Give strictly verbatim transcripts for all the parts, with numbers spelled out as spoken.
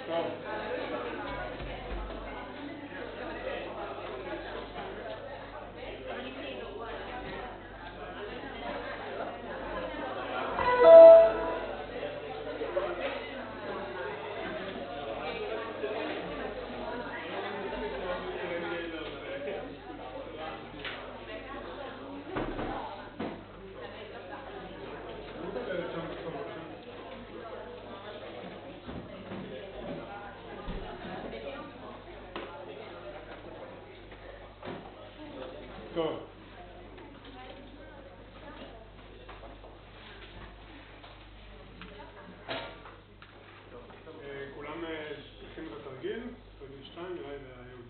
טוב. טוב. כולם צריכים את התרגיל, תרגיל שתיים, נראה לי זה היום.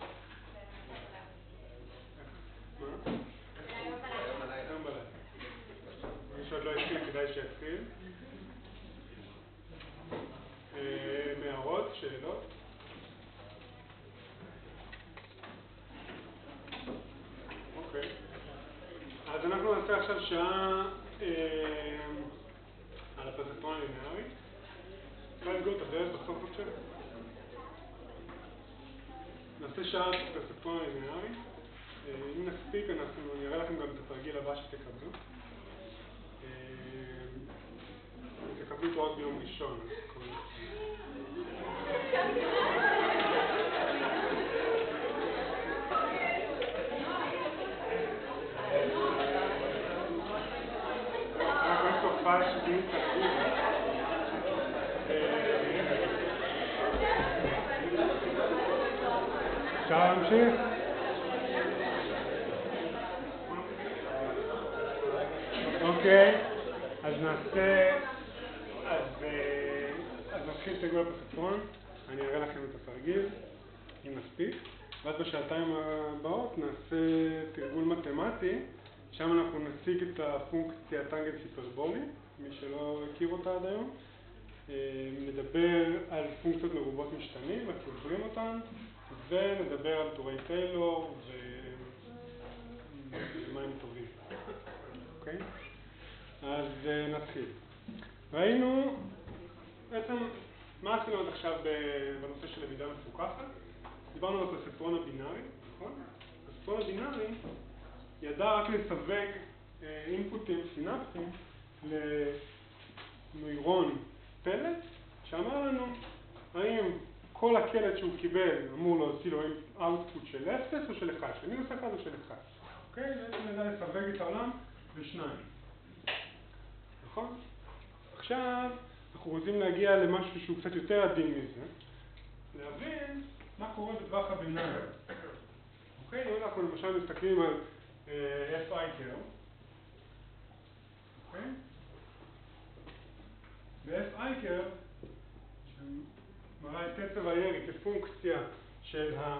מה? היום בלילה. היום בלילה. מי שעוד לא התחיל, כדאי שיתחיל. מערות, שאלות? אוקיי. אז אנחנו נעשה עכשיו שעה על הפרספטרון הלינארי. אפשר לסגור את הדלת בסוף בבקשה? נעשה שעה על הפרספטרון הלינארי. אם נספיק, אני אראה לכם גם את התרגיל הבא שתקבלו. תקבלו אותו רק ביום ראשון. אפשר להמשיך? אוקיי, אז נעשה, אז נתחיל תרגול הפרספטרון, אני אראה לכם את התרגיל, אם נספיק, ואז בשעתיים הבאות נעשה תרגול מתמטי, שם אנחנו נציג את הפונקציה טנגנס היפרבולי, מי שלא הכיר אותה עד היום, נדבר על פונקציות מרובות משתנים, איך עוברים אותן, ונדבר על טורי טיילור ומה הם טובים. אוקיי? אז נתחיל. ראינו בעצם מה עשינו עד עכשיו בנושא של למידה מפוקחת. דיברנו על הפרספטרון הבינארי, נכון? הפרספטרון הבינארי ידע רק לסווג אינפוטים סינפטיים לנוירון פלט, שאמר לנו האם כל הקלט שהוא קיבל אמור להוציא לו אאוטפוט של אפס או של אחד, של מינוס אחד או של אחד. אוקיי? בעצם ידע לסווג את העולם לשניים. נכון? עכשיו אנחנו רוצים להגיע למשהו שהוא קצת יותר עדין מזה, להבין מה קורה בטווח הביניים. אוקיי? אם אנחנו למשל מסתכלים על F I curve, אוקיי? ב-F I curve, שמראה את קצב הירי כפונקציה של ה...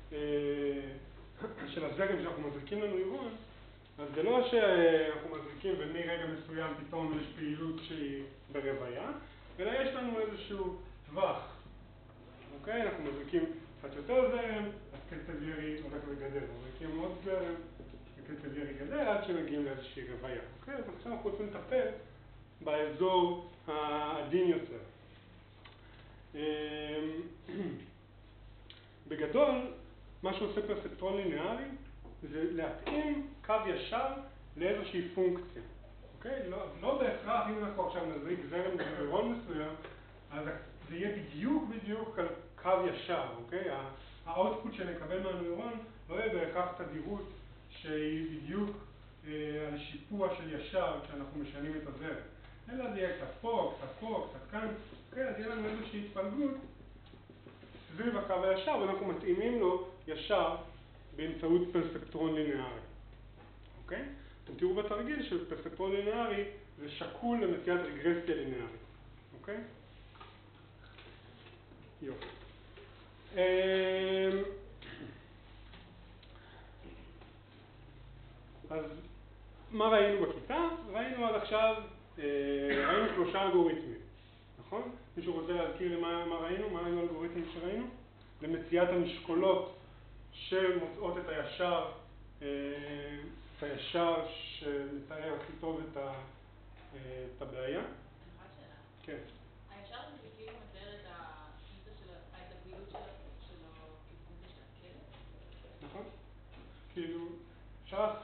של הזרם שאנחנו מזריקים לנוירון, אז זה לא שאנחנו מזריקים ומרגע מסוים פתאום יש פעילות שהיא ברוויה, אלא יש לנו איזשהו טווח. אוקיי? אנחנו מזריקים קצת יותר זרם, אז קצב ירי הולך וגדל. מזריקים עוד זרם, וקצב ירי גדל עד שמגיעים לאיזושהי רוויה. אוקיי? אז עכשיו אנחנו רוצים לטפל באזור העדין יותר. בגדול, מה שעושה פרספטרון לינארי זה להתאים קו ישר לאיזושהי פונקציה. אוקיי? לא, לא בהכרח אם אנחנו עכשיו נזריק זרם בנוירון מסוים, אז זה יהיה בדיוק בדיוק על קו ישר, אוקיי? האוטפוט שנקבל מהנוירון לא יהיה בהכרח תדירות שהיא בדיוק אה, על שיפוע של ישר כשאנחנו משנים את הזרם. אלא זה יהיה קצת פה, קצת פה, קצת כאן. אוקיי? אז יהיה לנו איזושהי התפלגות סביב הקו הישר, ואנחנו מתאימים לו ישר באמצעות פרספטרון לינארי. אוקיי? אתם תראו בתרגיל שפרספטרון לינארי זה שקול למציאת רגרסיה לינארית. אוקיי? יופי. אז מה ראינו בכיתה? ראינו עד עכשיו, ראינו שלושה אלגוריתמים. נכון? מישהו רוצה להזכיר מה, מה ראינו? מה היו האלגוריתמים שראינו? למציאת המשקולות שמוצאות את הישר, את הישר שמתאר הכי טוב את, ה, את הבעיה. אחת שאלה. כן. הישר הזה כאילו מתאר את האינטר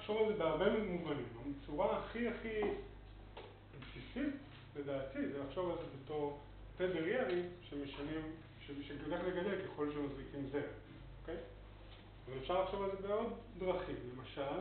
לחשוב על זה בהרבה מובנים. הצורה הכי הכי בסיסית, לדעתי, זה לחשוב על זה בתור תדר ירי שמשנים, שהולך לגדל ככל שמזריקים זרם, אוקיי? אבל אפשר לחשוב על זה בעוד דרכים, למשל,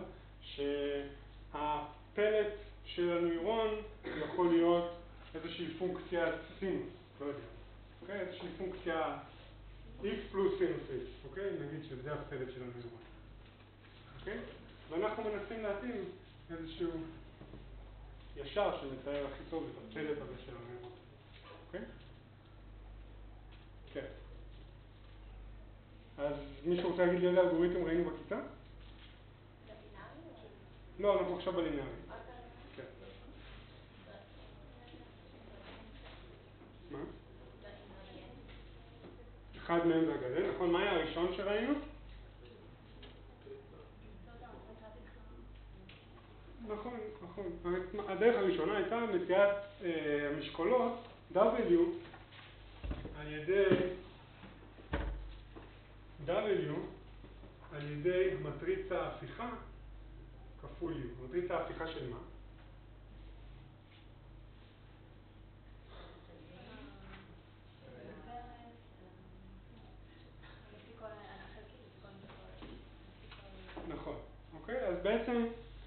שהפלט של הנוירון יכול להיות איזושהי פונקציה סינוס, לא יודע, אוקיי? איזושהי פונקציה x פלוס סינוס x, אוקיי? נגיד שזה הפלט של הנוירון, אוקיי? ואנחנו מנסים להתאים איזשהו ישר שמתאר הכי טוב את הפלט הזה של הנוירון, אוקיי? כן. אז מישהו רוצה להגיד לי איזה אלגוריתם ראינו בכיתה? לא, אנחנו עכשיו בלינארי. כן. מה? אחד מהם זה הגדל, נכון? מה היה הראשון שראינו? נכון, נכון. הדרך הראשונה הייתה מציאת המשקולות W על ידי W על ידי מטריצה ההפיכה כפול U. מטריצה ההפיכה של מה? נכון, אוקיי? אז בעצם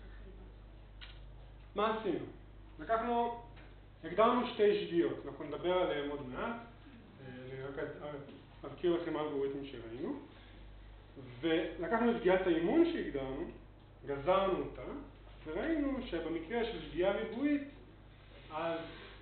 מה עשינו? לקחנו, הגדרנו שתי שגיאות, אנחנו נדבר עליהן עוד מעט, אני רק אזכיר לכם אלגוריתם שראינו, ולקחנו את שגיאת האימון שהגדרנו, גזרנו אותה, וראינו שבמקרה של שגיאה ריבועית, אז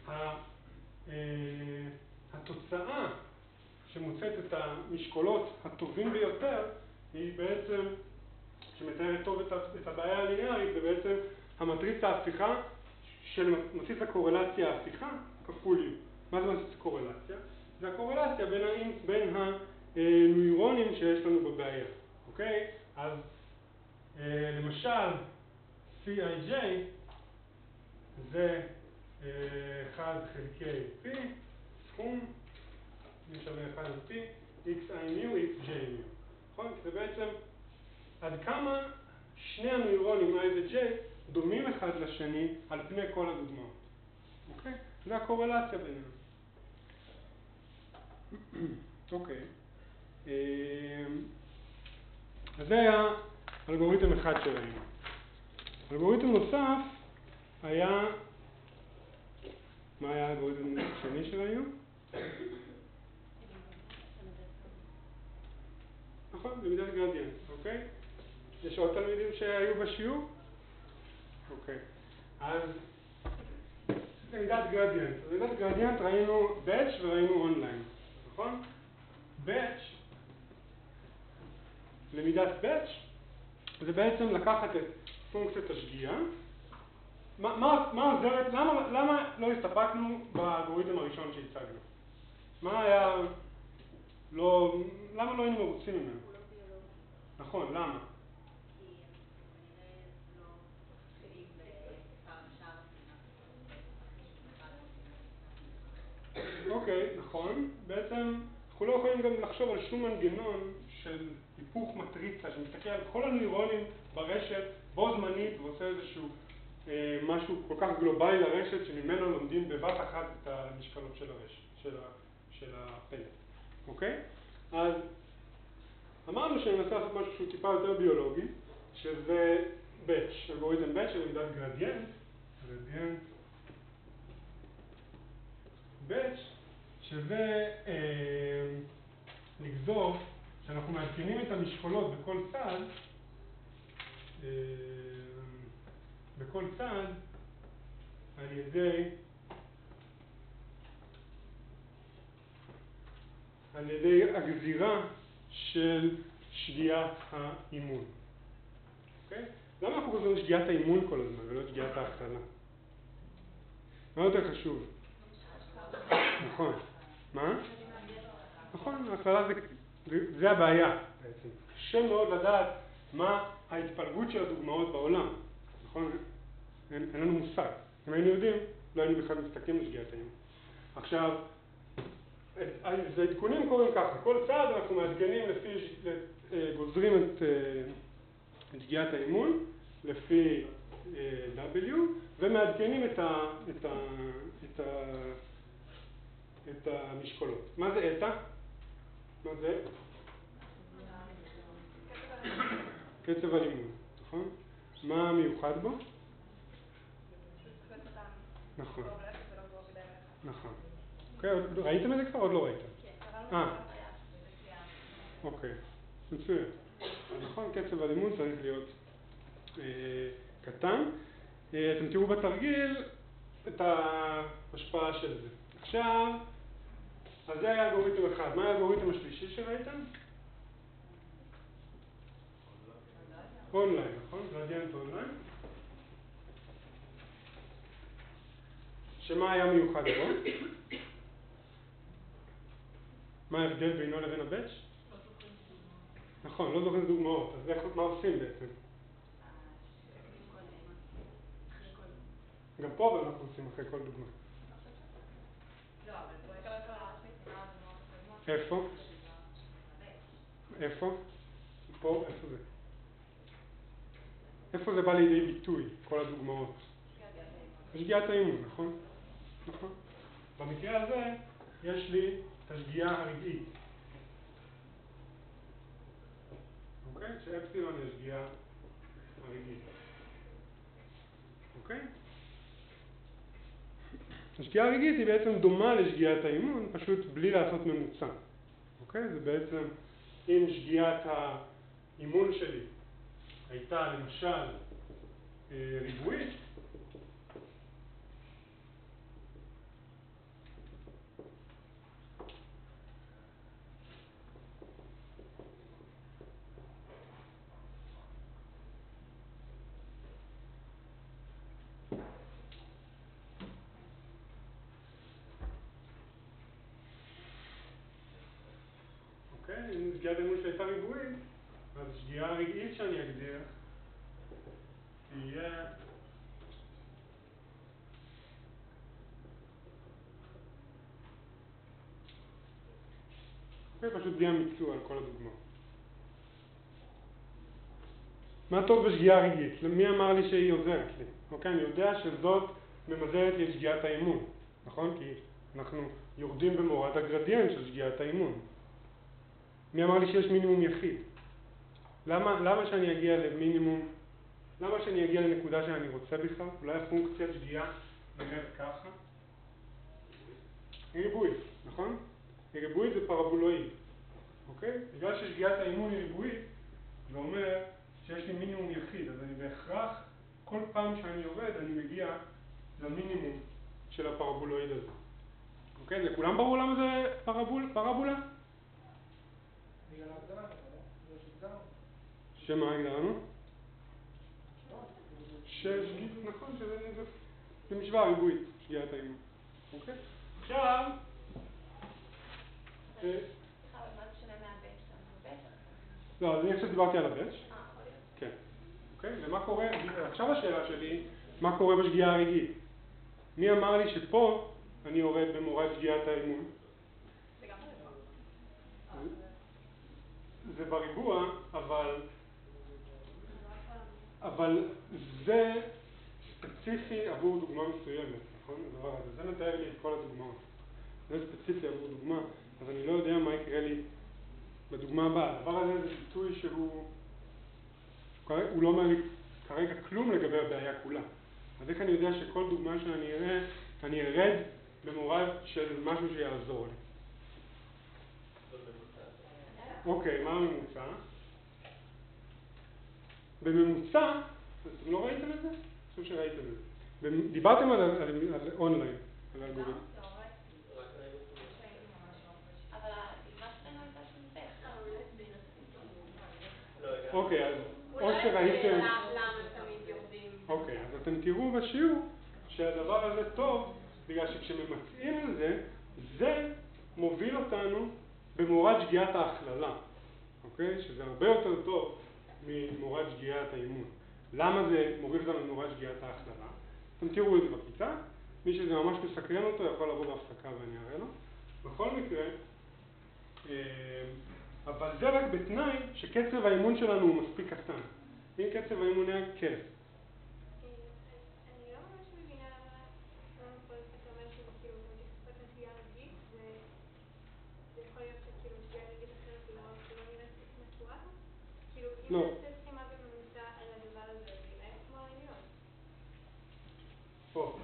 התוצאה שמוצאת את המשקולות הטובים ביותר, היא בעצם, שמתארת טוב את הבעיה הליניארית, זה בעצם המטריצה ההפיכה של מטריצת הקורלציה ההפיכה כפול U. מה זה מטריצת הקורלציה? זה הקורלציה בין, בין הנוירונים שיש לנו בבעיה, אוקיי? אז למשל C I J זה אחד חלקי P, סכום, זה שווה אחד על P, X I mu, X J mu. נכון? זה בעצם עד כמה שני הנוירונים I ו-J דומים אחד לשני על פני כל הדוגמאות. אוקיי? זה הקורלציה ביניהם. אוקיי. אז זה היה אלגוריתם אחד שראינו. אלגוריתם נוסף היה, מה היה האלגוריתם השני שראינו? נכון, למידת גרדיאנט, אוקיי? יש עוד תלמידים שהיו בשיעור? אוקיי. אז למידת גרדיאנט. למידת גרדיאנט ראינו batch וראינו אונליין, נכון? batch, למידת batch, זה בעצם לקחת את פונקציית השגיאה. מה, מה, מה עוזרת, למה, למה לא הסתפקנו באלגוריתם הראשון שהצגנו? מה היה, לא, למה לא היינו מרוצים ממנו? נכון, למה? אוקיי, נכון. בעצם אנחנו לא יכולים גם לחשוב על שום מנגנון של היפוך מטריצה שמסתכל על כל הנוירונים ברשת בו זמנית ועושה איזשהו אה, משהו כל כך גלובלי לרשת שממנו לומדים בבת אחת את המשקלות של הרשת, של, ה, של הפלט. אוקיי? אז אמרנו שננסה לעשות משהו שהוא טיפה יותר ביולוגי, שזה batch, אלגוריתם batch של למידת גרדיאנט, גרדיאנט batch, שזה אה, לגזור שאנחנו מעדכנים את המשקולות בכל צד, אה, בכל צד על ידי על ידי הגזירה של שגיאת האימון. אוקיי? למה אנחנו גוזרים שגיאת האימון כל הזמן ולא שגיאת ההכלה? מה יותר חשוב? נכון. מה? נכון, ההכללה זה, זה, זה הבעיה בעצם. קשה מאוד לדעת מה ההתפלגות של הדוגמאות בעולם. נכון? אין, אין לנו מושג. אם היינו יודעים, לא היינו בכלל מסתכלים על שגיאת האימון. עכשיו, אז העדכונים קוראים ככה, כל צעד אנחנו מעדכנים לפי, גוזרים את, את שגיאת האימון, לפי W, ומעדכנים את, ה, את, ה, את, ה, את המשקולות. מה זה אתא? מה זה? קצב הלימוד, נכון? מה המיוחד בו? נכון. נכון. ראיתם את זה כבר? עוד לא ראיתם? כן. אה. אוקיי. מצוין. נכון, קצב הלימוד צריך להיות קטן. אתם תראו בתרגיל את ההשפעה של זה. עכשיו, אז זה היה אלגוריתם אחד. מה האלגוריתם השלישי שראיתם? אונליין, נכון? גרדיאנט אונליין. שמה היה מיוחד בו? מה ההבדל בינו לבין הבאץ'? נכון, לא זוכרים דוגמאות. אז מה עושים בעצם? גם פה אנחנו עושים אחרי כל דוגמה. איפה? איפה? פה? איפה זה? איפה זה בא לידי ביטוי, כל הדוגמאות? שגיאת האימון, נכון? נכון. במקרה הזה יש לי את השגיאה הרגעית. אוקיי? שאפסילון יש שגיאה הרגעית. אוקיי? השגיאה הרגעית היא בעצם דומה לשגיאת האימון, פשוט בלי לעשות ממוצע. אוקיי? זה בעצם, אם שגיאת האימון שלי הייתה למשל ריבועית, אם שגיאת האימון שהייתה ריבועית, אז שגיאה רגעית שאני אגדיר תהיה פשוט בלי המיצוע על כל הדוגמאות. מה טוב בשגיאה רגעית? מי אמר לי שהיא עוזרת לי? אוקיי, אני יודע שזאת ממזערת לי את שגיאת האימון, נכון? כי אנחנו יורדים במורד הגרדיאנט של שגיאת האימון. מי אמר לי שיש מינימום יחיד? למה, למה שאני אגיע למינימום, למה שאני אגיע לנקודה שאני רוצה בכלל? אולי הפונקציית שגיאה נראית ככה? היא ריבועית, נכון? היא ריבועית זה פרבולואיד, אוקיי? בגלל ששגיאת האימון היא ריבועית, זה אומר שיש לי מינימום יחיד, אז אני בהכרח, כל פעם שאני יורד, אני מגיע למינימום של הפרבולואיד הזה. אוקיי? זה כולם ברור למה זה פרבול, פרבולה? בגלל ההגדרה, לא שהגדרנו. שמה הגדרנו? ששגיאת, נכון, שזה זה משוואה ריבועית, שגיאת האימון. אוקיי? עכשיו... סליחה, אבל מה זה שונה מהבאץ' שלנו? לא, אז אני עכשיו דיברתי על הבאץ'. כן. אוקיי? ומה קורה? עכשיו השאלה שלי, מה קורה בשגיאה הרגעית? מי אמר לי שפה אני יורד במורד שגיאת האימון? זה גם בריבוע. זה בריבוע, אבל... אבל זה ספציפי עבור דוגמה מסוימת, נכון? הדבר הזה. זה מתאר לי את כל הדוגמאות. זה ספציפי עבור דוגמה, אז אני לא יודע מה יקרה לי בדוגמה הבאה. הדבר הזה זה ביטוי שהוא... הוא לא אומר לי כרגע כלום לגבי הבעיה כולה. אז איך אני יודע שכל דוגמה שאני אראה, אני ארד במורד של משהו שיעזור לי? אוקיי, מה הממוצע? בממוצע, אתם לא ראיתם את זה? אני חושב שראיתם את זה. דיברתם על, על, על אונליין, על אלגוריתם. אבל מה שלנו הייתה של ב'. אוקיי, אז או שראיתם... למה תמיד יורדים? אוקיי, אז אתם תראו בשיעור שהדבר הזה טוב, בגלל שכשממצאים את זה, זה מוביל אותנו במורד שגיאת ההכללה. אוקיי? שזה הרבה יותר טוב ממורד שגיאת האימון. למה זה מוביל אותנו במורד שגיאת ההכללה? אתם תראו את זה בכיתה. מי שזה ממש מסקרן אותו יכול לבוא בהפסקה ואני אראה לו. בכל מקרה, אבל זה רק בתנאי שקצב האימון שלנו הוא מספיק קטן. אם קצב האימון היה כן. לא. אם נעשה סכימה בממוצע על הדבר הזה, זה יראה כמו העליון. פה.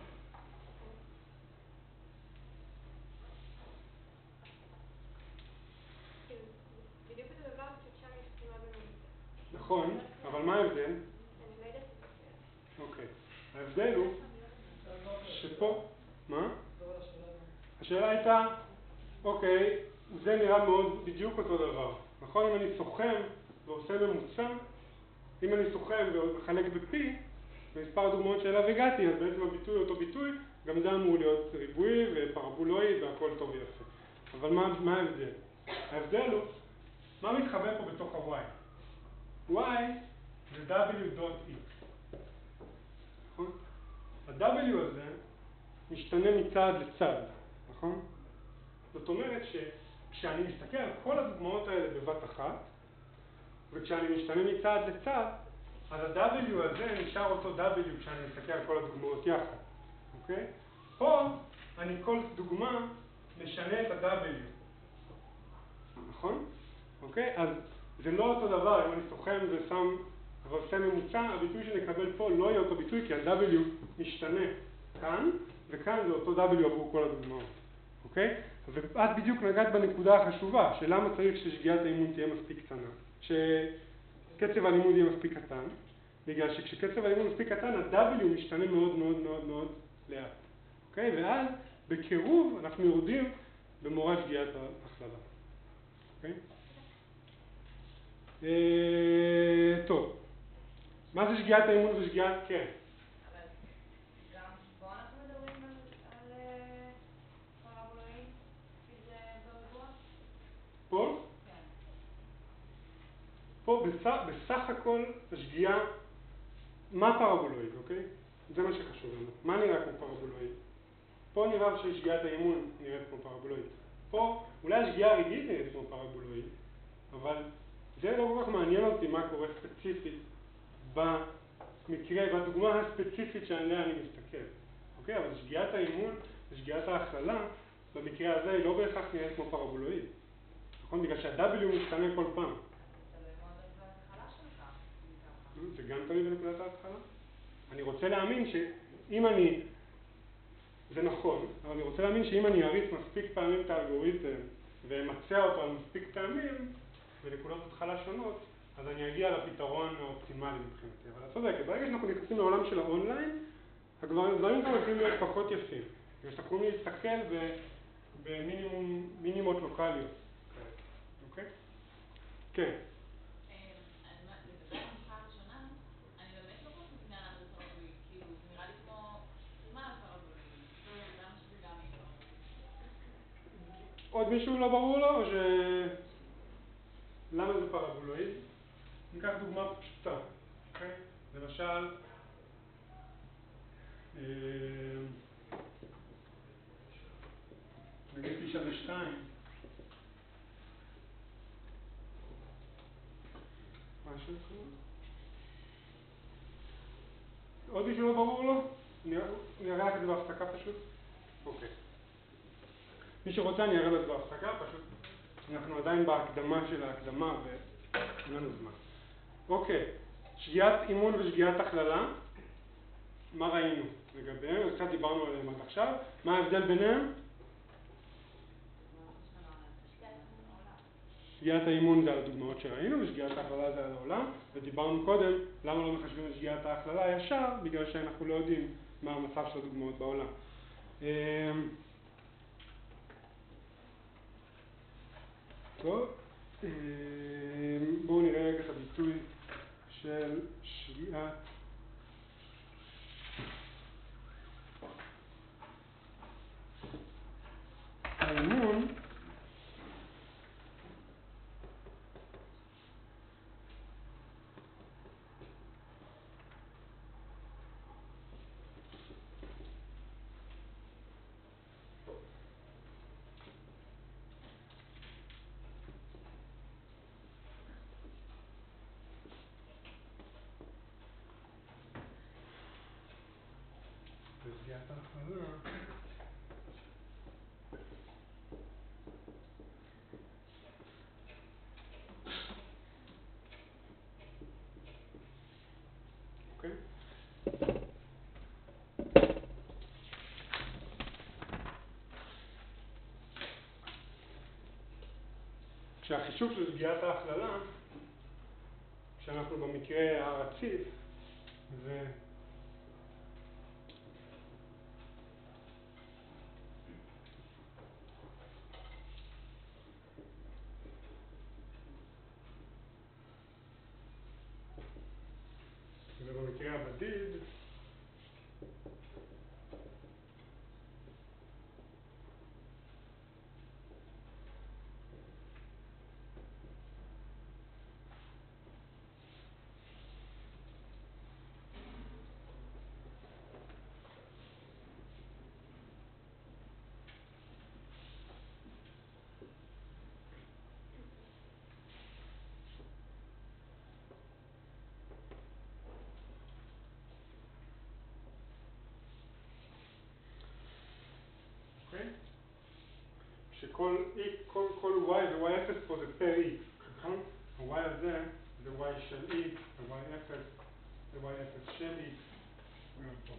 כאילו, בדיוק אותו דבר, פשוט שם יש סכימה בממוצע. נכון, אבל מה ההבדל? אני לא יודעת את זה. אוקיי. ההבדל הוא שפה, מה? השאלה הייתה, אוקיי, זה נראה מאוד בדיוק אותו דבר. נכון? אם אני סוכם ועושה ממוצע, אם אני סוכם ומחלק בפי, במספר הדוגמאות שאליו הגעתי, אז בעצם הביטוי הוא אותו ביטוי, גם זה אמור להיות ריבועי ופרבולואי והכל טוב ויפה. אבל מה, מה ההבדל? ההבדל הוא, מה מתחבא פה בתוך ה-y? y זה w.x. נכון? ה-w הזה משתנה מצד לצד, נכון? זאת אומרת שכשאני מסתכל על כל הדוגמאות האלה בבת אחת, וכשאני משתנה מצד לצד, אז ה-w הזה נשאר אותו w כשאני מסתכל על כל הדוגמאות יחד, אוקיי? פה אני כל דוגמה משנה את ה-w, נכון? אוקיי? אז זה לא אותו דבר, אם אני סוכם ושם ועושה ממוצע, הביטוי שנקבל פה לא יהיה אותו ביטוי, כי ה-w משתנה כאן, וכאן זה אותו w עבור כל הדוגמאות, אוקיי? ואת בדיוק נגעת בנקודה החשובה, שלמה צריך ששגיאת האימון תהיה מספיק קטנה, שקצב הלימוד יהיה מספיק קטן, בגלל שכשקצב הלימוד מספיק קטן, ה-w משתנה מאוד מאוד מאוד מאוד לאט, אוקיי? ואז בקירוב אנחנו יורדים במורה שגיאת ההכללה, אוקיי? טוב, מה זה שגיאת האימון ושגיאת כן? אבל גם פה אנחנו מדברים על פרבולואיד, כי זה בריבוע? פה? כן. פה בסך הכל השגיאה, מה פרבולואיד, אוקיי? זה מה שחשוב לנו. מה נראה כמו פרבולואיד? פה נראה ששגיאת האימון נראית כמו פרבולואיד. פה אולי השגיאה הרגעית נראית כמו פרבולואיד, אבל זה לא כל כך מעניין אותי מה קורה ספציפית במקרה, בדוגמה הספציפית שעליה אני מסתכל. אוקיי? אבל שגיאת האימון ושגיאת ההכללה, במקרה הזה היא לא בהכרח נראית כמו פרבולואיד. נכון? בגלל שה-W משתנה כל פעם. תלוי מאוד בנקודת ההתחלה שלך. זה גם תלוי בנקודת ההתחלה. אני רוצה להאמין שאם אני, זה נכון, אבל אני רוצה להאמין שאם אני אריץ מספיק פעמים את האלגוריתם ואמצע אותו על מספיק פעמים, בנקודות התחלה שונות, אז אני אגיע לפתרון האופטימלי מבחינתי. אבל אתה צודק, ברגע שאנחנו נכנסים לעולם של האונליין, הדברים כאן הולכים להיות פחות יפים. שאנחנו יכולים להסתכל במינימות לוקליות. אוקיי? כן. לגבי המנחה הראשונה, אני באמת לא כל כך מבינה למה זה פרבולואיד. כאילו, זה נראה לי כמו סכימה על פרבולואיד. למה שזה גם יהיה פרבולואיד? עוד מישהו לא ברור לו, או ש... למה זה פרבולואיד? ניקח דוגמה פשוטה, אוקיי? למשל, נגיד פי שווה שתיים. משהו כזה? עוד מישהו לא ברור לו? אני אראה לך את זה בהפסקה פשוט? אוקיי. מי שרוצה אני אראה לך את זה בהפסקה, פשוט אנחנו עדיין בהקדמה של ההקדמה ואין לנו זמן. אוקיי, שגיאת אימון ושגיאת הכללה, מה ראינו לגביהם? קצת דיברנו עליהם עד עכשיו. מה ההבדל ביניהם? שגיאת האימון זה על הדוגמאות שראינו, ושגיאת ההכללה זה על העולם, ודיברנו קודם למה לא מחשבים את שגיאת ההכללה ישר, בגלל שאנחנו לא יודעים מה המצב של הדוגמאות בעולם. טוב, בואו נראה רגע את הביטוי של שגיאת האימון. ושגיאת ההכללה. שהחישוב של שגיאת ההכללה, כשאנחנו במקרה הרציף, זה ובמקרה הבדיד, שכל x, כל, כל y ו-y אפס פה זה פר x, נכון? ה-y הזה זה y של x, ה-y אפס זה y אפס של x, וגם פה.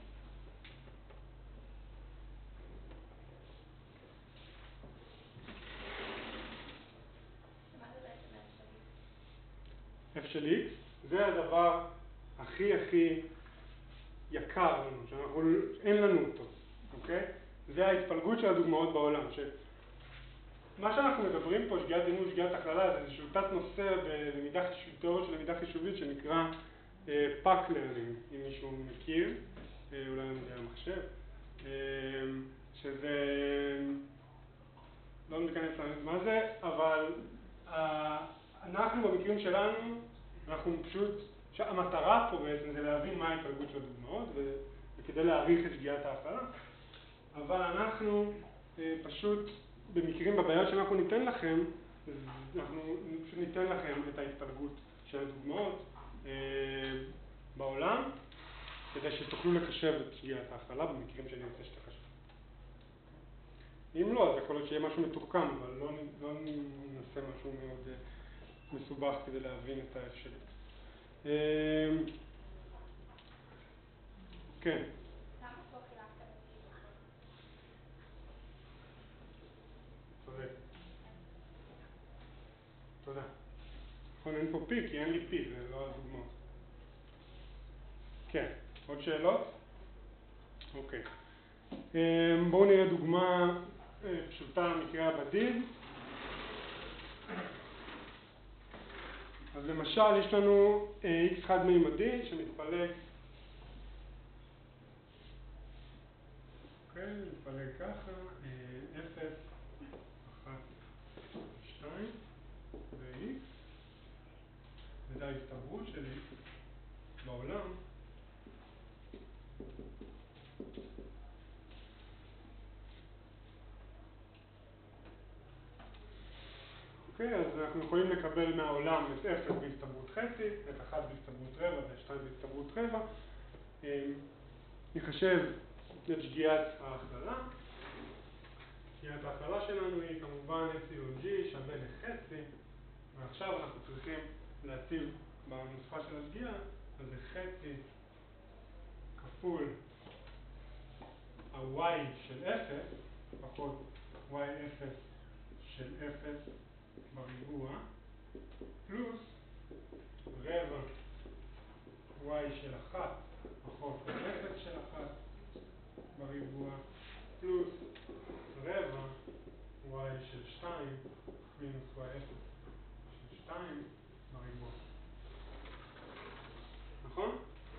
מה זה בעצם f של x? f של x זה הדבר הכי הכי יקר לנו, שאנחנו, אין לנו אותו, אוקיי? זה ההתפלגות של הדוגמאות בעולם, ש... מה שאנחנו מדברים פה, שגיאת דימוי, שגיאת הכללה, זה איזשהו תת נושא בלמידה תיאוריה של למידה חישובית שנקרא פאק לרנינג, אם מישהו מכיר, אה, אולי אני יודע המחשב, אה, שזה, לא ניכנס מה זה, אבל אה, אנחנו במקרים שלנו, אנחנו פשוט, המטרה פה בעצם זה להבין מה ההתפלגות של הדוגמאות ו... וכדי להעריך את שגיאת ההכללה, אבל אנחנו אה, פשוט במקרים, בבעיות שאנחנו ניתן לכם, אנחנו פשוט ניתן לכם את ההתפלגות של הדוגמאות אה, בעולם, כדי שתוכלו לחשב את שגיאת ההכללה במקרים שאני רוצה שתחשב. אם לא, אז יכול להיות שיהיה משהו מתוחכם, אבל לא, לא ננסה משהו מאוד אה, מסובך כדי להבין את האפשרות. אה, כן. למה פה חילקת בפיק? צודק. תודה. נכון, אין פה פי, כי אין לי פי, זה לא הדוגמאות. כן, עוד שאלות? אוקיי. בואו נראה דוגמה פשוטה, מקרה הבדיד. אז למשל, יש לנו x חד-מימדי שמתפלג, אוקיי, מתפלג ככה, אפס, אחת, שתיים, ו-x, וזה ההסתברות של x בעולם. אוקיי, אז אנחנו יכולים לקבל מהעולם את אפס בהסתברות חצי, את אחת בהסתברות רבע ואת שתיים בהסתברות רבע. נחשב את שגיאת ההכללה. שגיאת ההכללה שלנו היא כמובן אפסילון g שווה לחצי, ועכשיו אנחנו צריכים להציב בנוסחה של השגיאה, אז זה חצי כפול ה-y של אפס, פחות y אפס של אפס בריבוע, פלוס רבע y של אחת, פחות אפס של אחת בריבוע, פלוס רבע y של שתיים, מינוס y אפס של שתיים בריבוע. נכון?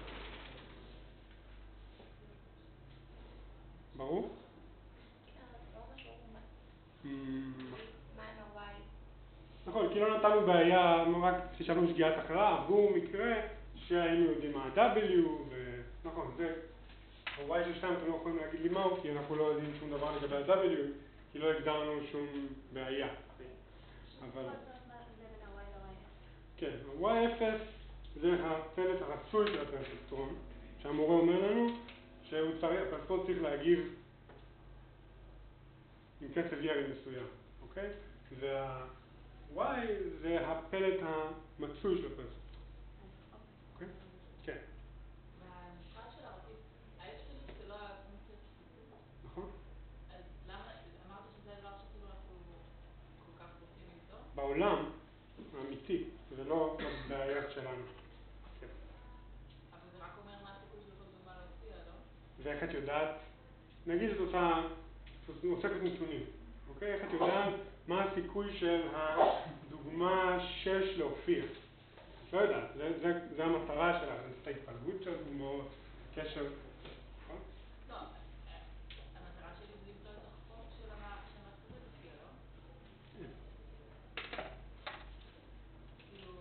ברור? כן, אבל זה לא משהו Mm, מה עם ה-y? נכון, כי לא נתנו בעיה, רק חישבנו שגיאת הכללה, עבור מקרה שהיינו יודעים מה ה-w, ונכון, זה, ה-y של שתיים אתם לא יכולים להגיד לי מהו, כי אנחנו לא יודעים שום דבר לגבי ה-w, כי לא הגדרנו שום בעיה. אבל... זה בין ה-y ל-y אפס. כן, ה-y אפס זה הפלט הרצוי של הפרספטרון, שהמורה אומר לנו שהוא צריך, הפרספטרון צריך להגיב עם קצב ירי מסוים, אוקיי? וה-y זה הפלט המצוי של הפרספטרון. אוקיי? כן. במשחק של הרציף, ה-f של x זה לא הפונקציה בסיסית. נכון? אז למה, אמרת שזה הדבר שכאילו אנחנו כל כך רוצים לבדוק? בעולם האמיתי, זה לא בעיה שלנו. אבל זה רק אומר מה הסיכוי של כל דוגמה להופיע, לא? ואיך את יודעת, נגיד את עושה, את אוספת נתונים, אוקיי? איך את יודעת מה הסיכוי של הדוגמה שש להופיע? את לא יודעת, זה, זה, זה המטרה שלה, זה את ההתפלגות של הדוגמאות, קשר, נכון? לא, המטרה שלי זה למצוא את החוק של המערכת הזה תופיע, לא? כאילו,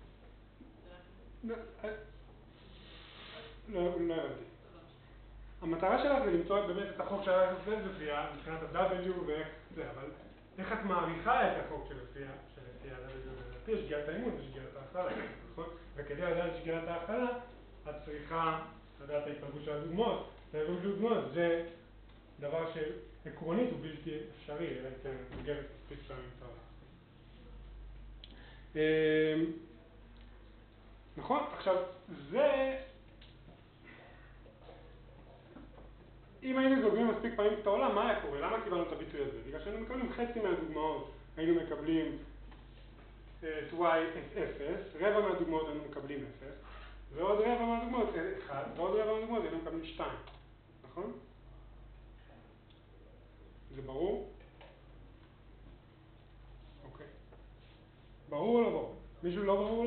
זה רק... לא, לא הבנתי. המטרה שלך זה למצוא באמת את החוק של המערכת הזה תופיע, מבחינת ה-W ואיך זה, אבל איך את מעריכה את החוק של לפי ה-W ולפי שגיאת האימון ושגיאת ההכלה, נכון? וכדי לדעת שגיאת ההכלה, את צריכה לדעת ההתפלגות של הדוגמאות. ההתפלגות של הדוגמאות זה דבר שעקרונית הוא בלתי אפשרי, אלא אם כן מגרת מספיק פעמים טובה. נכון? עכשיו, זה... אם היינו זוגים מספיק פעמים את העולם, מה היה קורה? למה קיבלנו את הביטוי הזה? בגלל שהיינו מקבלים חצי מהדוגמאות, היינו מקבלים את y אפס, רבע מהדוגמאות היינו מקבלים אפס, ועוד רבע מהדוגמאות אחד, ועוד רבע מהדוגמאות היינו מקבלים שתיים. נכון? זה ברור? אוקיי. ברור או לא ברור? מישהו לא ברור לו?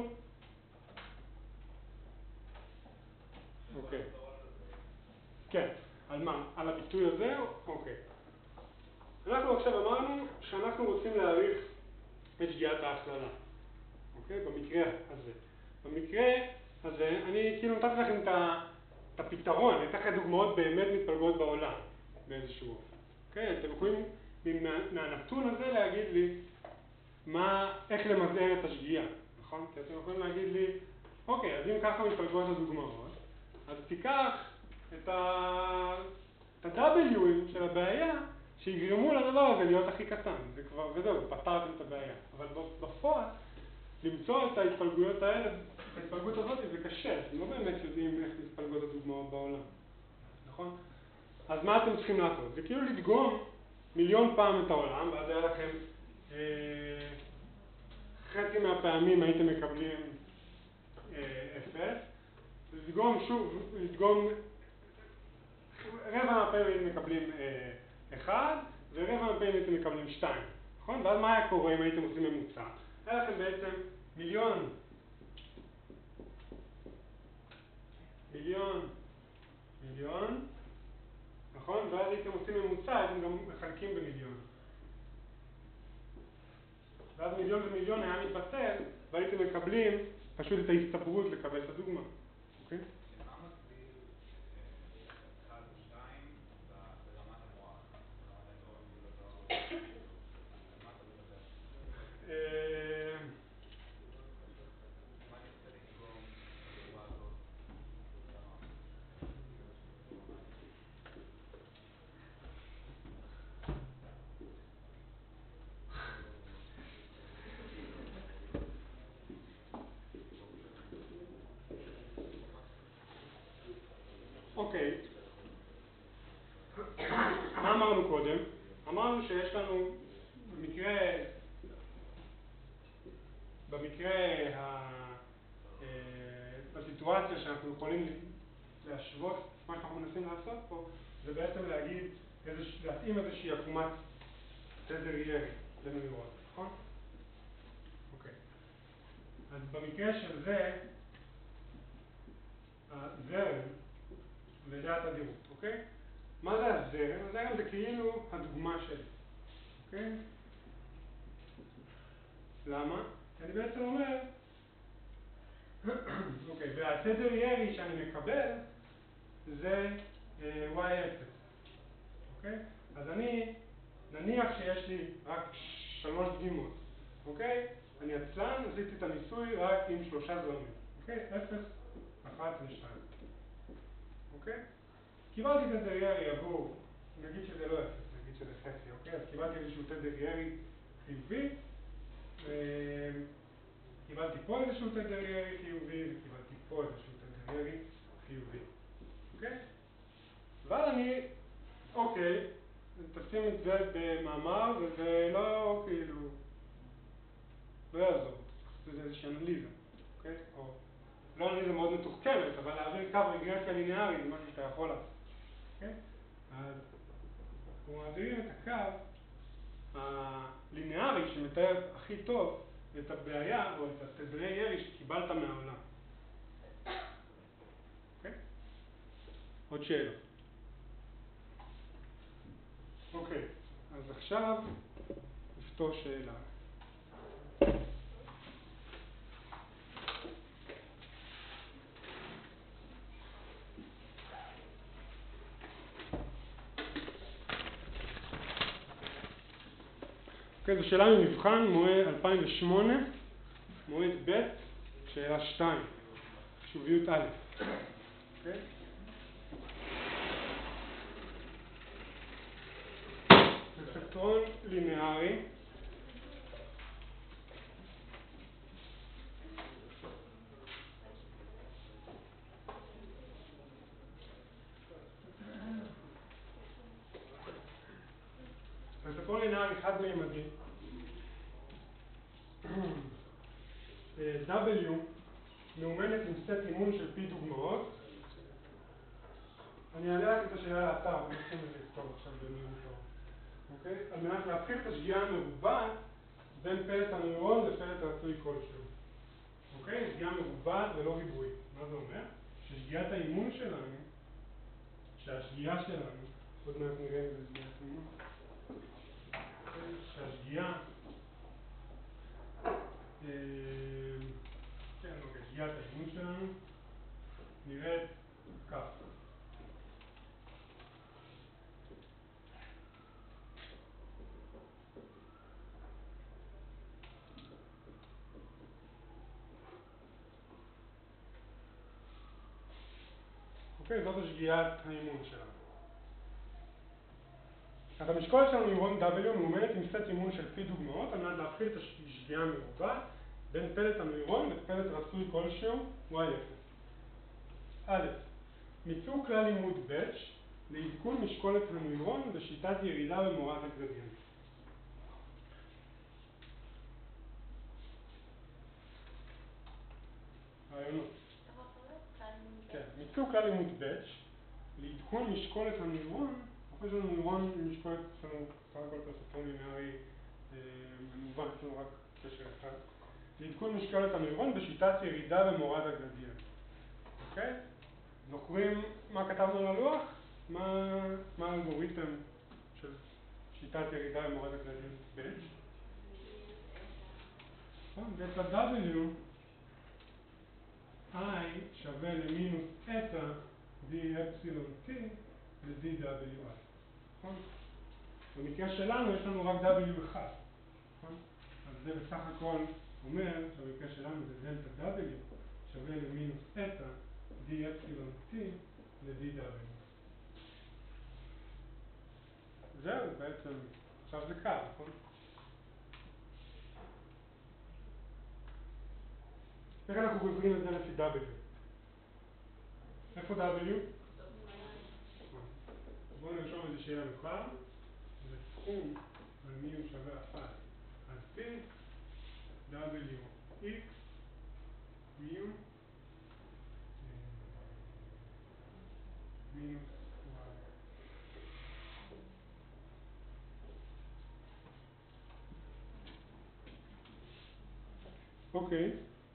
אוקיי. כן. על מה? על הביטוי הזה? אוקיי. אנחנו עכשיו אמרנו שאנחנו רוצים להעריך את שגיאת ההכללה. אוקיי? במקרה הזה. במקרה הזה, אני כאילו נתתי לכם את הפתרון, אני נתתי לכם דוגמאות באמת מתפלגות בעולם, באיזשהו אופן. אוקיי? אתם יכולים מהנתון הזה להגיד לי מה, איך למזער את השגיאה, נכון? כי אתם יכולים להגיד לי, אוקיי, אז אם ככה מתפלגות הדוגמאות, אז תיקח את ה... את ה-W'ים של הבעיה שיגרמו לדבר הזה להיות הכי קטן. זה כבר, וזהו, פתרתם את הבעיה. אבל בפועל, למצוא את ההתפלגויות האלה, ההתפלגות הזאת זה קשה, אתם לא באמת יודעים איך מתפלגות הדוגמאות בעולם. נכון? אז מה אתם צריכים לעשות? זה כאילו לדגום מיליון פעם את העולם, ואז היה לכם אה, חצי מהפעמים הייתם מקבלים אה, אפס, לדגום שוב, לדגום רבע מהפעמים הייתם מקבלים אה, אחד, ורבע מהפעמים הייתם מקבלים שתיים. נכון? ואז מה היה קורה אם הייתם עושים ממוצע? היה לכם בעצם מיליון, מיליון, מיליון, נכון? ואז הייתם עושים ממוצע, הייתם גם מחלקים במיליון. ואז מיליון ומיליון היה מתבטל, והייתם מקבלים פשוט את ההסתברות לקבל את הדוגמה. אוקיי? מה מקביל אחד ושתיים ברמת המוח? ברמת האזור, מה אתה מדבר? מה אני רוצה לגרום בדוגמה הזאת? אוקיי. מה אמרנו קודם? אמרנו שיש לנו במקרה, במקרה בסיטואציה שאנחנו יכולים להשוות, מה שאנחנו מנסים לעשות פה, זה בעצם להגיד, להתאים איזושהי עקומת סדר ירי למהירות, נכון? אוקיי. אז במקרה של זה, הזרם וזה התדירות, אוקיי? מה זה הזרם? הזרם זה כאילו הדוגמה שלי, אוקיי? למה? אני בעצם אומר, אוקיי, והסדר ירי שאני מקבל זה וואי אפס, אוקיי? אז אני, נניח שיש לי רק שלוש דגימות, אוקיי? אני עצלן, עשיתי את הניסוי רק עם שלושה זרמים, אוקיי? אפס, אחת ושתיים, אוקיי? קיבלתי תדר ירי עבור, נגיד שזה לא אפס, נגיד שזה חצי, אוקיי? אז קיבלתי איזשהו תדר ירי חיובי, קיבלתי פה איזשהו תדר ירי חיובי, וקיבלתי פה איזשהו תדר ירי חיובי, אוקיי? אבל אני, אוקיי, תשים את זה במאמר, וזה לא כאילו לא יעזור, זה איזושהי אנליזה, אוקיי? או לא אנליזה מאוד מתוחכמת, אבל להעביר קו רגרסיה ליניארית זה משהו שאתה יכול לעשות, אוקיי? אז אנחנו מעבירים את הקו הליניארי שמתאר הכי טוב את הבעיה או את התדרי ירי שקיבלת מהעולם. אוקיי? עוד שאלה. אוקיי, אז עכשיו נפתור שאלה. אוקיי, זו שאלה ממבחן מועד אלפיים ושמונה, מועד ב', שאלה שתיים, חישוביות א'. אוקיי? זה ספטרון ליניארי. זה ספטרון ליניארי חד-מימדי. W מאומנת עם סט אימון של פי דוגמאות. אני אעלה רק את השאלה לאתר, אני חושב את זה לכתוב עכשיו במיעוטו. אוקיי? על מנת להפחית את השגיאה המרובעת בין פלט הנוירון לפלט רצוי כלשהו. אוקיי? שגיאה מרובעת ולא ריבועית. מה זה אומר? ששגיאת האימון שלנו, שהשגיאה שלנו, עוד מעט נראה אם זה שגיאת אימון, שהשגיאה, כן, אוקיי, שגיאת האימון שלנו נראית כך. אוקיי, זאת השגיאת האימון שלנו. אז המשקולת של הנוירון W מאומנת עם סט אימון של פי דוגמאות על מנת להפחית את השגיאה המרובעת בין פלט הנוירון לפלט רצוי כלשהו וואי אפס. א', מיצו כלל לימוד באץ' לעדכון משקולת הנוירון בשיטת ירידה במורד הגרדיאנט. רעיונות. כן, מיצו כלל לימוד באץ' לעדכון משקולת הנוירון, אחרי שזה נוירון עם משקולת שלנו, סך הכל פרספטרון לינארי מובן, יש לנו רק קשר אחד, לעדכון משקולת הנוירון בשיטת ירידה במורד הגרדיאנט. אוקיי? זוכרים מה כתבנו על הלוח? מה, מה האלגוריתם של שיטת ירידה במורד הגרדיאנט באץ'? נכון, דלטה W I שווה למינוס eta d אפסילון t ל-dwi. נכון? במקרה שלנו יש לנו רק w אחד. נכון? אז זה בסך הכל אומר שבמקרה שלנו זה דלטה w שווה למינוס eta d אפסילון t ל-dw. זהו, בעצם עכשיו זה קל, נכון? איך אנחנו גוזרים את זה לפי W? איפה W? בואו נרשום את זה שיהיה לנו קל. זה סכום על מי הוא שווה אחת על P W X מיו מינוס Y. אוקיי.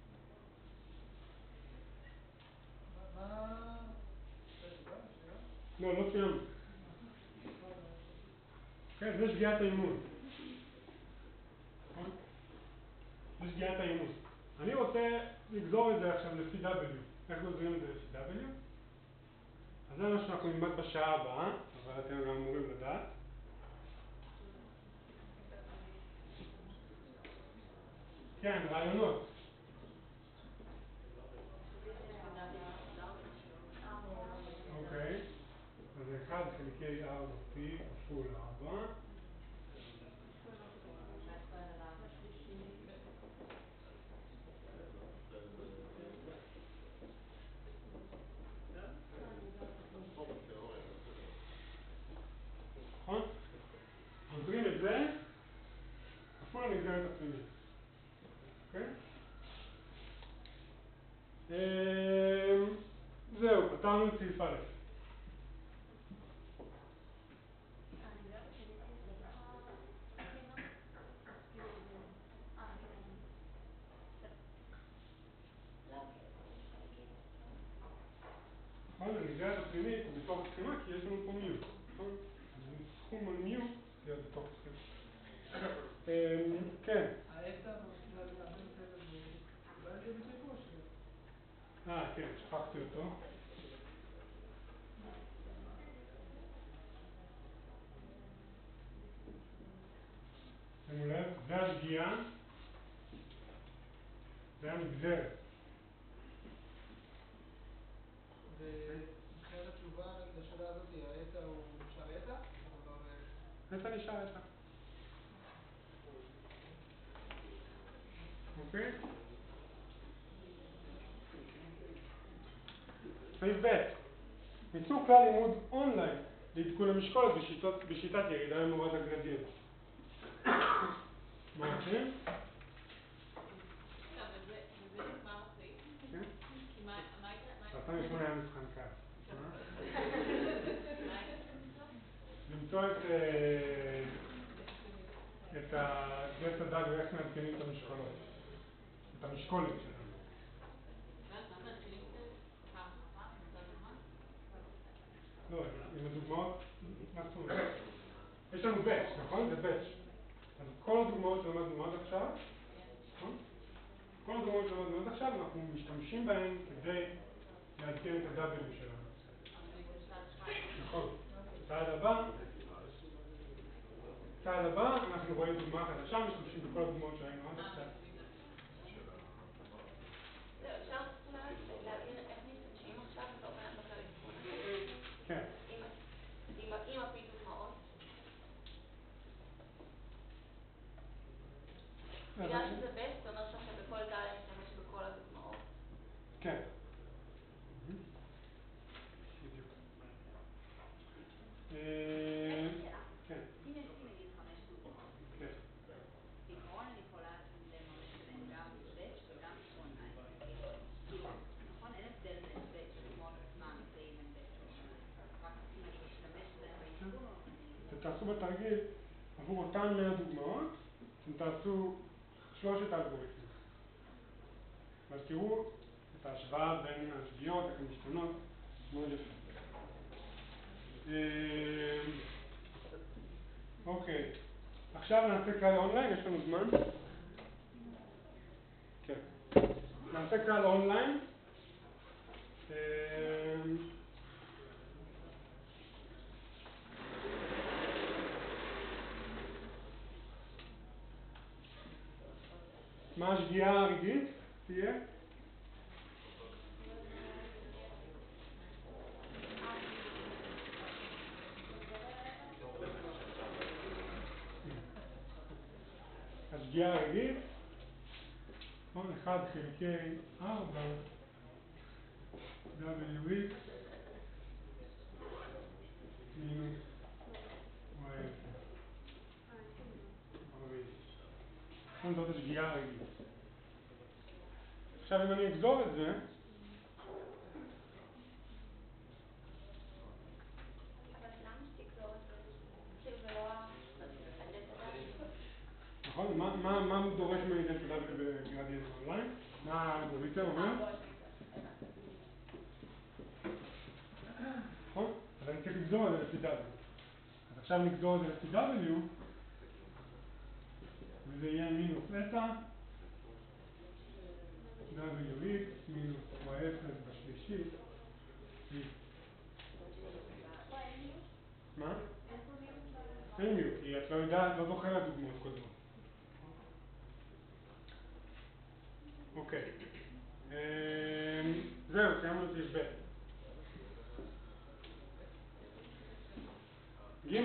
לא, לא סיימנו. כן, זה שגיאת האימון. נכון? זה שגיאת האימון. אני רוצה לגזור את זה עכשיו לפי W. איך גוזרים את זה לפי W? אז זה מה שאנחנו נלמד בשעה הבאה, אבל אתם גם אמורים לדעת. כן, רעיונות. אוקיי. אז זה אחד חלקי ארבע פי כפול ארבע. נכון? גוזרים את זה כפול הנגזרת הפנימית. עצרנו את סעיף א'. נכון, המסגרת הפנימית הוא בתוך הסכימה כי יש לנו פה מיוט, נכון? אז סכום על מיוט זה בתוך הסכימה. כן. האצע והמסגרת הזה הוא בא לידי ביטוי פה שלו. אה, כן, שכחתי אותו. שימו לב, זה השגיאה, זה הנגזרת. ומבחינת התשובה לשאלה הזאת, האצע הוא נשאר אצע? האצע נשאר אצע. אוקיי? סעיף ב' ייצור כלל לימוד אונליין לעדכון המשקולת בשיטות, בשיטת ירידה למורד הגרדיאנט. מה עושים? וזה נגמר הסעיף? כן? כי מה הייתה? אלפיים ושמונה היה מבחן קל. מה הייתה למצוא? למצוא את את הגט הדג ואיך מעדכנים את המשקולות. את המשקולת שלנו. ואז מה מעדכנים את זה? פעם אחר פעם? מצד הזמן? לא, עם הדוגמאות, מה זאת אומרת? יש לנו באץ', נכון? זה באץ'. אז כל הדוגמאות שלמדנו עד עכשיו, נכון? כל הדוגמאות שלמדנו עד עכשיו, אנחנו משתמשים בהן כדי לעדכן את ה-W שלנו. נכון. צעד הבא, צעד הבא, אנחנו רואים דוגמה חדשה, משתמשים בכל הדוגמאות שלנו עד עכשיו. זהו, אפשר להבין איך משתמשים עכשיו בתוך בכלל עדכון הזה? כן. עם הפי דוגמאות? בגלל שזה בית, זאת אומרת שאתה בכל כלל משתמש בכל הדוגמאות. כן. כן. אם יש לי נגיד חמש דוגמאות, בעיקרון אני יכולה לממש עליהן גם באץ' וגם אונליין. נכון? אין הבדל בין באץ' הדוגמאות עצמם, אם הן באץ' או אונליין. רק אם אני משתמש בהן בעדכון או אני... תעשו בתרגיל עבור אותן מאה דוגמאות, אתם תעשו שלושת האלגוריתמים. אז תראו את ההשוואה בין השגיאות, איך הן משתנות, מאוד יפה. אוקיי, עכשיו נעשה כלל אונליין, יש לנו זמן? כן. נעשה כלל אונליין. מה השגיאה הרגעית תהיה? השגיאה הרגעית, אחד חלקי ארבע דאבליו אקס מינוס וואי אפס. זאת השגיאה הרגעית. עכשיו אם אני אגזור את זה, אבל למה שתגזור את זה? כאילו זה לא הדאטה דאטה? נכון? מה דורש ממני דאטה דאטה בגרדיאנט אונליין? מה האלגוריתם אומר? נכון? אז אני צריך לגזור את זה לפי W. אז עכשיו נגזור את זה לפי W, וזה יהיה מינוס אתא, דאבליו אקס מינוס וואי אפס בשלישית. מה? אין מיוט, כי את לא יודעת, לא זוכרת דוגמאות קודמות. אוקיי. זהו, סיימנו את סעיף ב'. ג'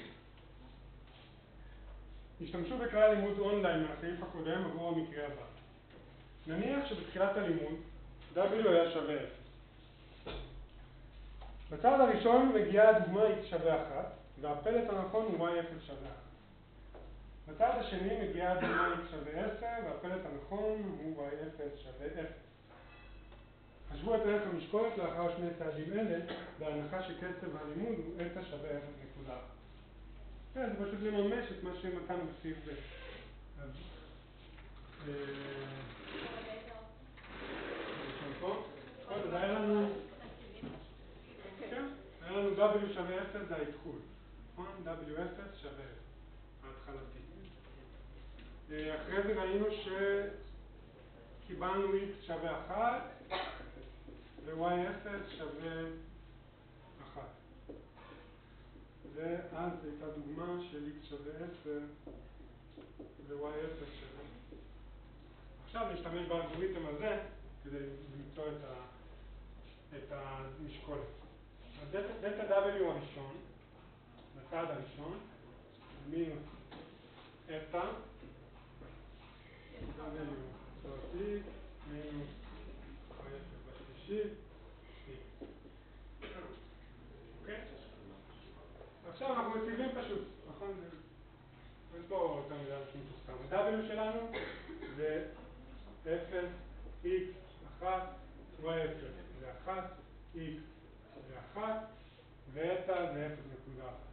השתמשו בכלל לימוד אונליין מהסעיף הקודם עבור המקרה הבא. נניח שבתחילת הלימוד W היה שווה אפס. בצעד הראשון מגיעה הדוגמה X שווה אחת, והפלט הנכון הוא וואי אפס שווה אחת. בצעד השני מגיעה הדוגמה X שווה עשר, והפלט הנכון הוא וואי אפס שווה אפס. חשבו את ערך המשקולת לאחר שני צעדים אלה, בהנחה שקצב הלימוד הוא eta שווה אפס נקודה אחת. זה פשוט לממש את מה שמצאנו בסעיף ב'. אז... פה? אז היה לנו... כן, היה לנו W שווה אפס, זה ההתחול. נכון? W אפס שווה ההתחלתי. אחרי זה ראינו שקיבלנו X שווה אחת ו-Y אפס שווה אחת. ואז הייתה דוגמה של X שווה עשר ו-Y אפס שווה. עכשיו נשתמש באלגוריתם הזה כדי למצוא את, ה, את המשקולת. אז דלטה W הראשון, בצד הראשון, מינוס eta, W סוף X, מינוס Y אפס בשלישי, X. אוקיי? עכשיו אנחנו מציבים פשוט, נכון? אין פה יותר מדי אנשים מתוסכם. ה-W שלנו זה אפס, X, אחת, Y אפס זה אחת, X זה אחת, ואתה זה אפס נקודה אחת.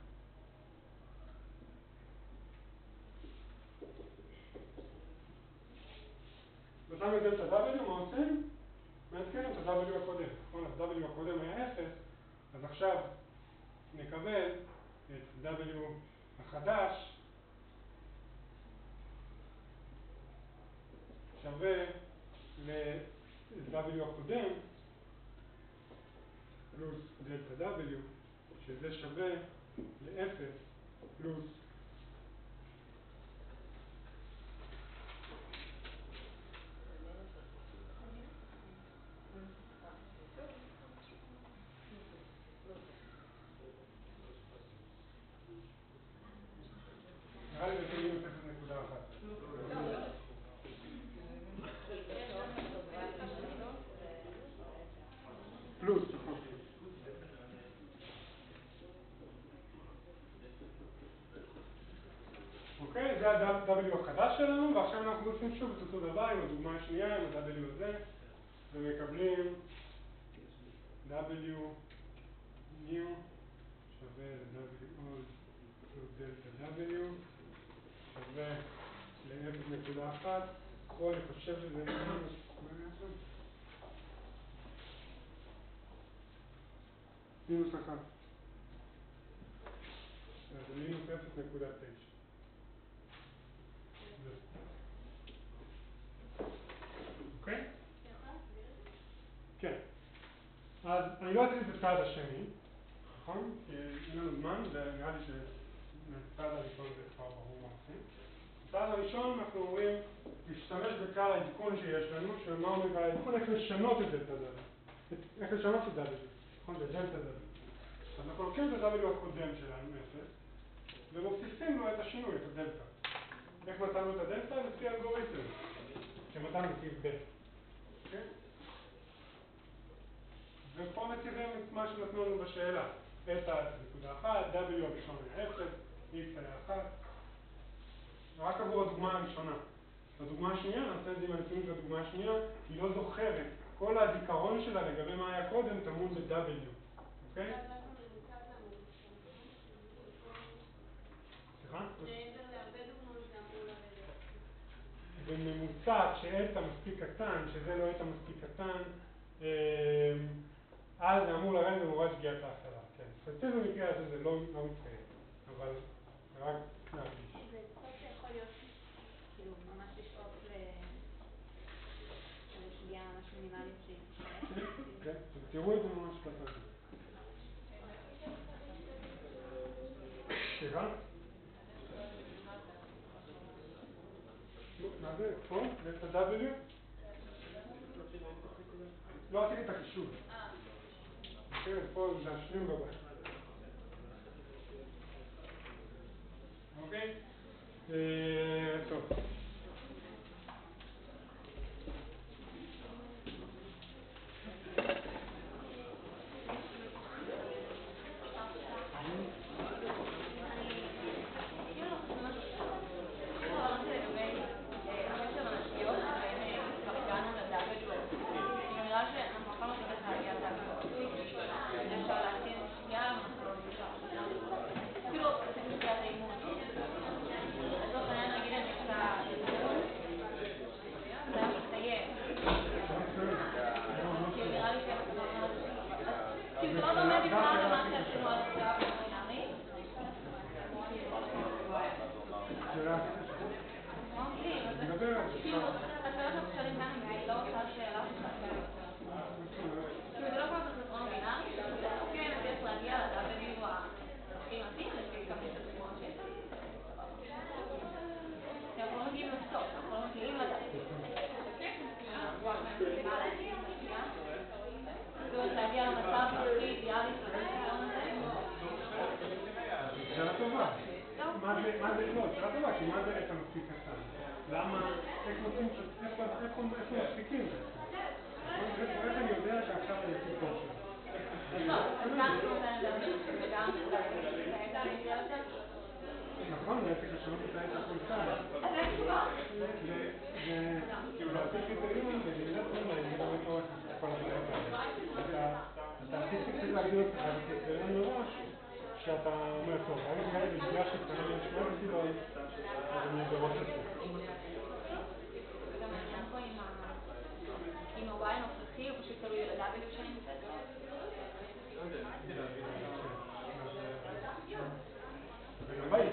מצאנו את דלטה W, מה עושים? מעדכנים את ה-W הקודם. נכון, אז W הקודם היה אפס, אז עכשיו נקבל את W החדש שווה ל-W הקודם פלוס דלטה W, שזה שווה ל-אפס פלוס נראה לי זה מינוס אפס נקודה אחת. פלוס, אוקיי, זה ה-W החדש שלנו, ועכשיו אנחנו עושים שוב את אותו דבר עם הדוגמה השנייה, עם ה-W הזה, ומקבלים W ניו שווה ל-W עוד פלוס דלטה W שווה ל-אפס נקודה אחת, או אני חושב שזה מינוס, מה היה שם? מינוס אחת. אז זה מינוס אפס נקודה תשע. אוקיי? כן. אז אני לא אתחיל את הצעד השני, נכון? כי אין לנו זמן, ונראה לי שבצעד הראשון זה כבר ברור מה עושים. בצעד הראשון אנחנו אומרים להשתמש בכלל העדכון שיש לנו, שמה אומר כלל העדכון, איך לשנות את דלטה W. איך לשנות את W, נכון? זה דלטה W. אז אנחנו לוקחים את ה-W הקודם שלנו, אפס, ומוסיפים לו את השינוי, את הדלטה. איך מצאנו את הדלטה? לפי אלגוריתם, שמתנו בסעיף ב'. אוקיי? ופה מציבים את מה שנתנו לנו בשאלה. eta נקודה אחת, W הראשון היה אפס, X היה אחת. רק עבור הדוגמה הראשונה. הדוגמה השנייה, נעשה את זה עם הנתונים של הדוגמה השנייה, היא לא זוכרת. כל הזיכרון שלה לגבי מה היה קודם תמוד ב-W. אוקיי? סליחה? בממוצע, כשאתה מספיק קטן, שזה לא אתה מספיק קטן, אז זה אמור לרדת במורד שגיאת ההפעלה. כן, ספציפית במקרה הזה זה לא מתקיים, אבל רק להרגיש. זה קצת יכול להיות, כאילו, ממש לשאוף לשגיאה ממש מינימלית שהיא. כן, תראו את זה ממש קטן. סליחה? מה זה? פה? זה את ה-W? לא עשיתי את החישוב. כן, פה זה השנים בבית. אוקיי? טוב. נראה שאנחנו יכולנו שאתה אומר, טוב, בגלל שכרגע יש שני אפסילון, אז אני בראש את זה. וגם העניין פה עם ה-Y הנוכחי הוא פשוט תלוי ב-W שאני נמצאת בו? לא יודע, ניסיתי להבין. וגם בית.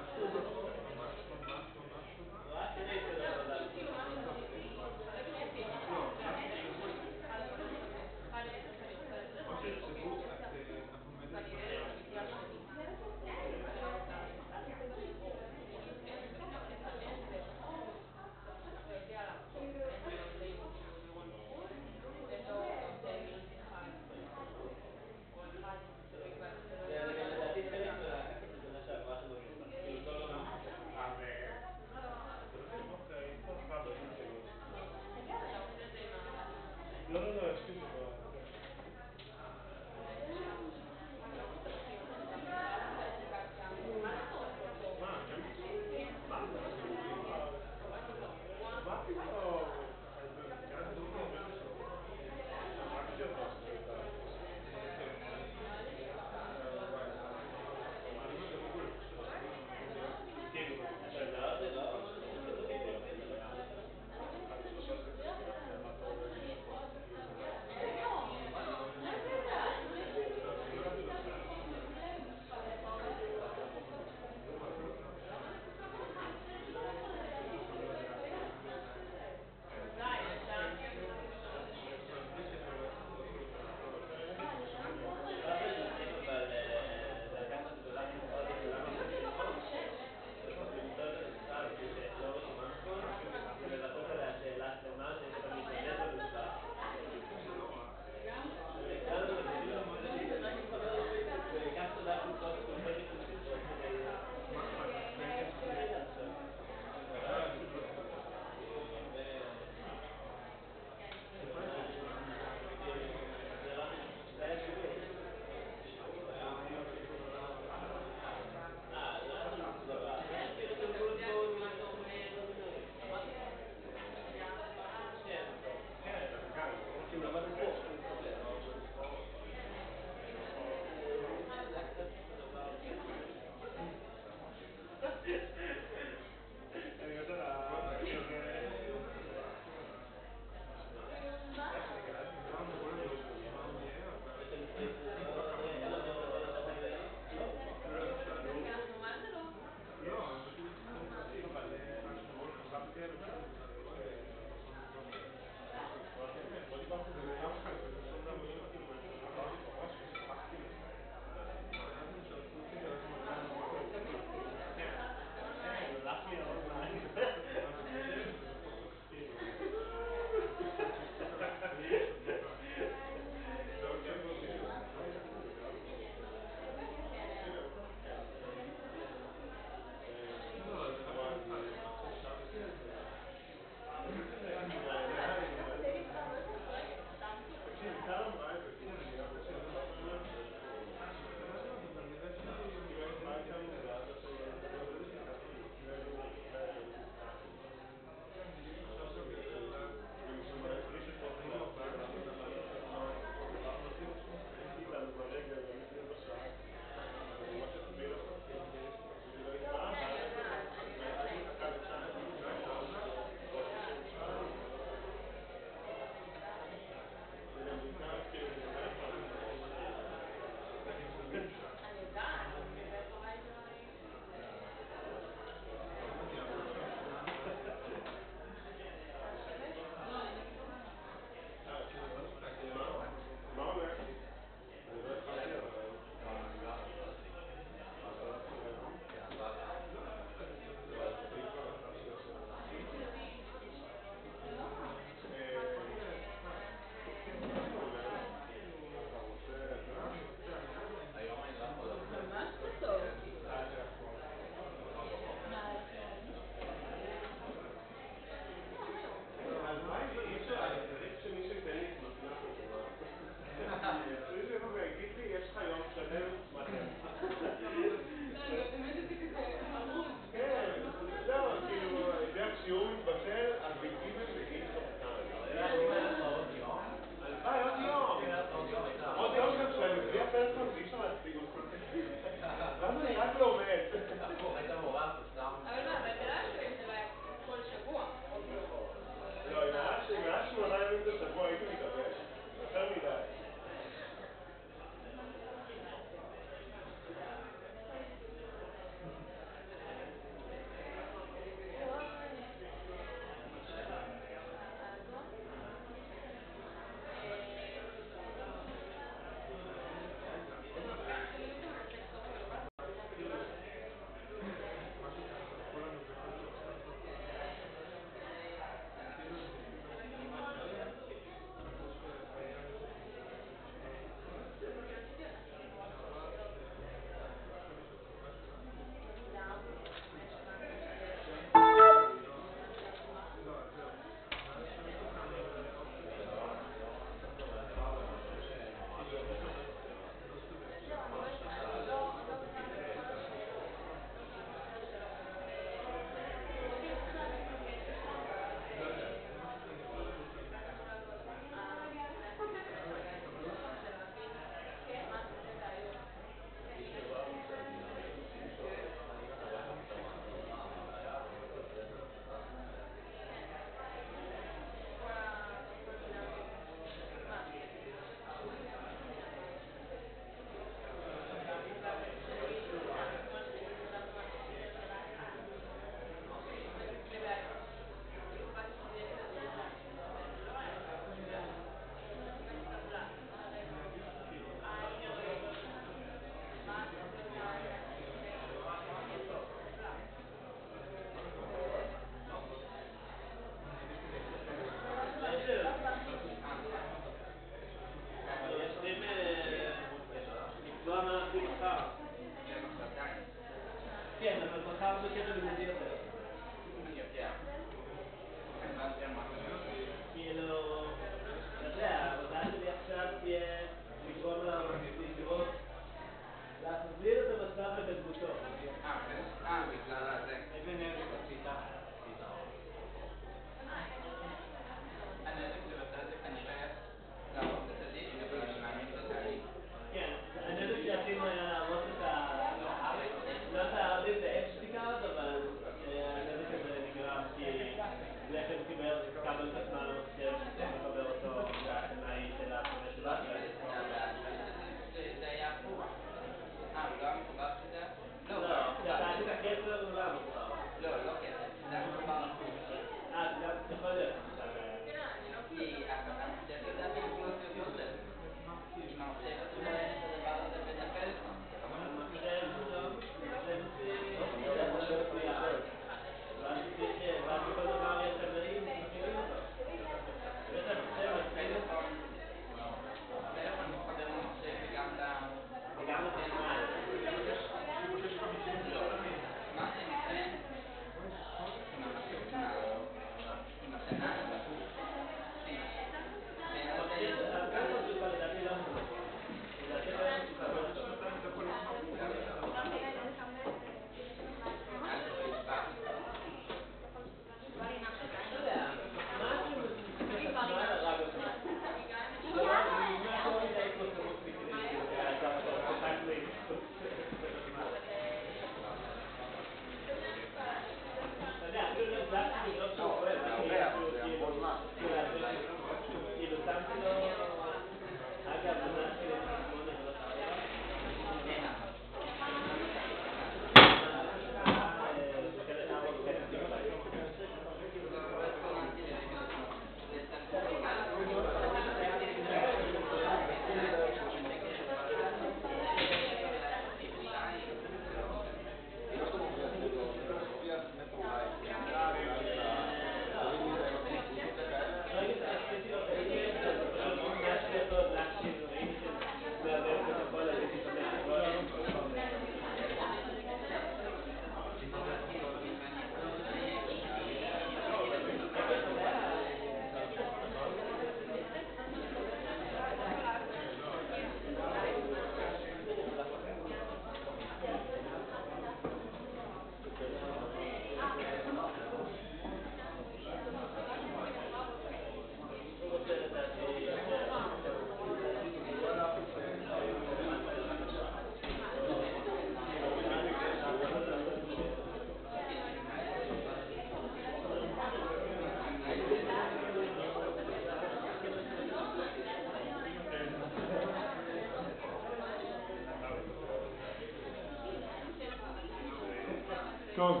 טוב.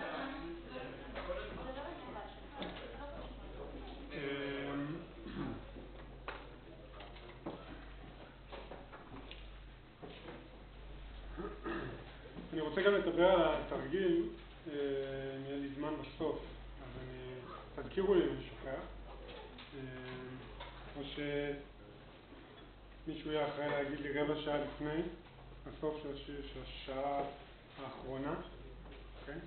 אני רוצה גם לדבר על התרגיל, אם יהיה לי זמן בסוף, אז אני, תזכירו לי אם אני שוכח, או שמישהו יהיה אחראי להגיד לי רבע שעה לפני הסוף של, הש... של השעה האחרונה, אוקיי?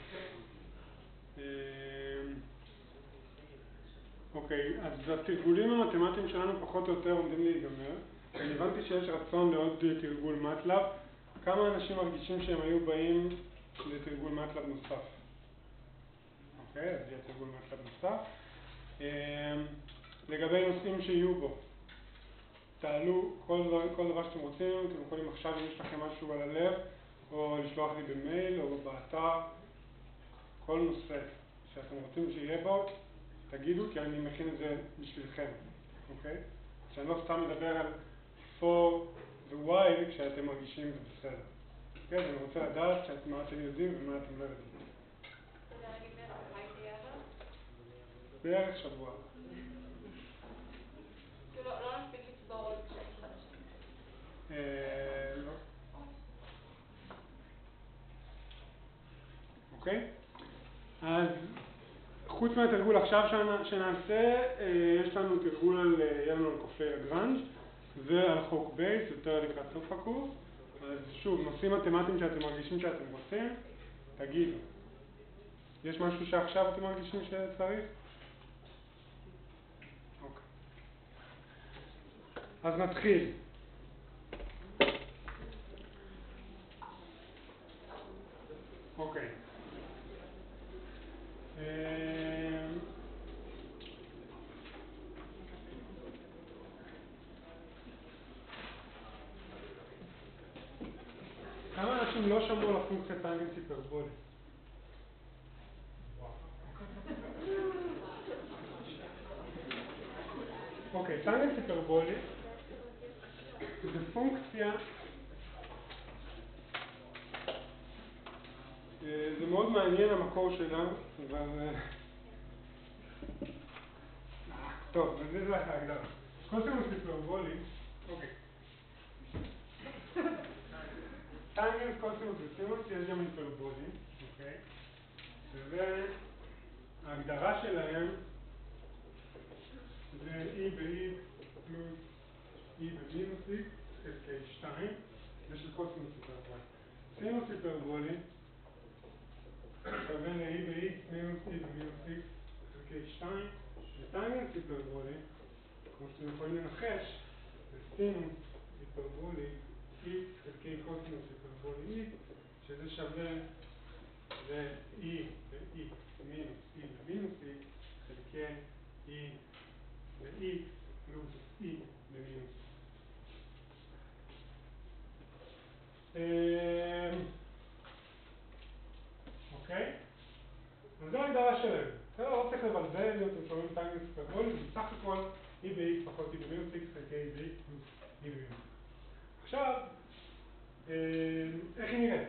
אוקיי, אז התרגולים המתמטיים שלנו פחות או יותר עומדים להיגמר. אני הבנתי שיש רצון לעוד תרגול מטלב. כמה אנשים מרגישים שהם היו באים לתרגול מטלב נוסף? אוקיי, אז יהיה תרגול מטלב נוסף. לגבי נושאים שיהיו בו, תעלו כל דבר, כל דבר שאתם רוצים, אתם יכולים עכשיו אם יש לכם משהו על הלב, או לשלוח לי במייל או באתר, כל נושא שאתם רוצים שיהיה בו, תגידו, כי אני מכין את זה בשבילכם, אוקיי? שאני לא סתם מדבר על for ו-y כשאתם מרגישים זה בסדר. אוקיי? אז אני רוצה לדעת שאת, מה אתם יודעים ומה אתם לא יודעים. אתה יודע להגיד בערך מה יהיה אבל? בערך שבוע. כאילו, לא נספיק לצבור עוד קשיים חדשים. אה... לא. אוקיי? אז חוץ מהתרגול עכשיו שנעשה, יש לנו תרגול על, יהיה לנו על כופלי לגרנז' ועל חוק בייס, יותר לקראת סוף הקורס. אז שוב, נושאים מתמטיים שאתם מרגישים שאתם רוצים, תגידו. יש משהו שעכשיו אתם מרגישים שצריך? אוקיי. אז נתחיל. אוקיי. כמה אנשים לא שמעו על הפונקציה טנגנס היפרבולית? אוקיי, טנגנס היפרבולית זה פונקציה, זה מאוד מעניין המקור שלה, אבל... טוב, אז זה רק ההגדרה. קוסינוס היפרבולי, אוקיי. טנגנס, קוסינוס וסינוס, יש גם היפרבולים, אוקיי? וההגדרה שלהם זה E ב-E פלוס E במינוס X חלקי שתיים, זה של קוסינוס היפרבולי. סינוס היפרבולי שווה ל-E ב-X מינוס E במינוס X חלקי שתיים, וטנגנס היפרבולי, כמו שאתם יכולים לנחש, זה סינוס היפרבולי X חלקי קוסינוס היפרבולי X, שזה שווה ל-E ב-X מינוס E במינוס X חלקי E ב-X פלוס E במינוס X. אוקיי? אז זו ההגדרה שלהם. לא צריך לבלבל, אם אתם שומעים טנגנס היפרבולי, זה בסך הכל E ב-X פחות E במינוס X חלקי E ב-X פלוס E במינוס X. עכשיו, איך היא נראית?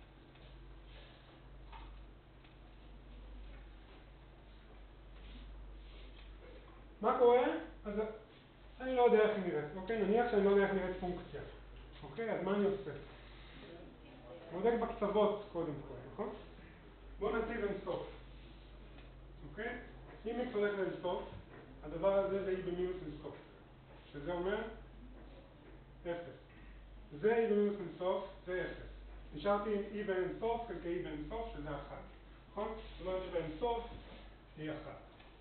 מה קורה? אז אני לא יודע איך היא נראית, אוקיי? נניח שאני לא יודע איך נראית פונקציה. אוקיי? אז מה אני עושה? בודק בקצוות קודם כל, נכון? בואו נציב אינסוף. אוקיי? אם x הולך לאינסוף, הדבר הזה זה E במינוס אינסוף. שזה אומר אפס. זה E במינוס אינסוף, זה אפס. נשארתי עם E באינסוף חלקי E באינסוף, שזה אחת. נכון? זאת אומרת שבאינסוף היא אחת.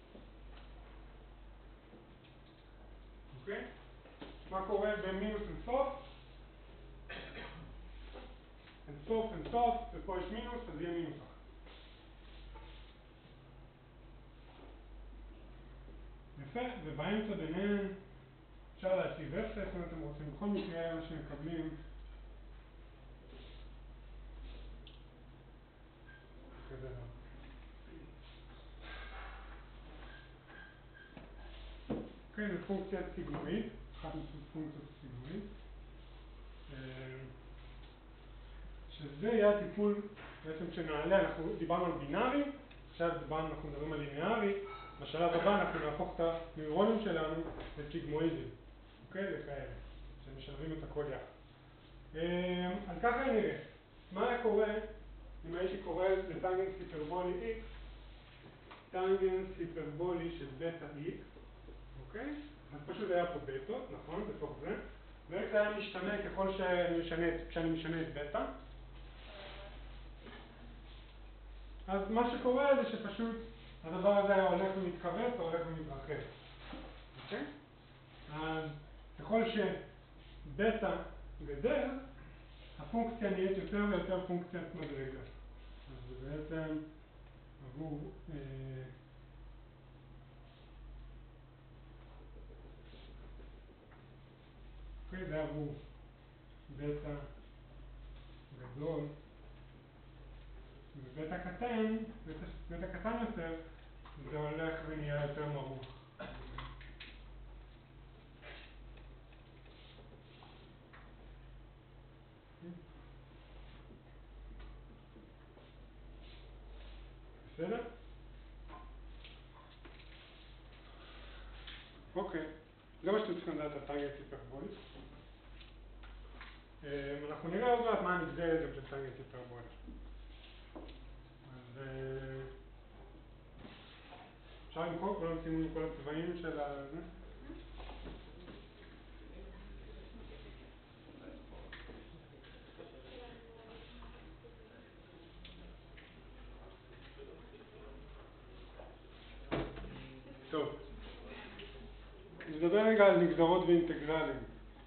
אוקיי? מה קורה במינוס אינסוף? אינסוף, אינסוף, ופה יש מינוס, אז יהיה מינוס אחת. יפה, ובאמצע ביניהם אפשר להציב אפס אם אתם רוצים. בכל מקרה מה שמקבלים כזה דבר. אוקיי, זו פונקציה ציגורית, אחת מסוג פונקציות ציגורית, שזה יהיה הטיפול בעצם שנעלה, אנחנו דיברנו על בינארי, עכשיו דיברנו, אנחנו מדברים על ליניארי, בשלב הבא אנחנו נהפוך את הנוירונים שלנו לסיגמואידים, אוקיי? לכאלה, שמשלבים את הכל יחד. אז ככה נראה, מה היה קורה אם הייתי קורא לטנגנס היפרבולי X, טנגנס היפרבולי של בטא X, אוקיי? אז פשוט היה פה בטות, נכון? בתוך זה. ו-X היה משתנה ככל שאני משנה, כשאני משנה את בטא. אז מה שקורה זה שפשוט הדבר הזה היה הולך ומתכווץ או הולך ומתרחב. אוקיי? אז ככל שבטא גדל, הפונקציה נהיית יותר ויותר פונקציית מדרגה. אז זה בעצם עבור אה, אוקיי, זה עבור בטא גדול, ובטא קטן, בטא קטן יותר, זה הולך ונהיה יותר מרוח. בסדר? אוקיי, זה מה שאתם צריכים לדעת על טנגנס היפרבולי. אנחנו נראה עוד מעט מה הנגזרת גם של טנגנס היפרבולי. אז אפשר למחוק, כולם שימו כל הצבעים של הזה. טוב, נדבר רגע על נגזרות ואינטגרלים.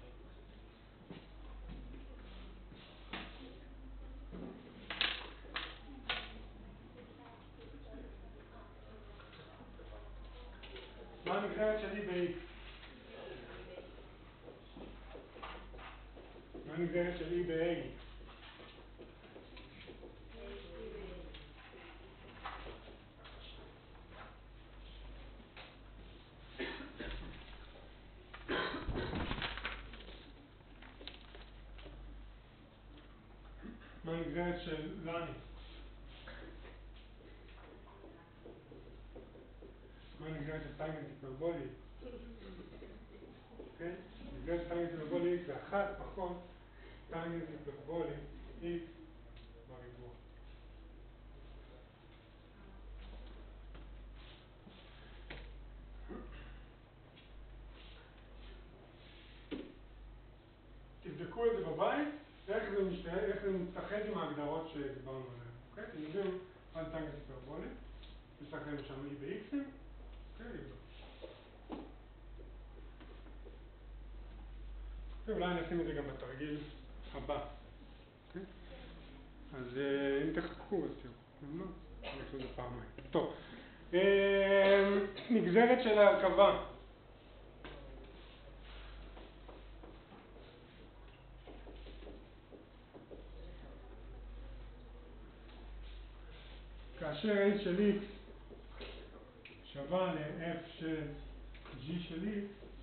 מה הנגזרת שלי ב-X? מה הנגזרת שלי ב-A? מה הנגזרת של לני? מה הנגזרת של טנגנס היפרבולי? אוקיי? נגזרת של טנגנס היפרבולי X זה אחת פחות טנגנס היפרבולי X בריבוע. תבדקו את זה בבית, איך זה משתנה, איך זה מתאחד עם ההגדרות שדיברנו עליהן. אוקיי? אתם יודעים על טנגנס היפרבולי, מסתכלים שם E ב-X'ים, אוקיי? לבדוק. ואולי נשים את זה גם בתרגיל הבא. אוקיי? אז אם תחכו, אז תראו. אם לא, נעשו את זה פעמיים. טוב. נגזרת של ההרכבה. כאשר A של X שווה ל-F של G של X,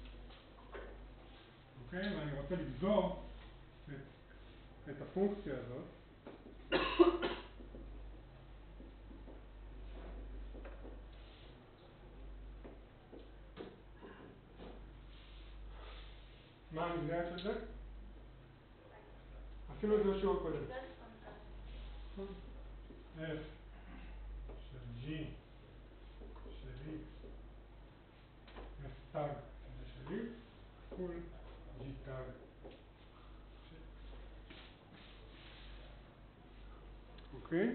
אוקיי? ואני רוצה לגזור את, את הפונקציה הזאת. מה הנגזרת של זה? עשינו את זה בשיעור קודם. F של G של X, F תג של X, כפול G תג של X. אוקיי?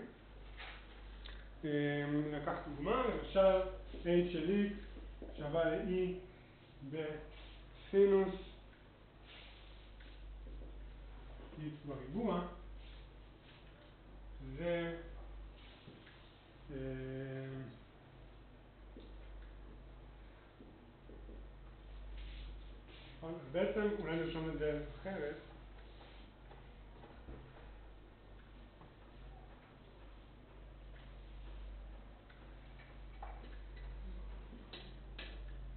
ניקח דוגמה, למשל H של X שווה ל-E בסינוס X בריבוע. זה בעצם אולי נרשום את זה אחרת.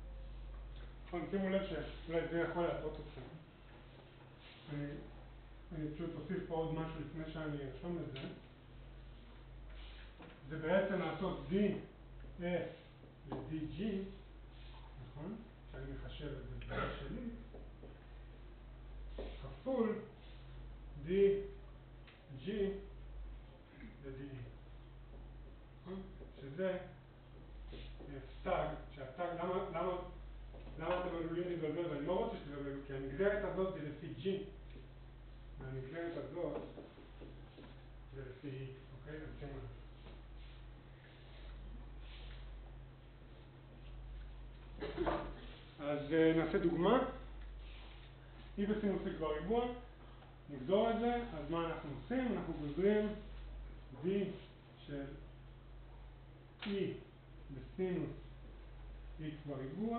שימו לב שאולי זה יכול להטעות אתכם. אני אני פשוט אוסיף פה עוד משהו לפני שאני ארשום את זה. זה בעצם לעשות די אף ל-די ג'י, נכון? שאני מחשב את זה בדרך שלי, כפול די ג'י ל-די אי. נכון? שזה סטאג, שהסטאג, למה, למה, למה אתם עלולים להתבלבל ואני לא רוצה שתתבלבלו? כי הנגזרת הזאת זה לפי G, והנגזרת הזאת זה לפי E, אוקיי? אז שימו לב. אז נעשה דוגמה. E בסינוס X בריבוע, נגזור את זה, אז מה אנחנו עושים? אנחנו גוזרים D של E בסינוס X בריבוע,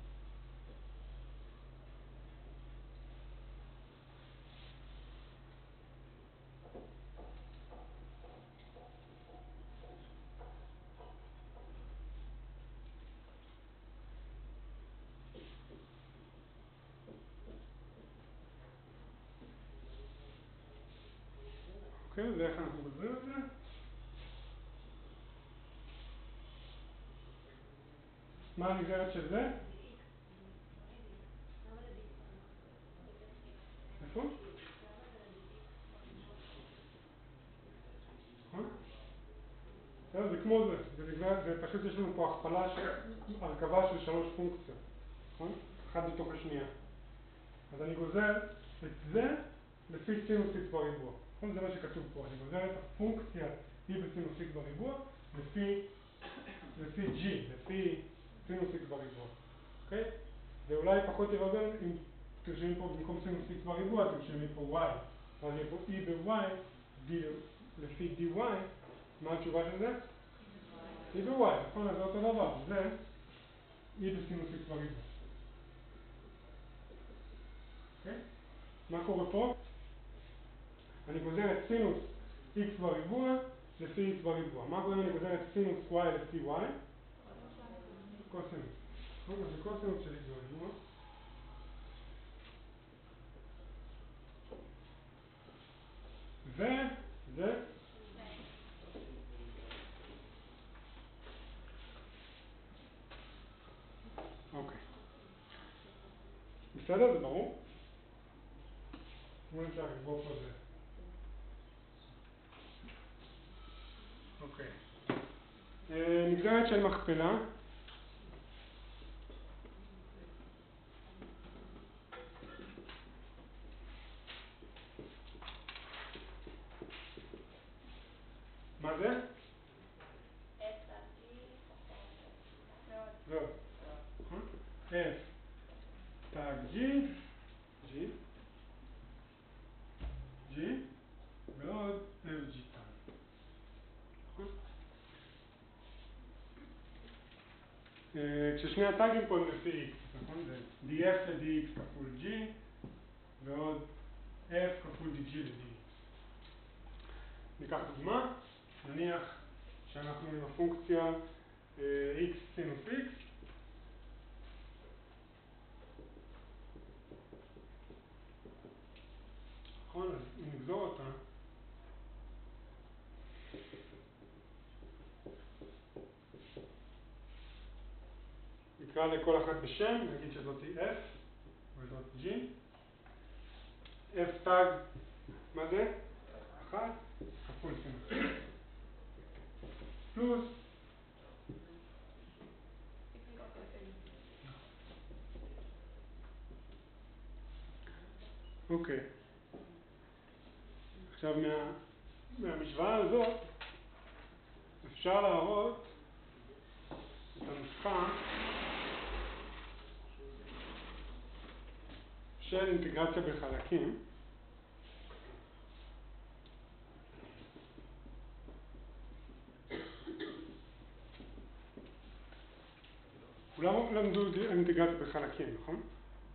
אוקיי, ואיך אנחנו גוזרים את זה? מה הנגזרת של זה? איפה? נכון? זה כמו זה, זה נגזרת, זה פשוט יש לנו פה הכפלה של הרכבה של שלוש פונקציות, נכון? אחת בתוך השנייה. אז אני גוזר את זה לפי סינוס X בריבוע. נכון? זה מה שכתוב פה, אני גוזר את הפונקציה E בסינוס X בריבוע לפי, לפי G, לפי סינוס X בריבוע. אוקיי? זה אולי פחות יבלבל אם תרשמים פה במקום סינוס X בריבוע, תרשמים פה Y. אז יהיה פה E ב-Y, D לפי די וואי, מה התשובה של זה? E ב-Y, נכון? אז זה אותו דבר, זה E בסינוס X בריבוע. אוקיי? מה קורה פה? אני גוזר את סינוס X בריבוע לפי X בריבוע. מה קורה אם אני גוזר את סינוס Y לפי Y? קוסינוס. זה קוסינוס של X בריבוע. וזה אוקיי. בסדר? זה ברור? בואו נצטרך לגבור פה זה. אוקיי. נגזרת של מכפלה. מה זה? F תג G, ועוד. נכון? F תג G, G, G, ועוד F G תג. נכון? כששני הטאגים פה הם לפי X, נכון? זה די אף ל-די אקס כפול G, ועוד F כפול די ג'י ל-די אקס. ניקח דוגמה, נניח שאנחנו עם הפונקציה X סינוס X, נכון? אז אם נגזור אותה, נקרא לכל אחת בשם, נגיד שזאת היא F וזאת G. F תג, מה זה? אחת, כפול סינוס. פלוס. אוקיי. עכשיו מה, מהמשוואה הזאת אפשר להראות את הנוסחה של אינטגרציה בחלקים. כולם למדו אינטגרציה בחלקים, נכון?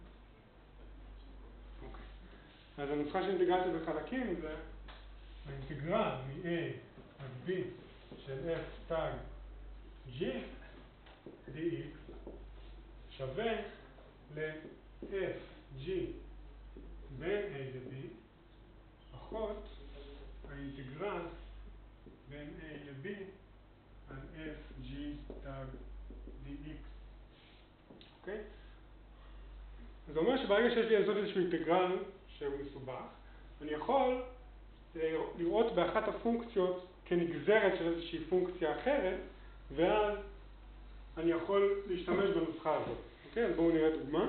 אוקיי. אז הנוסחה של אינטגרציה בחלקים זה האינטגרל מ-A עד B של F תג G dx שווה ל-F G בין A ל-B פחות האינטגרל בין A ל-B על F, G, תג, dx. אוקיי? זה אומר שברגע שיש לי לעשות איזשהו אינטגרל שהוא מסובך, אני יכול לראות באחת הפונקציות כנגזרת של איזושהי פונקציה אחרת, ואז אני יכול להשתמש בנוסחה הזאת. אוקיי? אז בואו נראה דוגמה.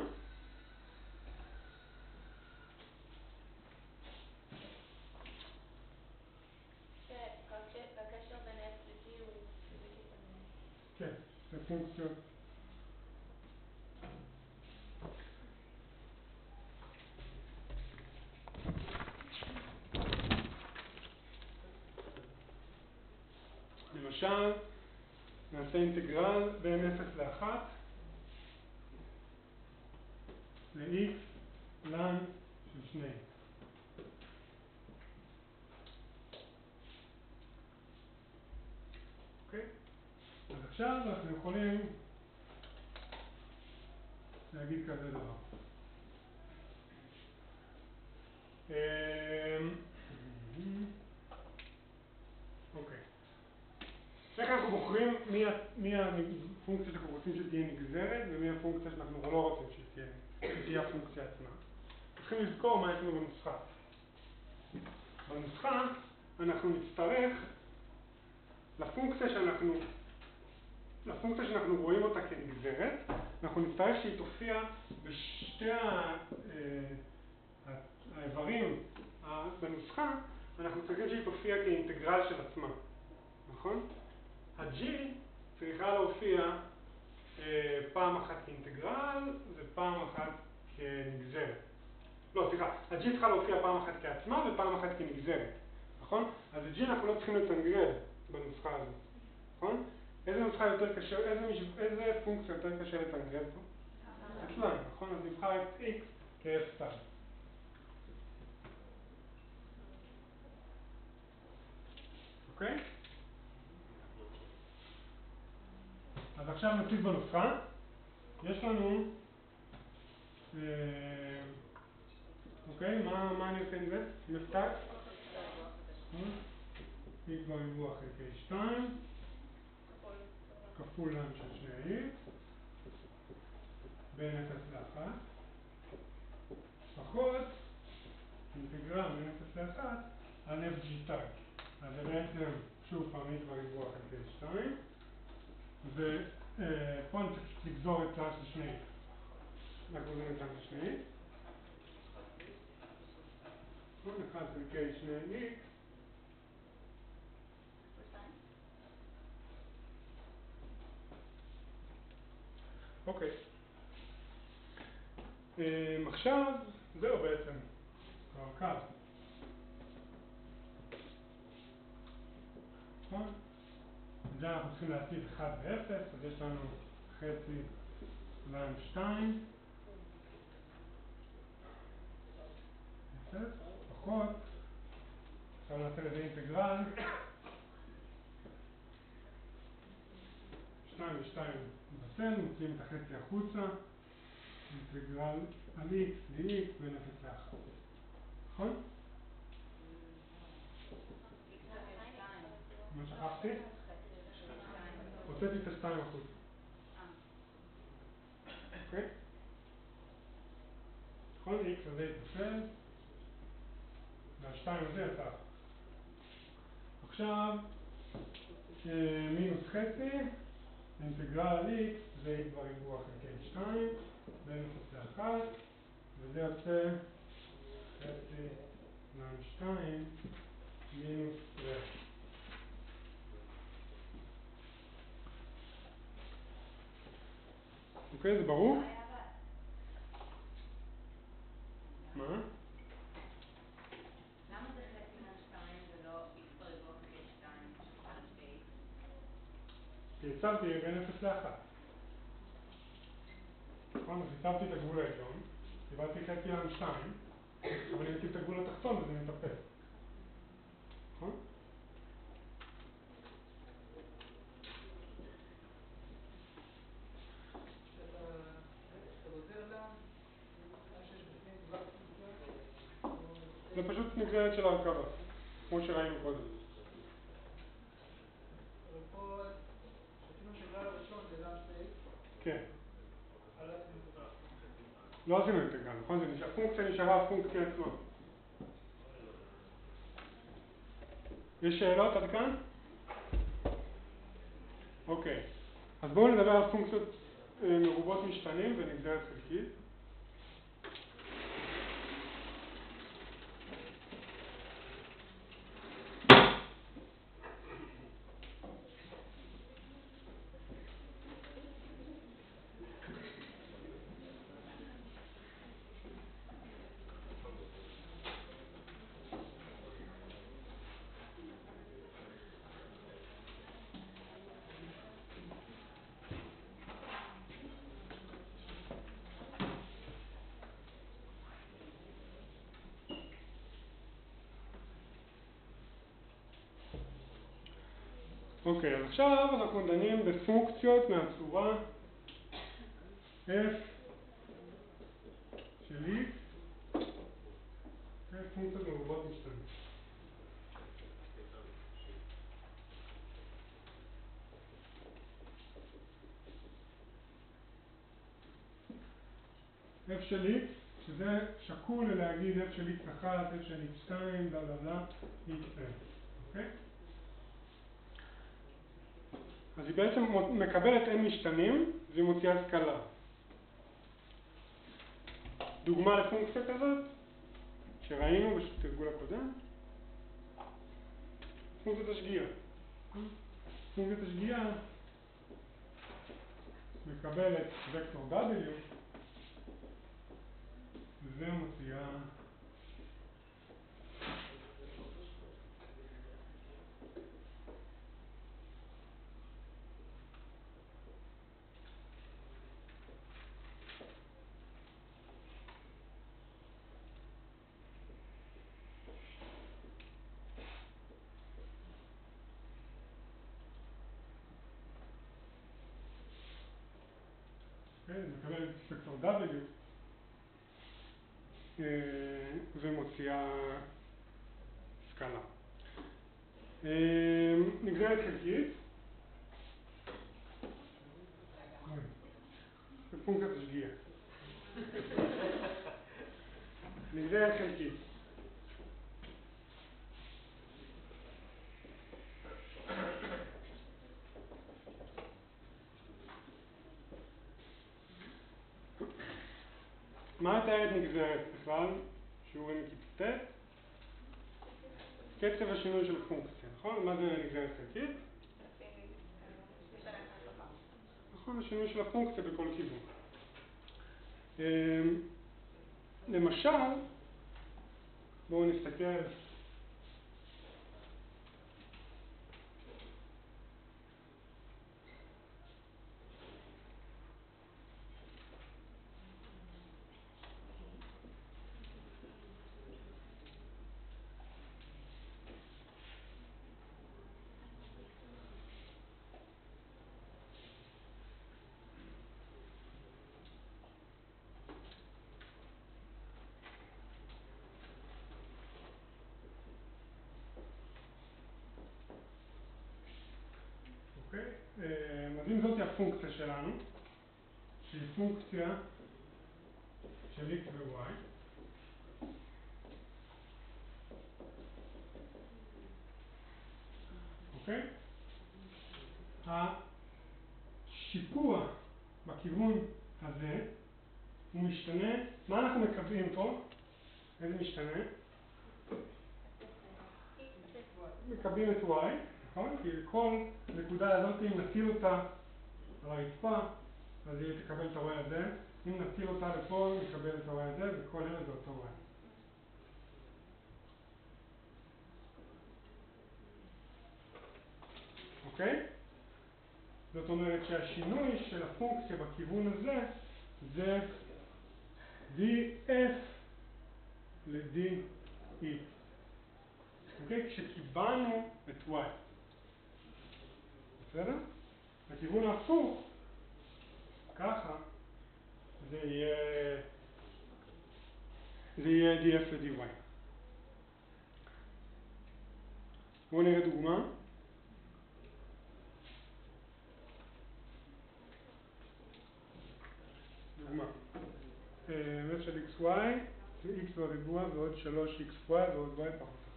שהקשר בין F ל-G הוא בלתי תלוי. כן, זה פונקציות. למשל, נעשה אינטגרל בין אפס לאחת ל-x ln של שני. אוקיי? אז עכשיו אנחנו יכולים להגיד כזה דבר. אוקיי. איך אנחנו בוחרים מי הפונקציה שאנחנו רוצים שתהיה נגזרת ומי הפונקציה שאנחנו לא רוצים שתהיה הפונקציה עצמה? צריכים לזכור מה יש לנו בנוסחה. בנוסחה אנחנו נצטרך לפונקציה שאנחנו לפונקציה שאנחנו רואים אותה כנגזרת, אנחנו נצטרך שהיא תופיע בשתי האיברים בנוסחה, אנחנו צריכים שהיא תופיע כאינטגרל של עצמה, נכון? ה-G צריכה להופיע אה, פעם אחת כאינטגרל ופעם אחת כנגזרת. לא, סליחה, ה-G צריכה להופיע פעם אחת כעצמה ופעם אחת כנגזרת, נכון? אז ה-G אנחנו לא צריכים לתנגרד בנוסחה הזאת, נכון? איזה נוסחה יותר קשה, איזה, משב... איזה פונקציה יותר קשה לתנגרד פה? אצלן, נכון? אז נבחר את x כ-f סתם. אוקיי? אז עכשיו נוסיף בנוסחה. יש לנו... אה... אוקיי, מה, מה אני עושה עם זה? מפתק? x בריבוע חלקי שתיים כפול ln של שני x בין אפס לאחת פחות אינטגרל בין אפס לאחת על f g תג. אז זה בעצם שוב פעם x בריבוע חלקי שתיים ופה אני צריך לגזור את ln של שני x. אנחנו גוזרים את ln של שני x אחד חלקי שני x אוקיי. עכשיו, זהו בעצם, כבר קל. נכון? זה אנחנו צריכים להציב אחד ו-אפס, אז יש לנו חצי ln שתיים. אפס, פחות. עכשיו נעשה לזה אינטגרל. שתיים ו-שתיים מבטל, מוציאים את החצי החוצה. אינטגרל על x dx בין אפס לאחת. נכון? מה שכחתי? הוצאתי את השתיים החוצה. אוקיי? נכון? x הזה יתפל. והשתיים הזה יצא. עכשיו, מינוס חצי, אינטגרל על x זה x בריבוע חלקי שתיים, בין אפס לאחת, וזה יוצא חצי ln שתיים מינוס רבע. אוקיי, זה ברור? מה? למה זה חצי ln שתיים ולא x בריבוע חלקי שתיים על שתי x? כי הצבתי בין אפס לאחת. נכון, אז הצבתי את הגבול העליון, קיבלתי חצי ln שתיים, אבל אני מציב את הגבול התחתון וזה מתאפס. נכון? אתה גוזר לה, מה שיש בפנים כבר פונקציה, או זה פשוט נגזרת של הרכבה, כמו שראינו קודם. אבל פה, שתינו שגלל הראשון זה גם סייף. כן. על עצמי. לא עשינו את זה גם, נכון? הפונקציה נשארה הפונקציה עצמה. יש שאלות עד כאן? אוקיי. אז בואו נדבר על פונקציות מרובות משתנים ונגזרת חלקית. אוקיי, אז עכשיו אנחנו דנים בפונקציות מהצורה f של x, פונקציות מרובות משתנים. f של x, שזה שקול להגיד f של x אחת, f של x שתיים, בלה בלה בלה, xn, אוקיי? אז היא בעצם מקבלת n משתנים והיא מוציאה סקלה. דוגמה לפונקציה כזאת שראינו בתרגול הקודם, פונקציית השגיאה. פונקציית השגיאה מקבלת וקטור W ומוציאה מקבלת וקטור W ומוציאה סקלה. נגזרת חלקית. זה פונקציית השגיאה. נגזרת חלקית. מה מתארת נגזרת בכלל? שיעורים מכיתה ט'. קצב השינוי של פונקציה, נכון? מה זה נגזרת חלקית? נכון, השינוי של הפונקציה בכל כיוון. למשל, בואו נסתכל אז אם זאת הפונקציה שלנו, שהיא פונקציה של x ו-y, אוקיי? השיפוע בכיוון הזה הוא משתנה. מה אנחנו מקבלים פה? איזה משתנה? מקבלים את y, נכון? כי כל נקודה הזאת, אם נטיל אותה על הרצפה, אז היא תקבל את ה-y הזה. אם נטיל אותה לפה, נקבל את ה-y הזה, וכל אלה זה אותו y. אוקיי? זאת אומרת שהשינוי של הפונקציה בכיוון הזה זה df ל-dx. אוקיי? כשקיבלנו את y. בסדר? בכיוון ההפוך, ככה, זה יהיה, זה יהיה df ל-dy. בואו נראה דוגמה. דוגמה. f של xy זה x בריבוע ועוד שלוש אקס וואי ועוד y פחות אחת.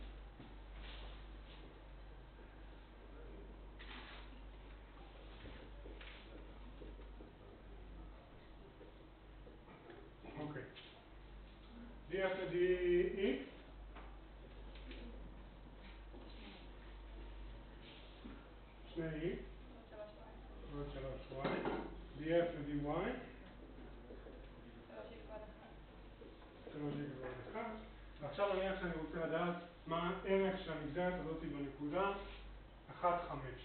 אוקיי. df ל-dx שני x ועוד שלוש y. df ל-dy שלוש אקס ועוד אחת. ועכשיו נניח שאני רוצה לדעת מה הערך של הנגזרת הזאת בנקודה אחת חמש.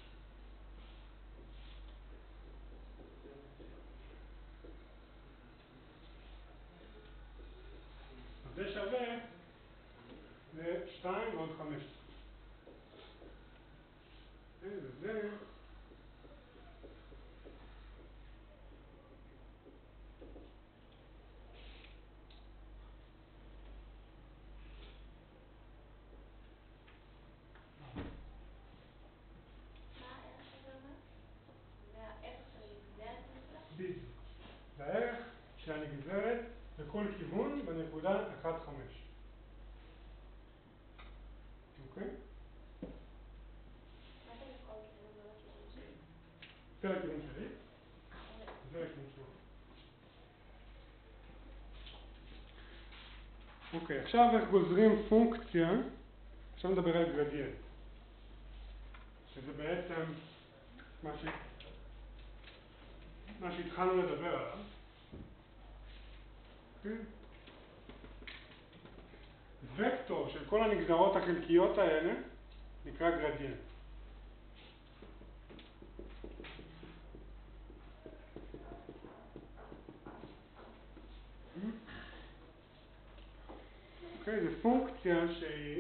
אז זה שווה ל-שתיים ועוד חמש. וזה בדיוק. זה הערך של הנגזרת בכל כיוון בנקודה אחת חמש. אוקיי? מה זה לכל כיוון לא לכיוון שלי? זה לכיוון שלי. זה לכיוון שלי. אוקיי, עכשיו איך גוזרים פונקציה? עכשיו נדבר על גרדיאנט. שזה בעצם מה ש... מה שהתחלנו לדבר עליו. אוקיי? וקטור של כל הנגזרות החלקיות האלה נקרא גרדיאנט. אוקיי, זו פונקציה שהיא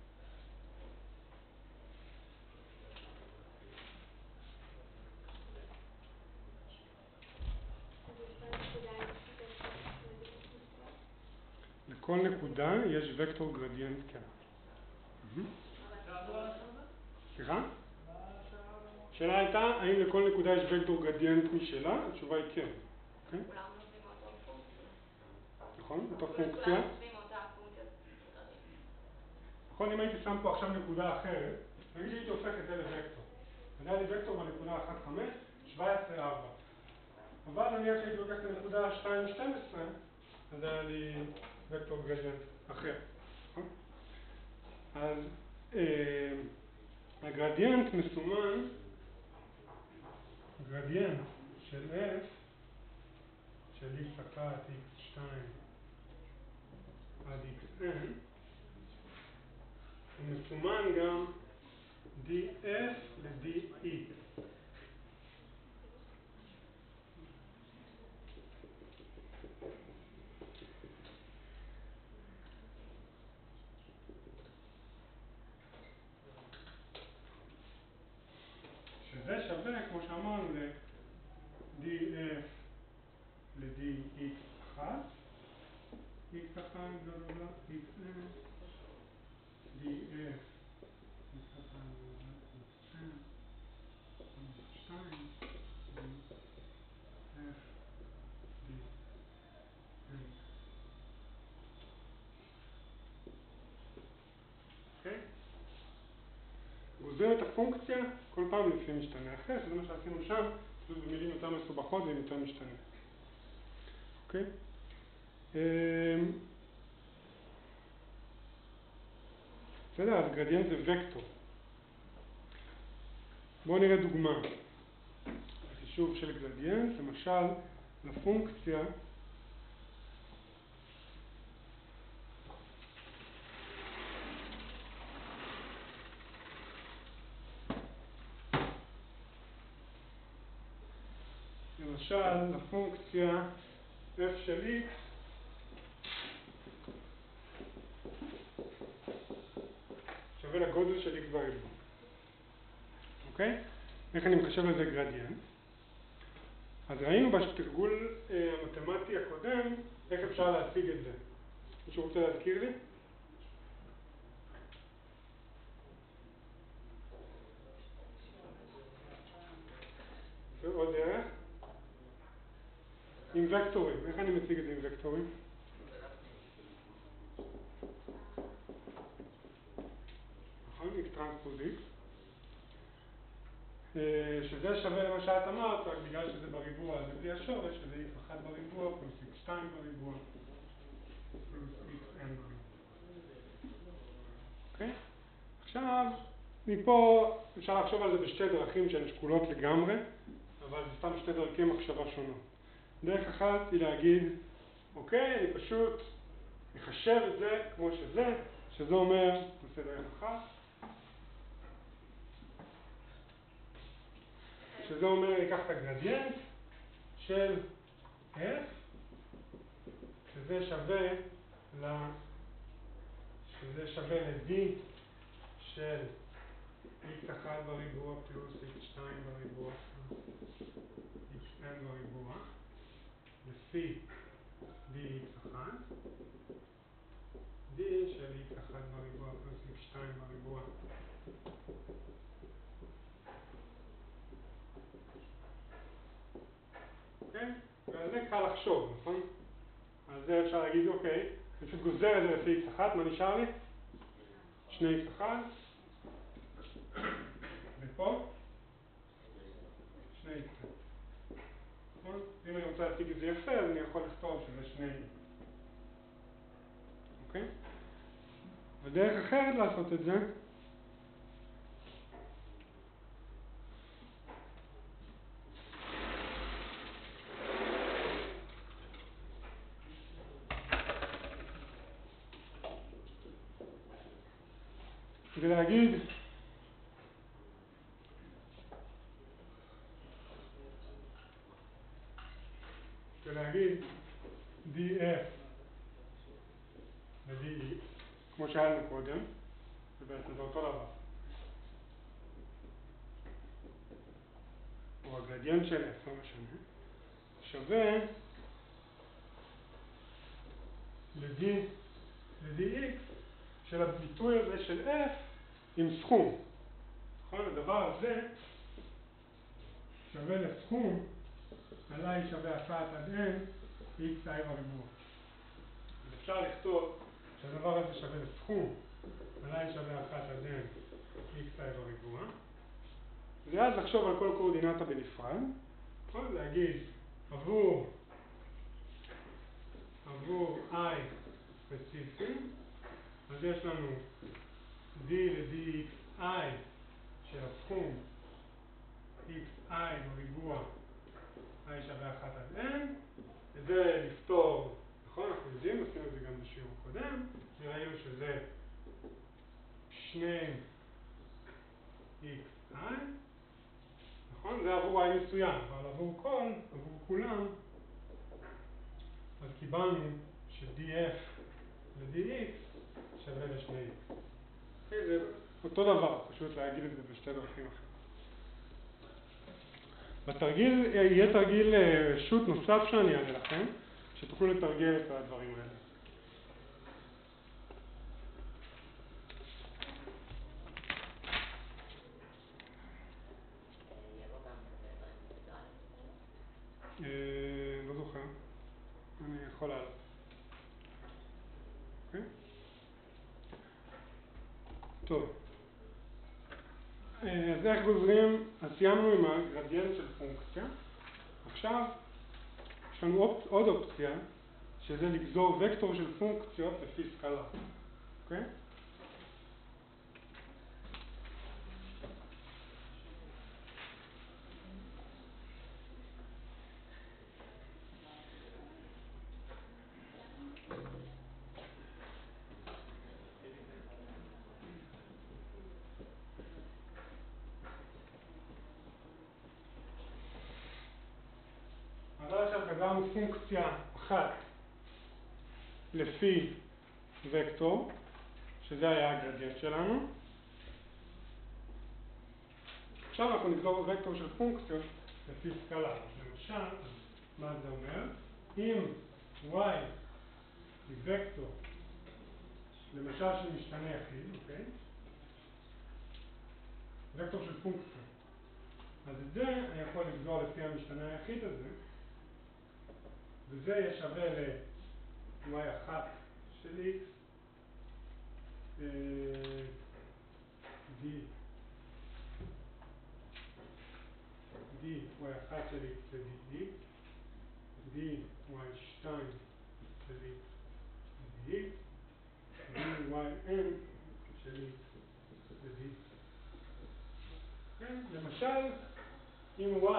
לכל נקודה יש וקטור גרדיאנט כן. סליחה? השאלה הייתה, האם לכל נקודה יש וקטור גרדיאנט משלה? התשובה היא כן. כולם נותנים מאותו פונקציה. נכון? אותה כולם פונקציה. נותנים מאותה פונקציה. נכון, אם הייתי שם פה עכשיו נקודה אחרת, נגיד שהייתי הופך את זה לוקטור. אז היה לי וקטור בנקודה אחת חמש, שבע עשרה ארבע. אבל נניח שהייתי לוקח את הנקודה שתיים שתים עשרה, אז היה לי וקטור גרדיאנט אחר. אז אה, הגרדיאנט מסומן, גרדיאנט של f של x אחת, x שתיים עד xn, הוא מסומן גם df ל-dx. שזה שווה, כמו שאמרנו, ל-df ל-dx אחת, x אחת, בלה בלה בלה, xn, df, x אחת, בלה בלה, xn, x שתיים, df, dn. אוקיי? גוזר את הפונקציה כל פעם לפי משתנה אחר, שזה מה שעשינו שם, פשוט במילים יותר מסובכות ועם יותר משתנה. אוקיי? בסדר, אז גרדיאנט זה וקטור. בואו נראה דוגמה. חישוב של גרדיאנט, למשל, לפונקציה למשל, לפונקציה f של x שווה לגודל של x בריבוע. אוקיי? איך אני מחשב לזה גרדיאנט? אז ראינו בתרגול המתמטי הקודם איך אפשר להשיג את זה. מישהו רוצה להזכיר לי? ועוד דרך. עם וקטורים. איך אני מציג את זה עם וקטורים? נכון? X טרנספוז X. שזה שווה למה שאת אמרת, רק בגלל שזה בריבוע, זה בלי השורש, שזה X אחת בריבוע, פלוס X שתיים בריבוע, פלוס X N בריבוע. אוקיי? עכשיו, מפה אפשר לחשוב על זה בשתי דרכים שהן שקולות לגמרי, אבל זה סתם שתי דרכי מחשבה שונות. דרך אחת היא להגיד, אוקיי, אני פשוט מחשב את זה כמו שזה, שזה אומר, נעשה דרך אחת, שזה אומר, אני אקח את הגרדיאנט של F, שזה שווה ל... שזה שווה ל-D של X אחת בריבוע פלוס X שתיים בריבוע פלוס X N בריבוע, לפי dx אחת, d של X אחת בריבוע פלוס X שתיים בריבוע. אוקיי? ועל זה קל לחשוב, נכון? על זה אפשר להגיד, אוקיי, אני פשוט גוזר את זה לפי X אחת, מה נשאר לי? שני X אחת. ופה? שני X. נכון? אם אני רוצה להציג את זה יפה, אז אני יכול לכתוב שזה שני X. אוקיי? ודרך אחרת לעשות את זה, זה להגיד זה להגיד df ו-dx, כמו שהיה לנו קודם, ובעצם זה אותו דבר. או הגרדיאנט של f, לא משנה, שווה ל-d, ל-dx של הביטוי הזה של f עם סכום. נכון? הדבר הזה שווה לסכום עליי שווה אחת עד n x i בריבוע. אז אפשר לכתוב שהדבר הזה שווה לסכום עליי שווה אחת עד n x i בריבוע. ואז לחשוב על כל קורדינטה בנפרד. נכון? להגיד עבור עבור i ספציפי, אז יש לנו d ל-dx i של הסכום xi בריבוע i שווה אחת עד n, וזה לפתור, נכון? אנחנו יודעים, עשינו את זה גם בשיעור הקודם, וראינו שזה שני xi, נכון? זה עבור i מסוים, אבל עבור כל, עבור כולם, אז קיבלנו ש-df ל-dx שווה ל-שני x. זה אותו דבר, פשוט להגיד את זה בשתי דרכים אחרות. בתרגיל, יהיה תרגיל שו"ת נוסף שאני אענה לכם, שתוכלו לתרגל את הדברים האלה. לא זוכר, אני יכול לעלות. אוקיי? טוב. אז איך גוזרים? אז סיימנו עם הגרדיאנט של פונקציה. עכשיו, יש לנו אופ... עוד אופציה, שזה לגזור וקטור של פונקציות לפי סקאלה. אוקיי? גזרנו פונקציה אחת לפי וקטור, שזה היה הגרדיאנט שלנו. עכשיו אנחנו נגזור וקטור של פונקציות לפי סקאלה. למשל, מה זה אומר? אם y היא וקטור, למשל של משתנה יחיד, אוקיי? וקטור של פונקציה. אז את זה אני יכול לגזור לפי המשתנה היחיד הזה, וזה יהיה שווה ל-y אחת של x, d, d y אחת של x זה dx, d y שתיים של x זה dx, d yn של x זה d. כן? למשל, אם y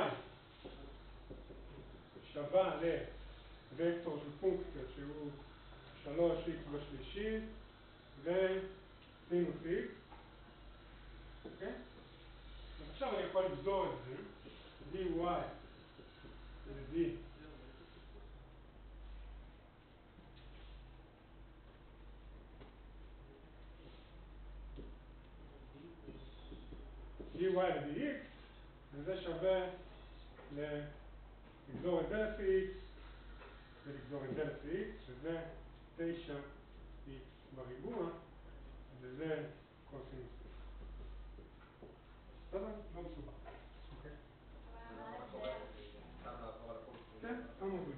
שווה לוקטור של פונקציה שהוא שלוש איקס בשלישית וסינוס x, אוקיי? עכשיו אני יכול לגזור את זה, dy ל-d dy ל-dx, וזה שווה לגזור את זה לפי x ולגזור את זה לפי x, שזה תשע איקס בריבוע, וזה קוסינוס. בסדר? לא מסובך. אוקיי? כן, אמורים.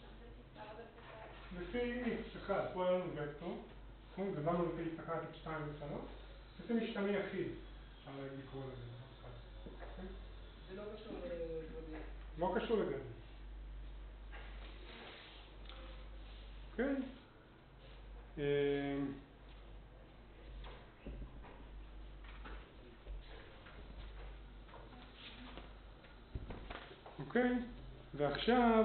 לפי x אחד, פה היה לנו וקטור, נכון? גזרנו לפי x אחת, x שתיים ו-שלוש, לפי משתנה יחיד, אפשר לקרוא לזה. זה לא קשור לגרדיאנט. לא קשור לגרדיאנט. אוקיי? אוקיי? ועכשיו,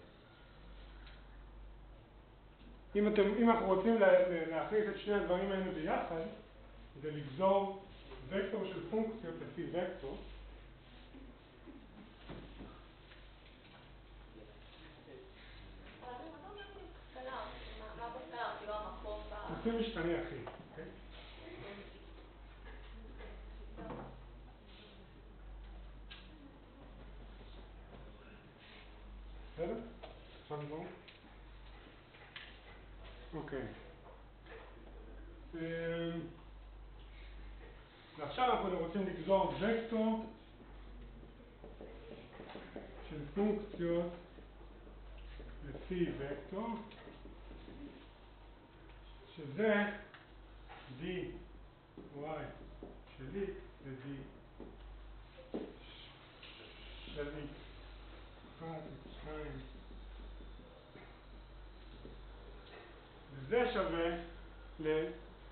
אם אתם, אם אנחנו רוצים להכניס את שני הדברים האלה ביחד, זה לגזור וקטור של פונקציות לפי וקטור. לפי משתנה יחיד, אוקיי? בסדר? עכשיו נגמור? אוקיי. ועכשיו אנחנו רוצים לגזור וקטור של פונקציות לפי וקטור, שזה d y של x ו-d של x אחת, x שתיים, וזה שווה ל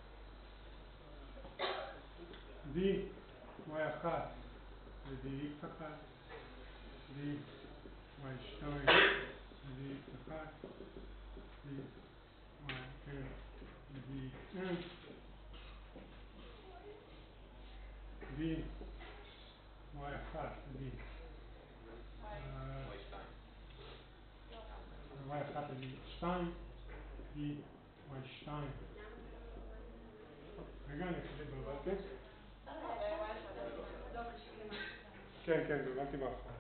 d y אחת ו-d x אחת, d y שתיים ו-d x אחת, d y n ו-d n, d y אחת ו-d y אחת ו-d שתיים, d y שתיים. רגע, אני אכתוב בלבלתי. כן, כן, בלבלתי באחרונה.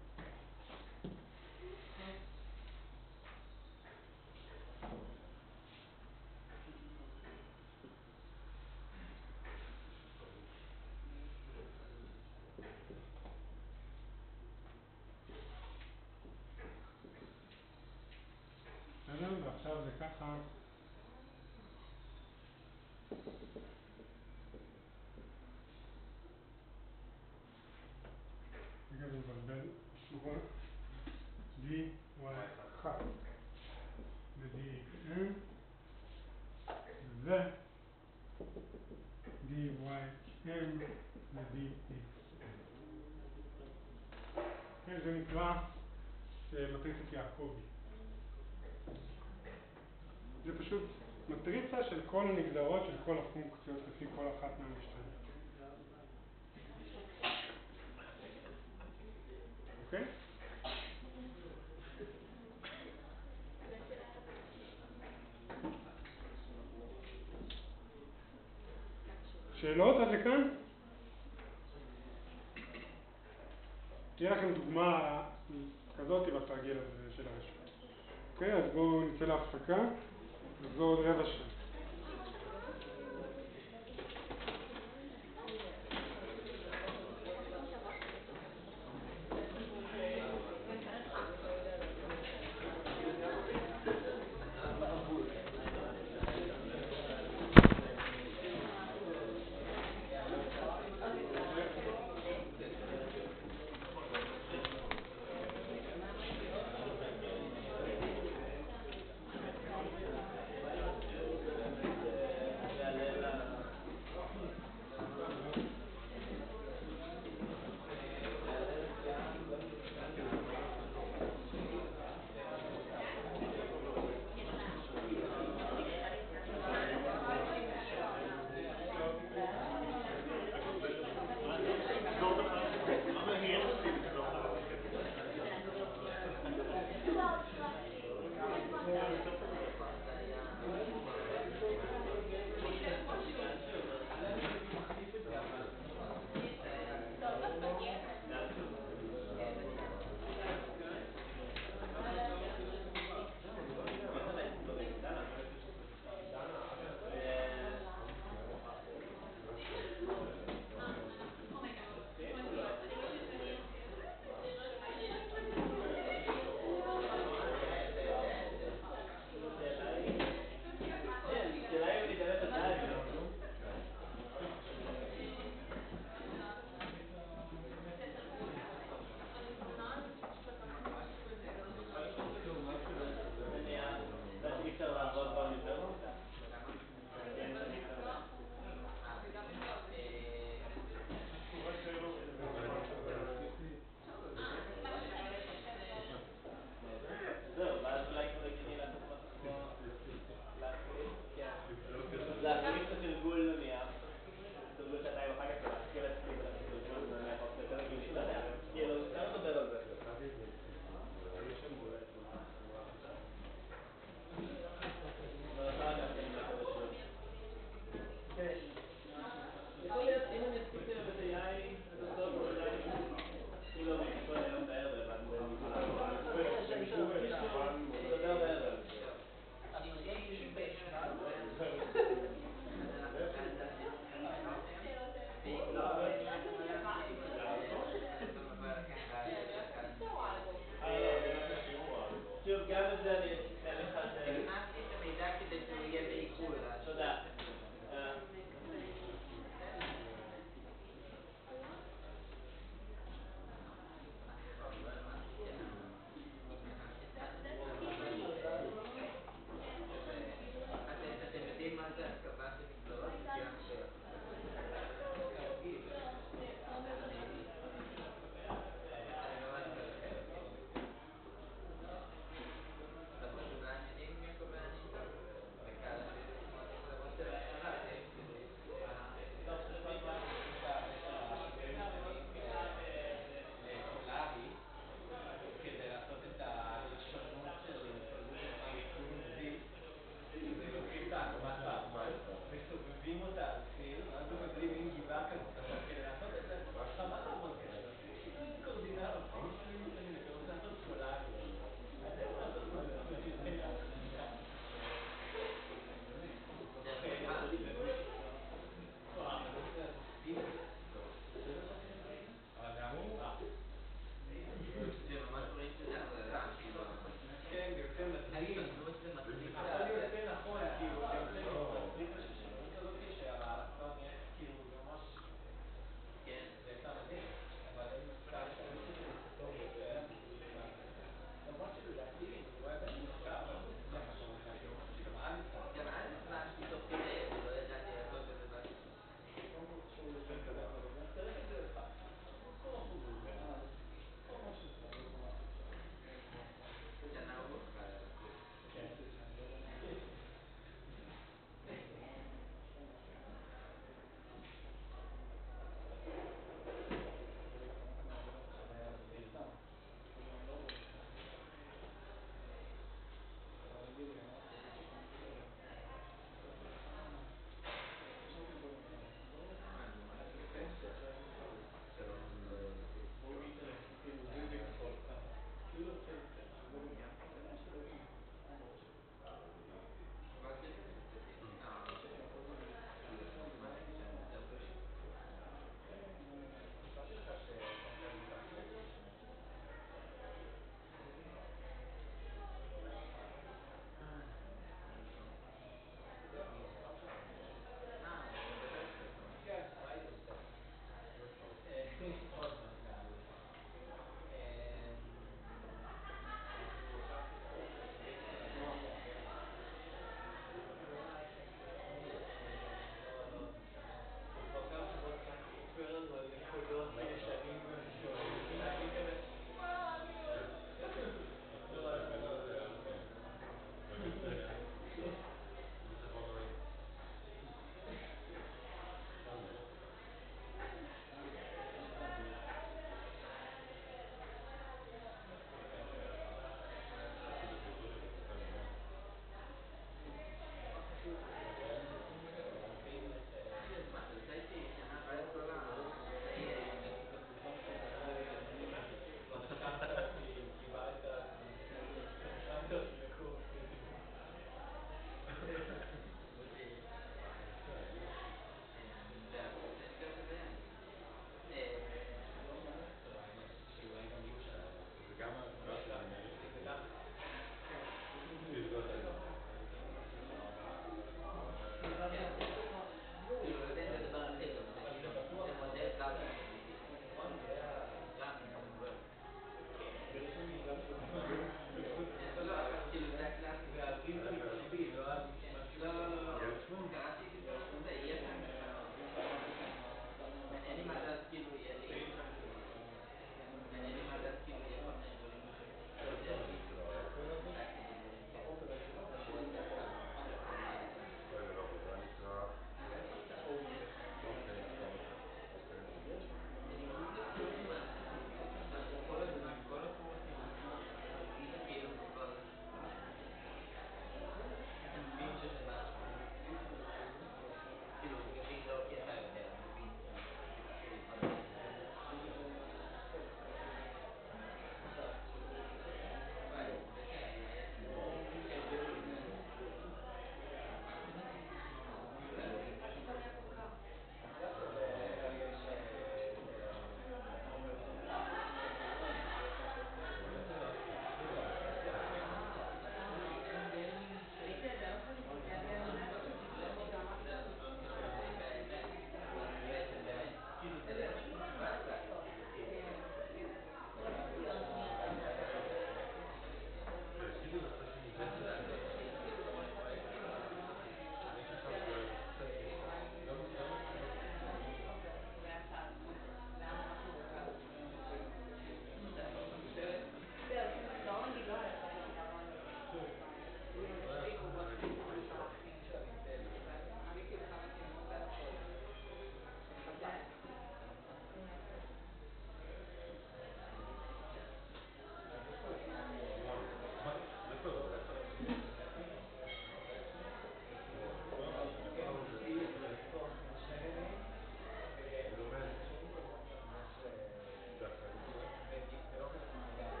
בסדר? ועכשיו זה ככה. רגע, זה מבלבל שורה. d y אחת ו-d n ו d y n ו-d x. זה נקרא מטריצת יעקבי. זה פשוט מטריצה של כל הנגזרות של כל הפונקציות לפי כל אחת מהמשתנים. אוקיי? שאלות עד לכאן? תהיה לכם דוגמה כזאת בתרגיל הזה של הרשת. אוקיי, אז בואו נצא להפסקה, נחזור עוד רבע שעה.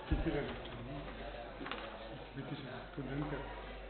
חיכיתי לזה. חיכיתי שזה סטודנטיה.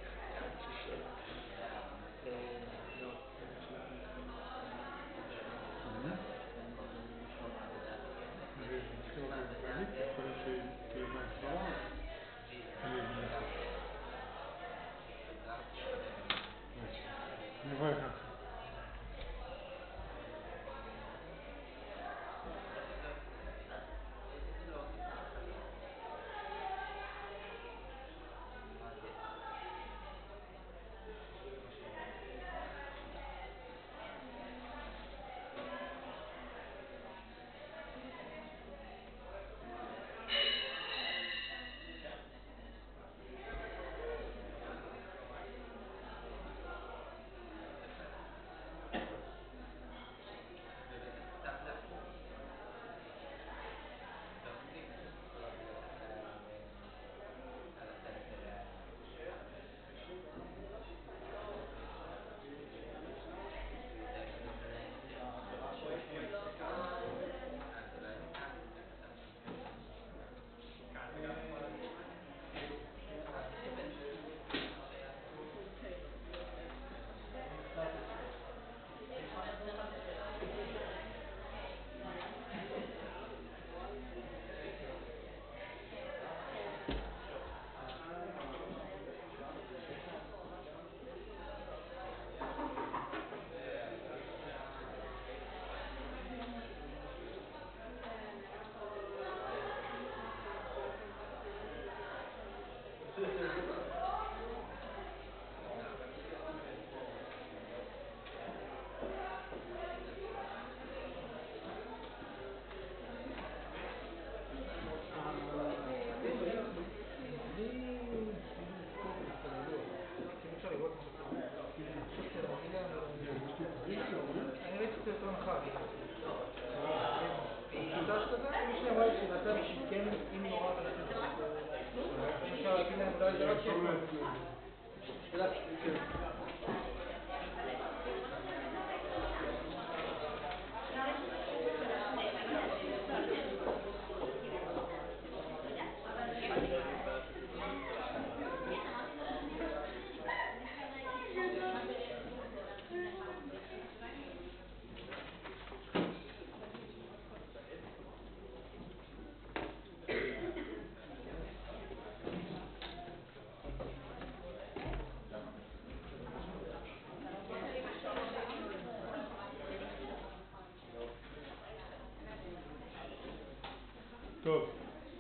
טוב.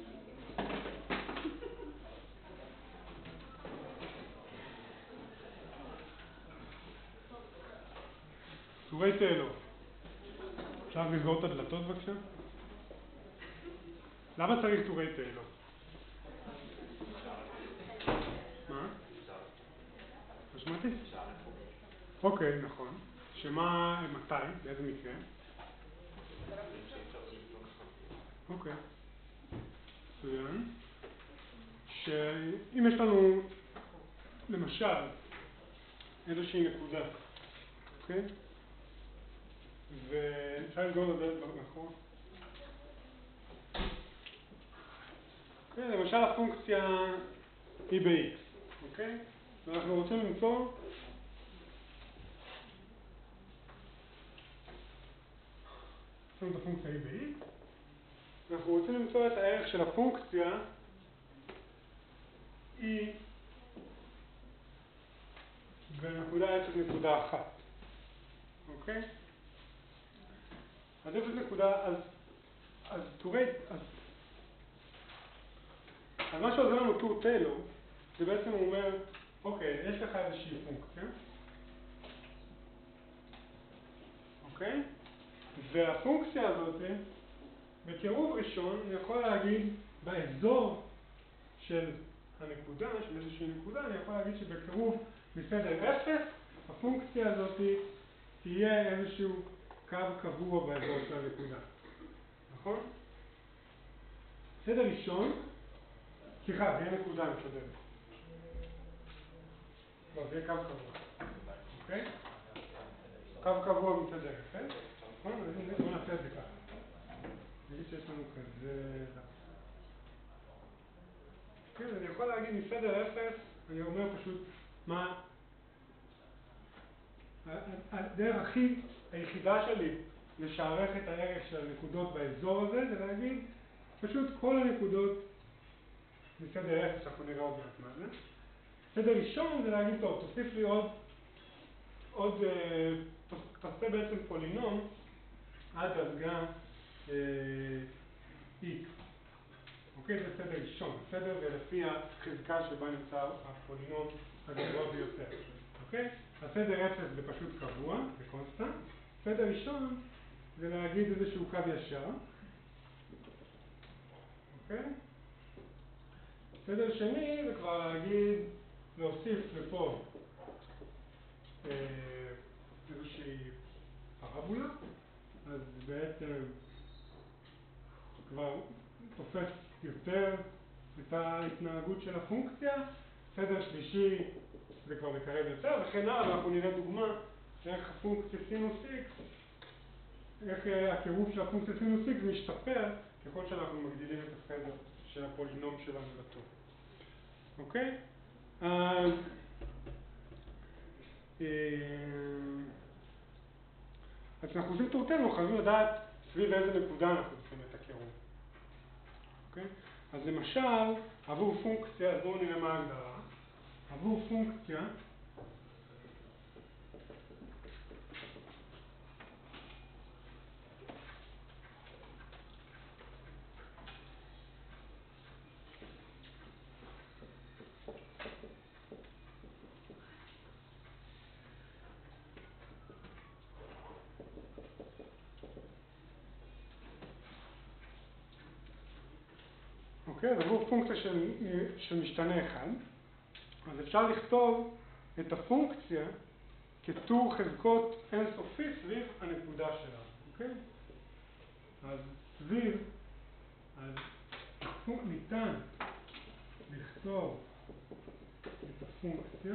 טורי טיילור. אפשר לסגור את הדלתות בבקשה? למה צריך טורי טיילור? מה? לא שמעתי? אוקיי, נכון. שמה, מתי? באיזה מקרה? אוקיי. מצוין. שאם יש לנו למשל איזושהי נקודה, אוקיי? ואפשר לסגור את הדלת מאחורה. אוקיי, למשל הפונקציה היא ב-x, אוקיי? ואנחנו רוצים למצוא את הפונקציה היא ב-x. אנחנו רוצים למצוא את הערך של הפונקציה e בנקודה אפס נקודה אחת. אוקיי? אז אפס נקודה, אז, אז טורי, אז, אז מה שעוזר לנו טור טיילור, זה בעצם הוא אומר, אוקיי, יש לך איזושהי פונקציה, אוקיי? והפונקציה הזאת, בקירוב ראשון, אני יכול להגיד באזור של הנקודה, של איזושהי נקודה, אני יכול להגיד שבקירוב מסדר אפס, הפונקציה הזאת תהיה איזשהו קו קבוע באזור של הנקודה. נכון? סדר ראשון, סליחה, זה יהיה נקודה משודרת. לא, זה יהיה קו קבוע. אוקיי? קו קבוע מצד אפס. נכון? בואו נעשה את זה ככה. נגיד שיש לנו כזה... כן, אני יכול להגיד מסדר אפס, אני אומר פשוט מה הדרך הכי היחידה שלי לשערך את הערך של הנקודות באזור הזה, זה להגיד פשוט כל הנקודות מסדר אפס, אנחנו נראה עוד מעט מה זה. סדר ראשון זה להגיד, טוב, תוסיף לי עוד, עוד, אה, תעשה בעצם פולינום עד דרגה אה, x. אוקיי, זה סדר ראשון. סדר זה לפי החזקה שבה נמצא הפולינום הגבוה ביותר. אוקיי? הסדר אפס זה פשוט קבוע, זה קונסטנט. סדר ראשון זה להגיד איזשהו קו ישר. אוקיי? סדר שני זה כבר להגיד, להוסיף לפה אה, איזושהי פרבולה, אז בעצם כבר תופס יותר את ההתנהגות של הפונקציה. סדר שלישי זה כבר מקרב יותר, וכן הלאה, אנחנו נראה דוגמה איך הפונקציה סינוס x, איך הקירוב של הפונקציה סינוס x משתפר ככל שאנחנו מגדילים את הסדר של הפולינום שלנו לטור. אוקיי? אז אז כשאנחנו עושים תורתנו, חייבים לדעת סביב איזה נקודה אנחנו עושים את הקירוב. אוקיי? אז למשל, עבור פונקציה, אז בואו נראה מה ההגדרה. עבור פונקציה, אוקיי, אז עבור פונקציה של, של משתנה אחד, אז אפשר לכתוב את הפונקציה כטור חזקות אינסופי סביב הנקודה שלה, אוקיי? אז סביב, אז ניתן לכתוב את הפונקציה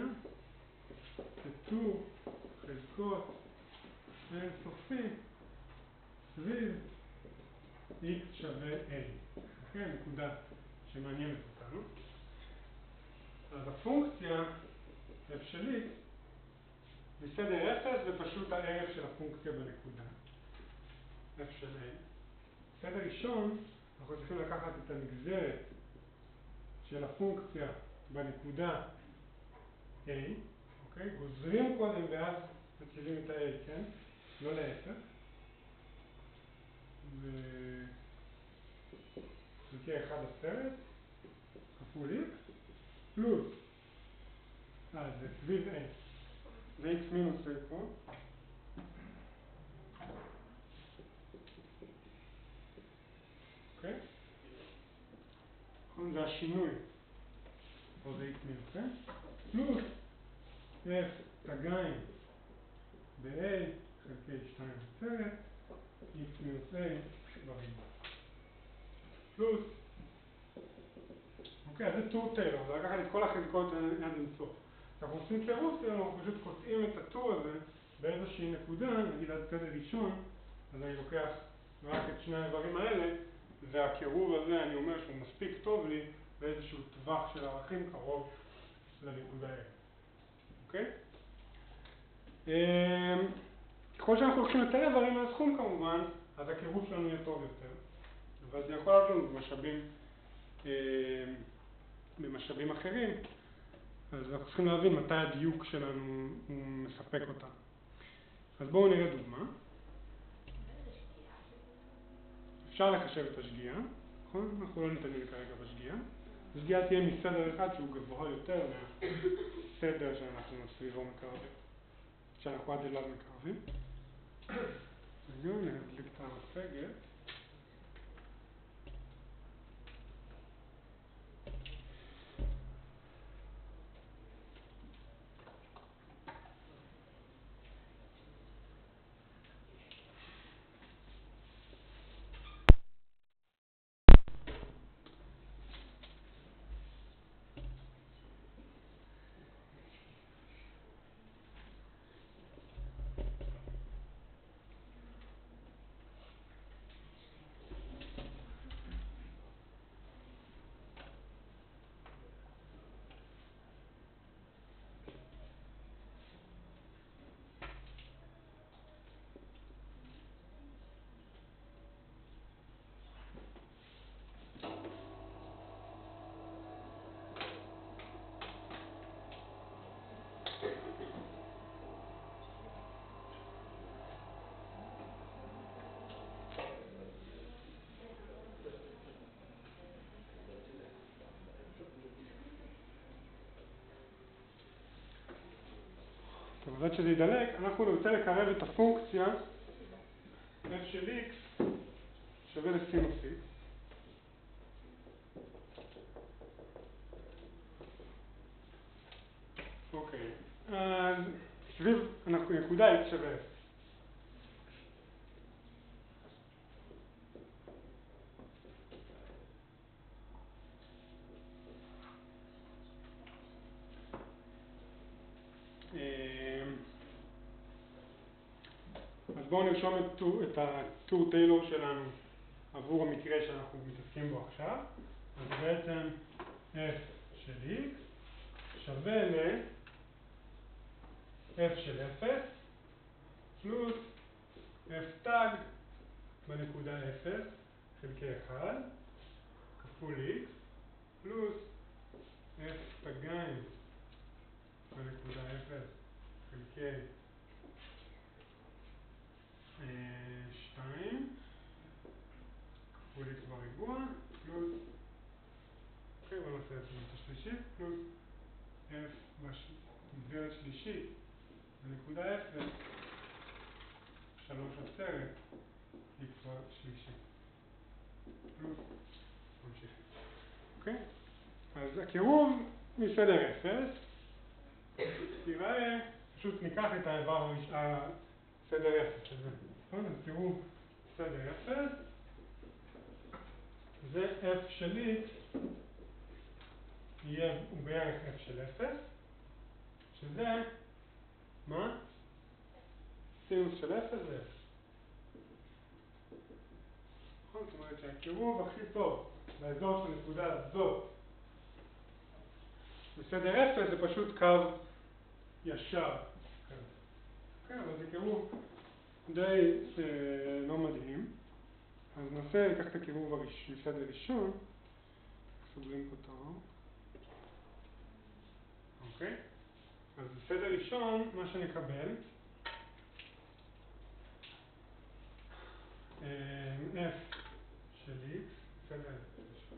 כטור חזקות אינסופי סביב x שווה a. אוקיי, נקודה שמעניינת אותנו. אז הפונקציה f של x בסדר אפס ופשוט הערך של הפונקציה בנקודה. f של a. סדר ראשון, אנחנו צריכים לקחת את הנגזרת של הפונקציה בנקודה a, אוקיי? גוזרים קודם ואז מציבים את ה-a, כן? לא להפך. ו... חלקי אחד עשרת, כפול x, פלוס, אה, זה סביב a, זה x מינוס a פה, אוקיי? זה השינוי, פה זה x מינוס a, פלוס f תגיים ב-a חלקי שתיים עשרת, x מינוס a בריבוע. פלוס, אוקיי, אז זה טור טיילור, זה לקחת את כל החזקות עד אינסוף. אנחנו עושים קירוב שלנו, אנחנו פשוט קוטעים את הטור הזה באיזושהי נקודה, נגיד עד סדר ראשון, אז אני לוקח רק את שני האיברים האלה, והקירוב הזה אני אומר שהוא מספיק טוב לי באיזשהו טווח של ערכים קרוב לנקודה האלה. אוקיי? ככל שאנחנו לוקחים יותר איברים מהסכום כמובן, אז הקירוב שלנו יהיה טוב יותר. אבל זה יכול להיות לנו במשאבים, במשאבים אחרים, אז אנחנו צריכים להבין מתי הדיוק שלנו הוא מספק אותה. אז בואו נראה דוגמה. אפשר לחשב את השגיאה, נכון? אנחנו לא נתעניין כרגע בשגיאה. השגיאה תהיה מסדר אחד שהוא גבוה יותר מהסדר שאנחנו סביבו מקרבים, שאנחנו עד אליו מקרבים. רגע, נדליק את המצגת. אבל עד שזה ידלק, אנחנו נרצה לקרב את הפונקציה f של x שווה לסינוס x. אוקיי, אז סביב נקודה x שווה אפס. אז בואו נרשום את הטור טיילור שלנו עבור המקרה שאנחנו מתעסקים בו עכשיו. אז בעצם f של x שווה ל f של אפס פלוס f תג בנקודה אפס חלקי אחד כפול x פלוס f תגיים בנקודה אפס חלקי שתיים כפול x בריבוע פלוס, אוקיי, בוא נעשה את זה השלישית, פלוס f בנגזרת שלישית בנקודה אפס שלוש עשרת x שלישית פלוס ממשיך. אוקיי? אז הקירוב מסדר אפס יראה, פשוט ניקח את האיבר סדר אפס של זה. נכון? אז קירוב סדר אפס זה f של x יהיה בערך f של אפס שזה מה? סינוס של אפס זה אפס. נכון? זאת אומרת שהקירוב הכי טוב באזור של נקודה הזאת בסדר אפס זה פשוט קו ישר. כן, אבל זה קירוב די אה, לא מדהים. אז ננסה לקחת את הקירוב בסדר ראשון. סוגרים פה את האור. אוקיי? אז בסדר ראשון, מה שנקבל אה, f של x, בסדר ראשון.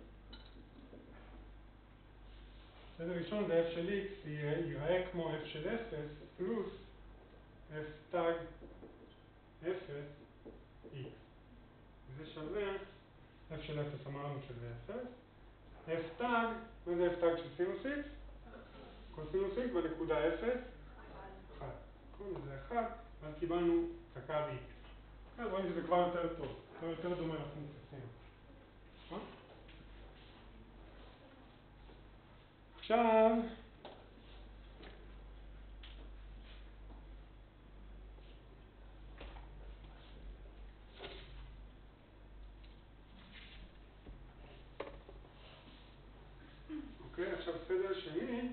בסדר ראשון זה f של x ייראה כמו f של אפס פלוס f תג אפס x. זה שווה f של אפס אמרנו שזה אפס. f תג, מה זה f תג של סינוס x? קוסינוס x בנקודה אפס אחד. זה אחד, אז קיבלנו את הקו x. אז רואים שזה כבר יותר טוב, כבר יותר דומה לפונקציה סינוס. נכון? עכשיו אוקיי, עכשיו סדר שני,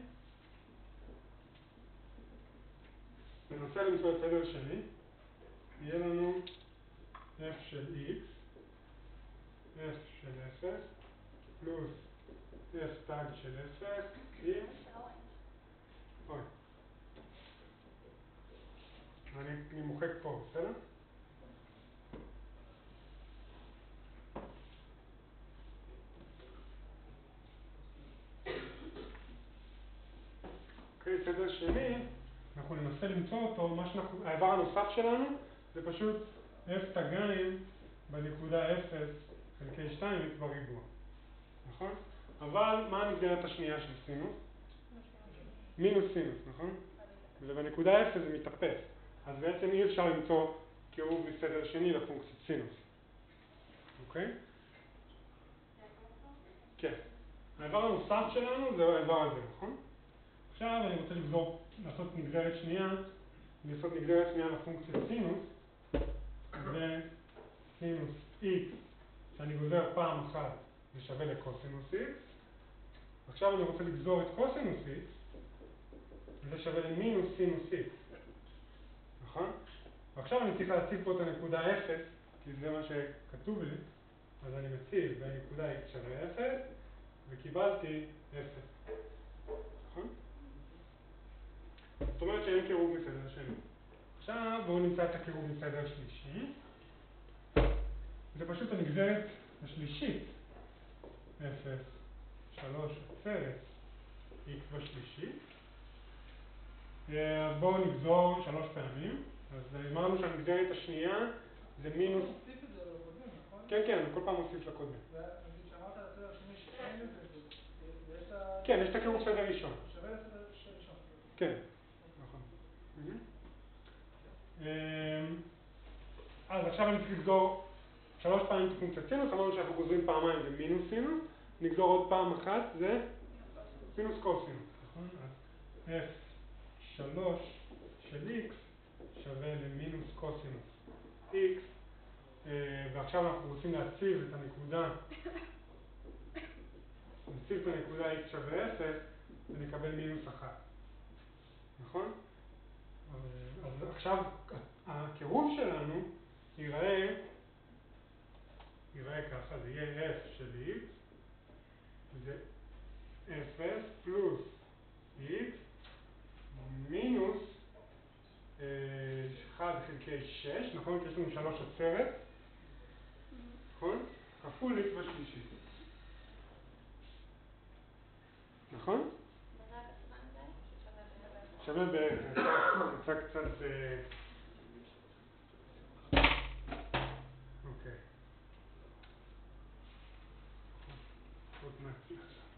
ננסה למצוא את סדר שני, יהיה לנו f של x, f של אפס, פלוס f תג של אפס, עם, אוי, אני מוחק פה, בסדר? אוקיי, סדר שני, אנחנו ננסה למצוא אותו, מה שאנחנו, האיבר הנוסף שלנו זה פשוט f תגיים בנקודה אפס חלקי שתיים x בריבוע, נכון? אבל מה הנגזרת השנייה של סינוס? מינוס סינוס, נכון? ובנקודה אפס זה מתאפס, אז בעצם אי אפשר למצוא קירוב מסדר שני לפונקציית סינוס. אוקיי? כן. האיבר הנוסף שלנו זה האיבר הזה, נכון? עכשיו אני רוצה לגזור, לעשות נגזרת שנייה, לעשות נגזרת שנייה לפונקציית סינוס, זה סינוס x, שאני גוזר פעם אחת, זה שווה לקוסינוס x. עכשיו אני רוצה לגזור את קוסינוס x, וזה שווה למינוס סינוס x. נכון? ועכשיו אני צריך להציב פה את הנקודה אפס, כי זה מה שכתוב לי, אז אני מציב בנקודה x שווה אפס, וקיבלתי אפס. נכון? זאת אומרת שאין קירוב מסדר שני. עכשיו בואו נמצא את הקירוב מסדר שלישי. זה פשוט הנגזרת השלישית. אפס, שלוש, עשרת, x בשלישית. אז בואו נגזור שלוש פעמים. אז אמרנו שהנגזרת השנייה זה מינוס... תוסיף את זה לקודם, נכון? כן, כן, אני כל פעם מוסיף לקודם. ונגיד שאמרת על הסדר השני שאין לזה, ויש את ה... כן, יש את הקירוב סדר ראשון. שווה לסדר ראשון. כן, נכון. אז עכשיו אני צריך לגזור שלוש פעמים את פונקציית סינוס, אמרנו שאנחנו גוזרים פעמיים זה מינוס סינוס, נגזור עוד פעם אחת, זה סינוס קוסינוס, נכון? אז f שלוש של x שווה למינוס קוסינוס x, ועכשיו אנחנו רוצים להציב את הנקודה, נציב את הנקודה x שווה אפס, ונקבל מינוס אחת, נכון? אז עכשיו הקירוב שלנו ייראה, ייראה ככה, זה יהיה f של x, זה אפס פלוס x מינוס אחד חלקי שש, נכון? כי יש לנו שלוש עצרת, נכון? כפול x בשלישית. נכון? שווה בערך, יצא קצת... אוקיי. עוד מעט.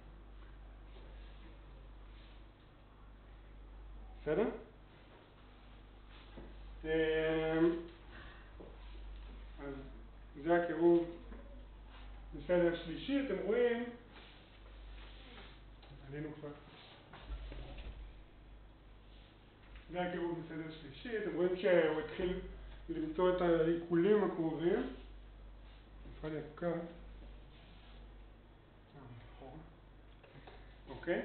בסדר? אז זה הקירוב בסדר שלישי, אתם רואים, עלינו כבר. זה הקירוב בסדר שלישי, אתם רואים שהוא התחיל למצוא את העיכולים הקרובים. נפרד יקר. אוקיי?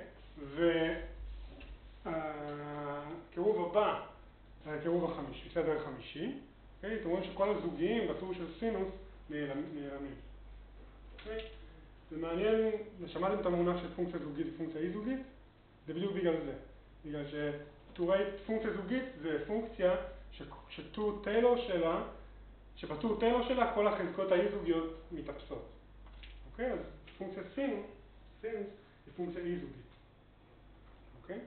והקירוב הבא, זה הקירוב החמישי, בסדר חמישי. אוקיי? אתם רואים שכל הזוגיים בטור של סינוס נעלמים. אוקיי? זה מעניין, שמעתם את המונח של פונקציה זוגית ופונקציה אי זוגית? זה בדיוק בגלל זה. בגלל שטורי פונקציה זוגית זה פונקציה שטור טיילור שלה, שבטור טיילור שלה כל החלקות האי זוגיות מתאפסות. אוקיי? אז פונקציה סינוס, סינוס היא פונקציה אי זוגית. אוקיי?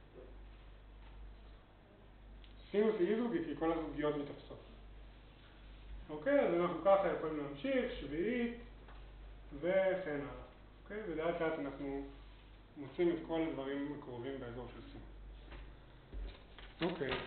סינוס היא אי זוגית כי כל הזוגיות מתאפסות. אוקיי? אז אנחנו ככה יכולים להמשיך, שביעית וכן הלאה. אוקיי? ולאט לאט אנחנו מוצאים את כל הדברים הקרובים באזור של סינוס. אוקיי.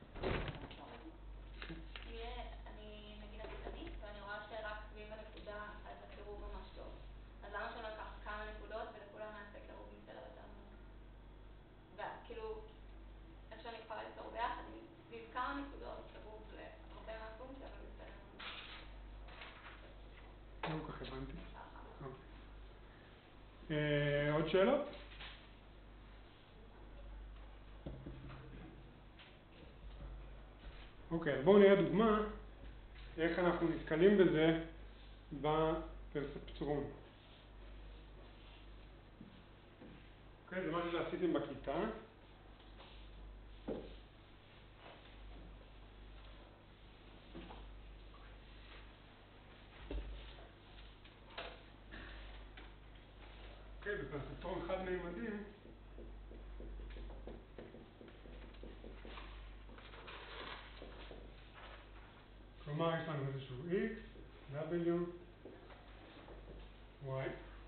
אני נגיד הקטנית, ואני רואה שרק סביב הנקודה אז הקירוב ממש טוב. אז למה שלא ניקח כמה נקודות ולכולם נעשה קירוב מסדר יותר נמוך? וכאילו, איך שאני יכולה ליצור ביחד, אני סביב כמה נקודות קירוב להרבה מהפונקציה, אבל מסדר נמוך. לא כל כך הבנתי. עוד שאלות? אוקיי, אז בואו נראה דוגמה איך אנחנו נתקלים בזה בפרספטרון. אוקיי, זה מה שעשיתם בכיתה. אוקיי, בפרספטרון חד-מימדי כלומר, יש לנו איזשהו x, w, y.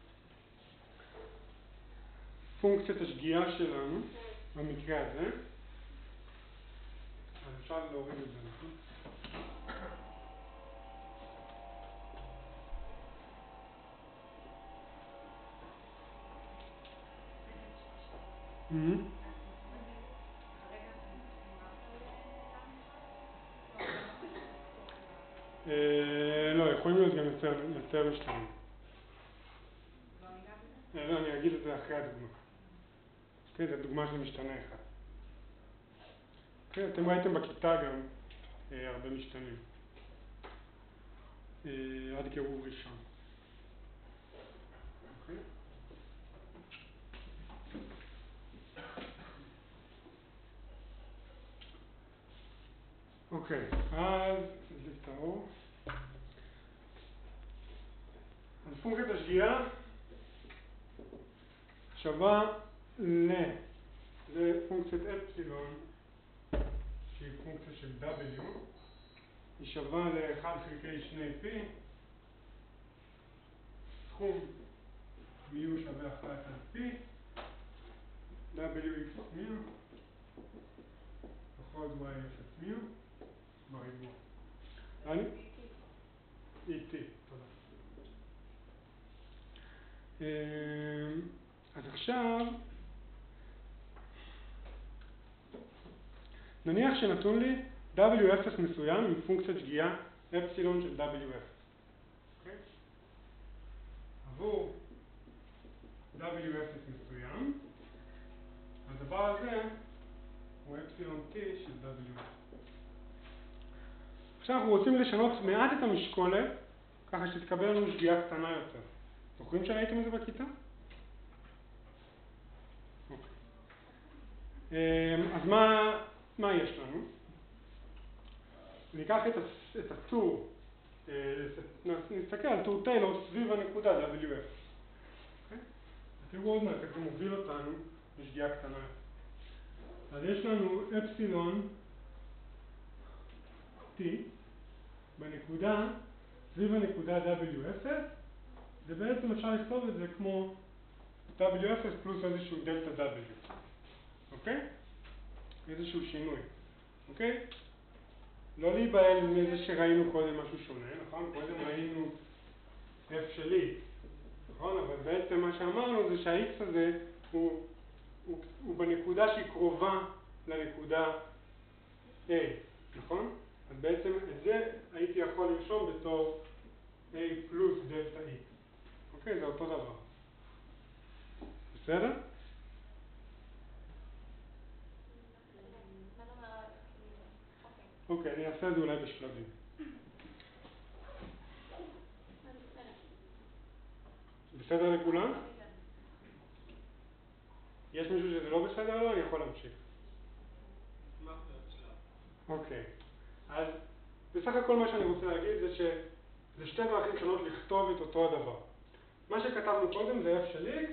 פונקציית השגיאה שלנו, במקרה הזה, אז אפשר להוריד את זה, נכון? Mm-hmm. לא, יכולים להיות גם יותר משתנים. לא, אני אגיד את זה אחרי הדוגמה. אוקיי, זו דוגמה של משתנה אחד. אוקיי, אתם ראיתם בכיתה גם הרבה משתנים. עד קירוב ראשון. אוקיי? אוקיי, אז נדליק את האור. אז פונקציית השגיאה שווה ל זה פונקציית אפסילון, שהיא פונקציה של W, היא שווה ל-אחד חלקי שני פי, סכום מיו שווה אחת על פי, W x מיו, פחות y אפס מיו, בריבוע. אני? איטי, תודה. אז עכשיו, נניח שנתון לי W אפס מסוים עם פונקציית שגיאה אפסילון של W אפס. אוקיי? עבור W אפס מסוים, הדבר הזה הוא אפסילון T של W אפס. עכשיו אנחנו רוצים לשנות מעט את המשקולת, ככה שתקבל לנו שגיאה קטנה יותר. זוכרים שראיתם את זה בכיתה? אוקיי. אז מה, מה יש לנו? ניקח את, את הטור, נסתכל על טור טיילור סביב הנקודה W אפס. אוקיי? תראו עוד מעט, זה מוביל אותנו לשגיאה קטנה. אז יש לנו אפסילון T בנקודה, סביב הנקודה W אפס, ובעצם אפשר לכתוב את זה כמו W אפס פלוס איזשהו דלטה W. אוקיי? איזשהו שינוי. אוקיי? לא להיבהל מזה שראינו קודם משהו שונה, נכון? קודם ראינו F של X, נכון? אבל בעצם מה שאמרנו זה שה-X הזה הוא, הוא, הוא בנקודה שהיא קרובה לנקודה A, נכון? אז בעצם את זה הייתי יכול לרשום בתור A פלוס דלטה X. אוקיי? זה אותו דבר. בסדר? אוקיי, אני אעשה את זה אולי בשלבים. בסדר לכולם? יש מישהו שזה לא בסדר או לא? אני יכול להמשיך. אוקיי, אז בסך הכל מה שאני רוצה להגיד זה שזה שתי דרכים שונות לכתוב את אותו הדבר. מה שכתבנו קודם זה f של x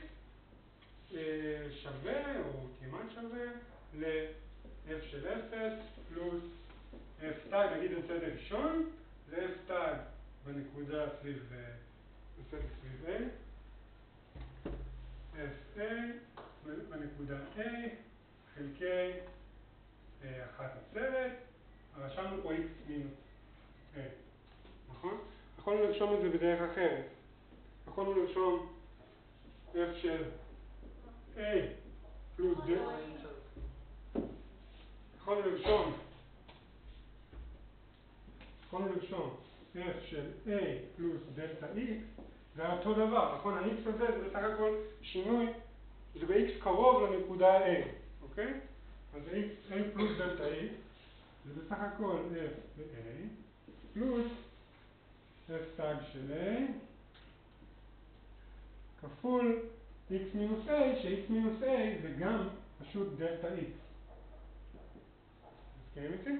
שווה או כמעט שווה ל-f של אפס פלוס f תג, נגיד את צד הראשון, זה f תג בנקודה סביב, סביב a, f a בנקודה a חלקי אחת עצרת, רשמנו פה x מינוס a, נכון? יכולנו לרשום את זה בדרך אחרת. יכולנו לרשום f של a פלוס d, יכולנו לרשום יכולנו לרשום f של a פלוס דלטה x, זה היה אותו דבר, נכון? ה-x הזה זה בסך הכל שינוי, זה ב-x קרוב לנקודה a, אוקיי? אז a פלוס דלטה x זה בסך הכל f ב-a פלוס f תג של a כפול x מינוס a, ש-x מינוס a זה גם פשוט דלטה x. מסכימים איתי?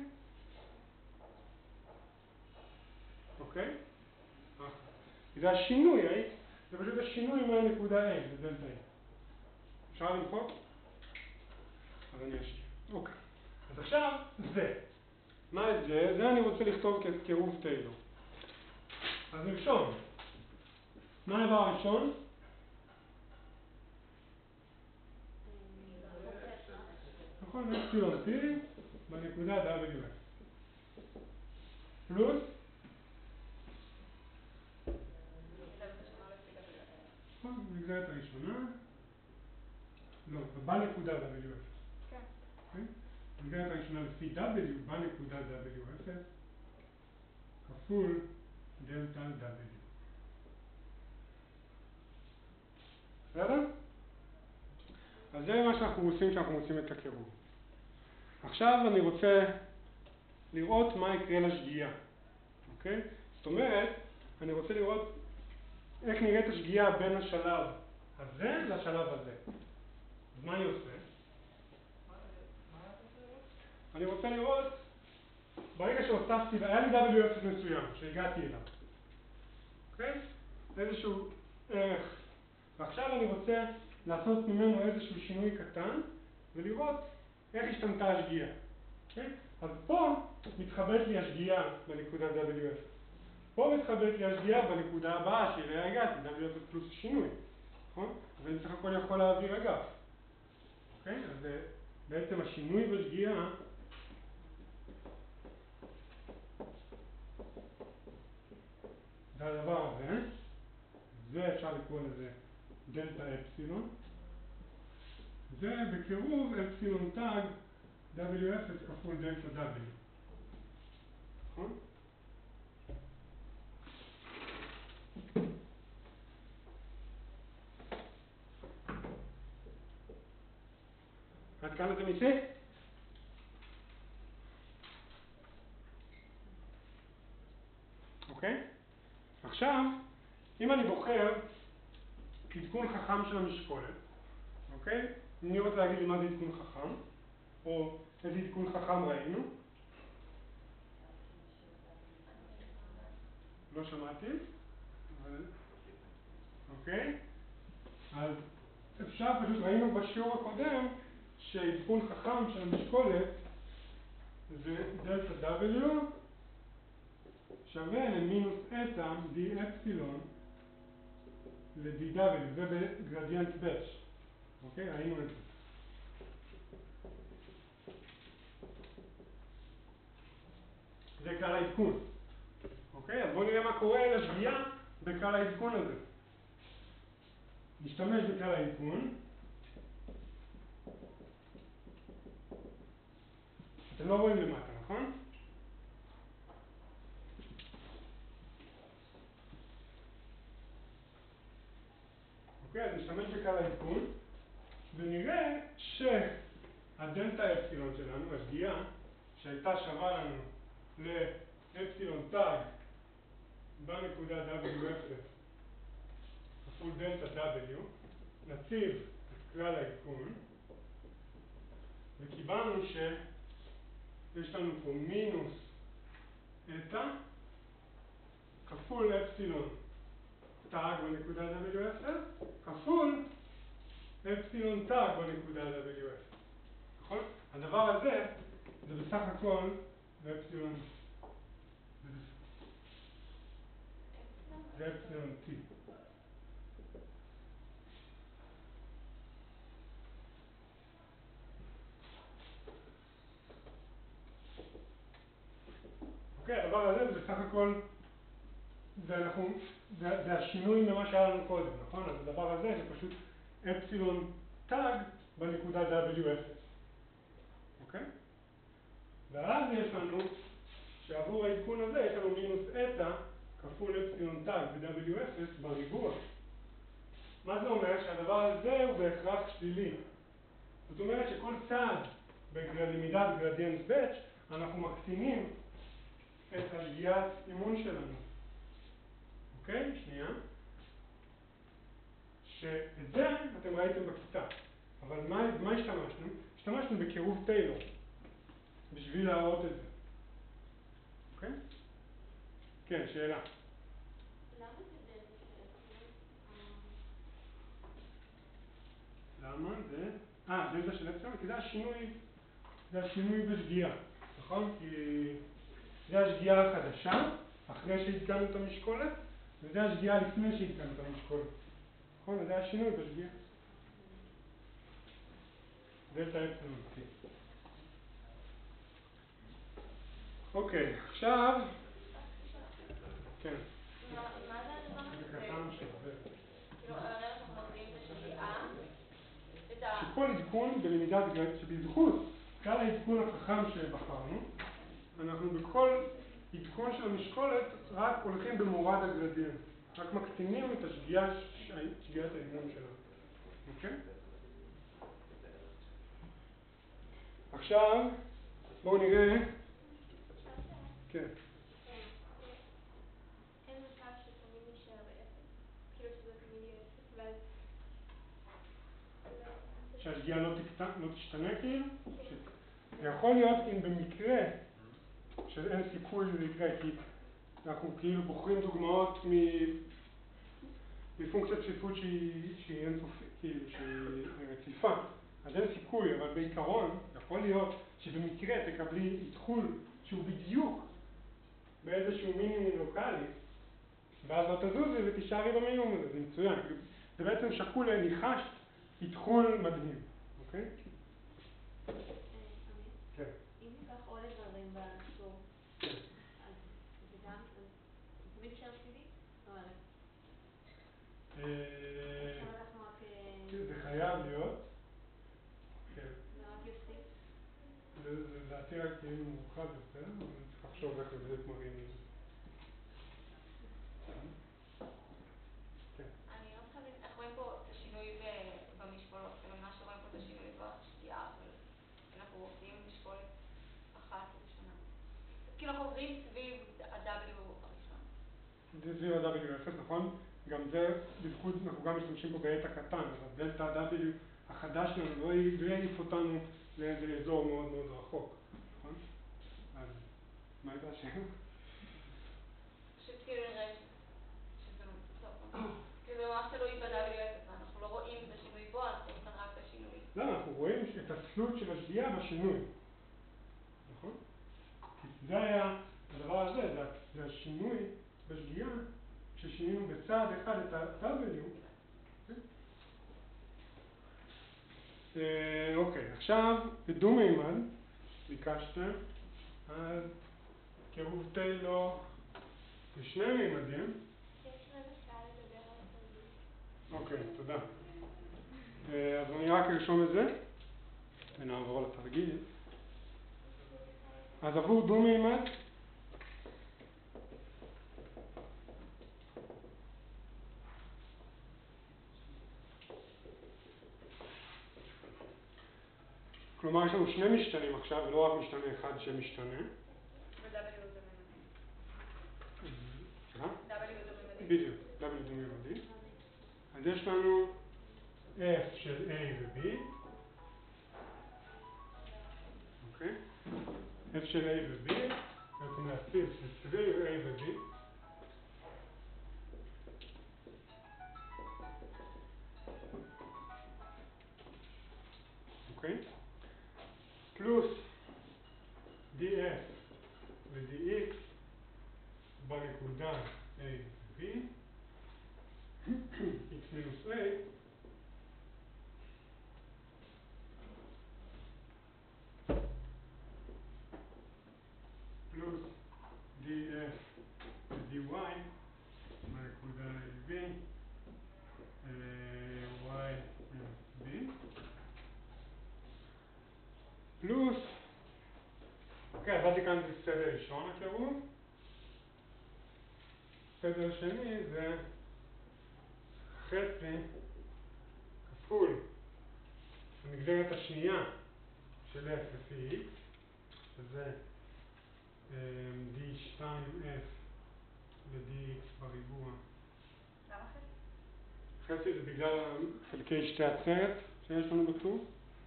אוקיי? זה השינוי, ה-x זה פשוט השינוי מהנקודה a, זה דלטה a. אפשר למחוק? אז אני אשאיר. אוקיי. אז עכשיו זה. מה את זה? זה אני רוצה לכתוב כקירוב טיילור. אז נרשום. מה הדבר הראשון? נכון, אפסילון T בנקודה W אפס. פלוס? נכון, נגזרת הראשונה. לא, בנקודה W אפס. כן. נגזרת הראשונה לפי W בנקודה W אפס כפול דלטה W. בסדר? אז זה מה שאנחנו עושים כשאנחנו עושים את הקירוב. עכשיו אני רוצה לראות מה יקרה לשגיאה. אוקיי? זאת אומרת, אני רוצה לראות איך נראית השגיאה בין השלב הזה לשלב הזה. אז מה אני עושה? אני רוצה לראות, ברגע שהוספתי, היה לי W אפס מסוים, שהגעתי אליו. אוקיי? איזשהו ערך. ועכשיו אני רוצה לעשות ממנו איזשהו שינוי קטן, ולראות איך השתנתה השגיאה. Okay? אז פה מתחבאת לי השגיאה בנקודה דאבליו אפס. פה מתחבאת לי השגיאה בנקודה הבאה שאליה הגעתי, דאבליו אפס פלוס שינוי. נכון? ואני סך הכל יכול להעביר אגף. Okay? אז בעצם השינוי בשגיאה זה הדבר הזה. זה אפשר לקרוא לזה דלטה אפסילון. זה בקירוב אפסילון טאג דאבליו אפס כפול דלטה W. נכון? עד כאן אתם איתי? אוקיי? עכשיו, אם אני בוחר עדכון חכם של המשקולת, אוקיי? אני רוצה להגיד לי מה זה עדכון חכם, או איזה עדכון חכם ראינו. לא שמעתי, אבל... אוקיי? אז אפשר פשוט, ראינו בשיעור הקודם, שעדכון חכם של המשקולת זה דלטה W שווה למינוס אטה די אפסילון ל-די דאבליו, זה בגרדיאנט באץ'. אוקיי? ראינו את זה. זה כלל העדכון. אוקיי? אז בואו נראה מה קורה לשגיאה בכלל העדכון הזה. נשתמש בכלל העדכון. אתם לא רואים למטה, נכון? אוקיי, אז נשתמש בכלל העדכון, ונראה שהדלטה אפסילון שלנו, השגיאה, שהייתה שווה לנו לאפסילון טאג בנקודה דאבליו אפס כפול דלטה W, נציב את כלל העדכון, וקיבלנו שיש לנו פה מינוס אטה כפול אפסילון טאג בנקודה דאבליו אפס כפול אפסילון טאג בנקודה דאבליו אפס. נכון? הדבר הזה זה בסך הכל אפסילון זה אפסילון T. אוקיי, הדבר הזה זה בסך הכל זה, אנחנו, זה, זה השינוי ממה שהיה לנו קודם, נכון? אז הדבר הזה זה פשוט אפסילון טאג בנקודה דאבליו אפס. אוקיי? ואז יש לנו, שעבור העדכון הזה יש לנו מינוס אטה כפול אפסילון טאג ב-דאבליו אפס בריבוע. מה זה אומר? שהדבר הזה הוא בהכרח שלילי. זאת אומרת שכל צעד בלמידת גרדיאנט באץ' אנחנו מקטינים את השגיאת אימון שלנו. אוקיי? שנייה. שאת זה אתם ראיתם בכיתה. אבל מה, מה השתמשנו? השתמשנו בקירוב טיילור. בשביל להראות את זה. אוקיי? כן, שאלה. למה זה דלתא של אפסילון? למה זה? אה, דלתא של אפסילון? כי זה השינוי, זה השינוי בשגיאה. נכון? כי זה השגיאה החדשה, אחרי שהתקנו את המשקולת, וזה השגיאה לפני שהתקנו את המשקולת. נכון? זה השינוי בשגיאה. דלתא אפסילון. אוקיי, עכשיו... כן. מה זה הדבר הזה? כאילו, הרי אנחנו מוציאים את השגיאה, את ה... שכל עדכון בלמידת גרדיאנט, שבזכות כלל העדכון החכם שבחרנו, אנחנו בכל עדכון של המשקולת רק הולכים במורד הגרדיאנט. רק מקטינים את השגיאה, שגיאת האימון שלנו. אוקיי? עכשיו, בואו נראה... כן. אין מצב שתמיד נשאר באפס, כאילו שזה תמיד יהיה אפס, ואז... שהשגיאה לא תשתנה כאילו? זה יכול להיות אם במקרה שאין סיכוי שזה יקרה, כי אנחנו כאילו בוחרים דוגמאות מפונקציית צפיפות שהיא אינסופית, כאילו שהיא רציפה. אז אין סיכוי, אבל בעיקרון יכול להיות שבמקרה תקבלי איתחול שהוא בדיוק באיזשהו מינימום לוקאלי, ואז לא תזוזי ותישארי במינימום הזה, זה מצוין. זה בעצם שקול לניחשת איתחול מדהים, אוקיי? כן. אם ניקח עוד איברים בשיעור, אז זה גם, זה תמיד יישאר שלילי? זאת אומרת, עכשיו לקחנו רק... זה חייב להיות. כן. זה רק יוסיף? זה לדעתי רק יהיה מורכב יותר, אבל אני צריך לחשוב איך זה מראים את זה. אני לא צריכה להבין, אנחנו רואים פה את השינוי במשקולות, ממש רואים פה את השינוי בשקיעה, אבל אנחנו עובדים משקולת אחת ראשונה. כאילו אנחנו עובדים סביב ה-W הראשון. זה סביב ה-W אפס, נכון? גם זה, בזכות, אנחנו גם משתמשים פה בעת הקטן, אז דלתה ה-W החדש שלנו לא יעיף אותנו לאיזה אזור מאוד מאוד רחוק, נכון? אז מה הייתה השאלה? פשוט כאילו נראה שזה טוב, כאילו ממש תלוי ב-W אפס, אנחנו לא רואים את השינוי בו, אנחנו רואים רק את השינוי. לא, אנחנו רואים את התלות של השגיאה בשינוי, נכון? כי זה היה, הדבר הזה, זה, זה השינוי בשגיאה, כששינינו בצד אחד את ה-W. אוקיי, עכשיו בדו-מימד ביקשתם, אז קירוב טיילור בשני מימדים. יש למשל לדבר על התרגיל. אוקיי, תודה. אז אני רק ארשום את זה ונעבור לתרגיל. אז עבור דו-מימד כלומר, יש לנו שני משתנים עכשיו, ולא רק משתנה אחד שמשתנה. ו-W זה ממדי. אה? W זה ממדי. בדיוק, W זה ממדי. אז יש לנו F של A ו-B. אוקיי? F של A ו-B, בעצם להציב סביב A ו-B. אוקיי? פלוס df ו-dx בנקודה A ו-B, x מינוס A, פלוס df ו-dy בנקודה A ו-B, y מינוס b, פלוס, אוקיי, אז עד כאן זה סדר ראשון הקירוב. סדר שני זה חצי כפול הנגזרת השנייה של f לפי x, שזה די שתיים אף ל-dx בריבוע. למה חצי? חצי זה בגלל חלקי שתי עצרת שיש לנו בטור.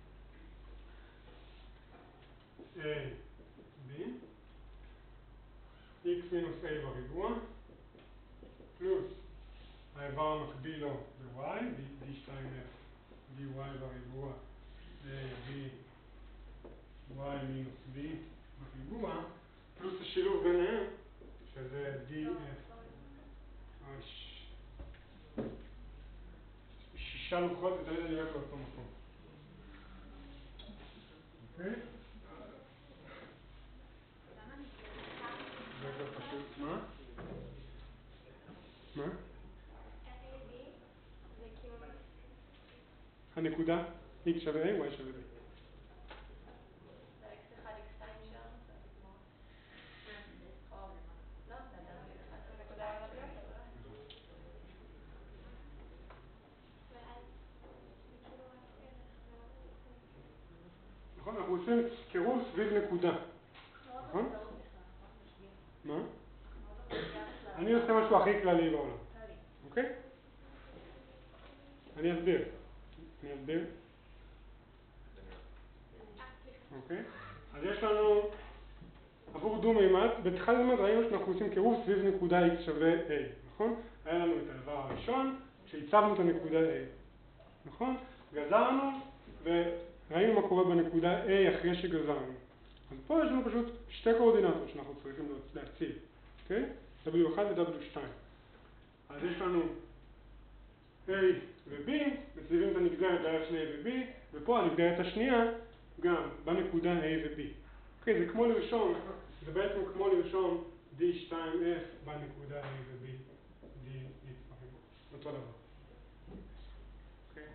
A, B, x מינוס a בריבוע, פלוס האיבר המקביל לו ב-y, די שתיים אף dy בריבוע, a, b, y מינוס b בריבוע, פלוס השילוב ביניהם, שזה df. שישה לוחות, זה תמיד אני רק באותו מקום. אוקיי? זה יותר פשוט. מה? מה? הנקודה x שווה a, y שווה b. זה x אחד, x שתיים שם, זה כמו... לא, זה עדיין x אחד, זה נקודה על הבית, אבל לא. ואז, זה כאילו רק ערך, נכון, אנחנו עושים קירוב סביב נקודה. נכון? מה? אני עושה משהו הכי כללי בעולם. אוקיי? אני אסביר. אני אסביר. אוקיי? אז יש לנו, עבור דו-מימד, בתחילת מימד ראינו שאנחנו עושים קירוב סביב נקודה x שווה a, נכון? היה לנו את הדבר הראשון, כשהצבנו את הנקודה a, נכון? גזרנו ראינו מה קורה בנקודה A אחרי שגזרנו. אז פה יש לנו פשוט שתי קואורדינטות שאנחנו צריכים להציב, אוקיי? דאבליו אחת ו-דאבליו שתיים. אז יש לנו A ו-B, מציבים את הנגזרת דרך של A ו-B, ופה הנגזרת השנייה גם בנקודה A ו-B. אוקיי, זה כמו לרשום, זה בעצם כמו לרשום די שתיים אף בנקודה A ו-B, D, אותו דבר. אוקיי?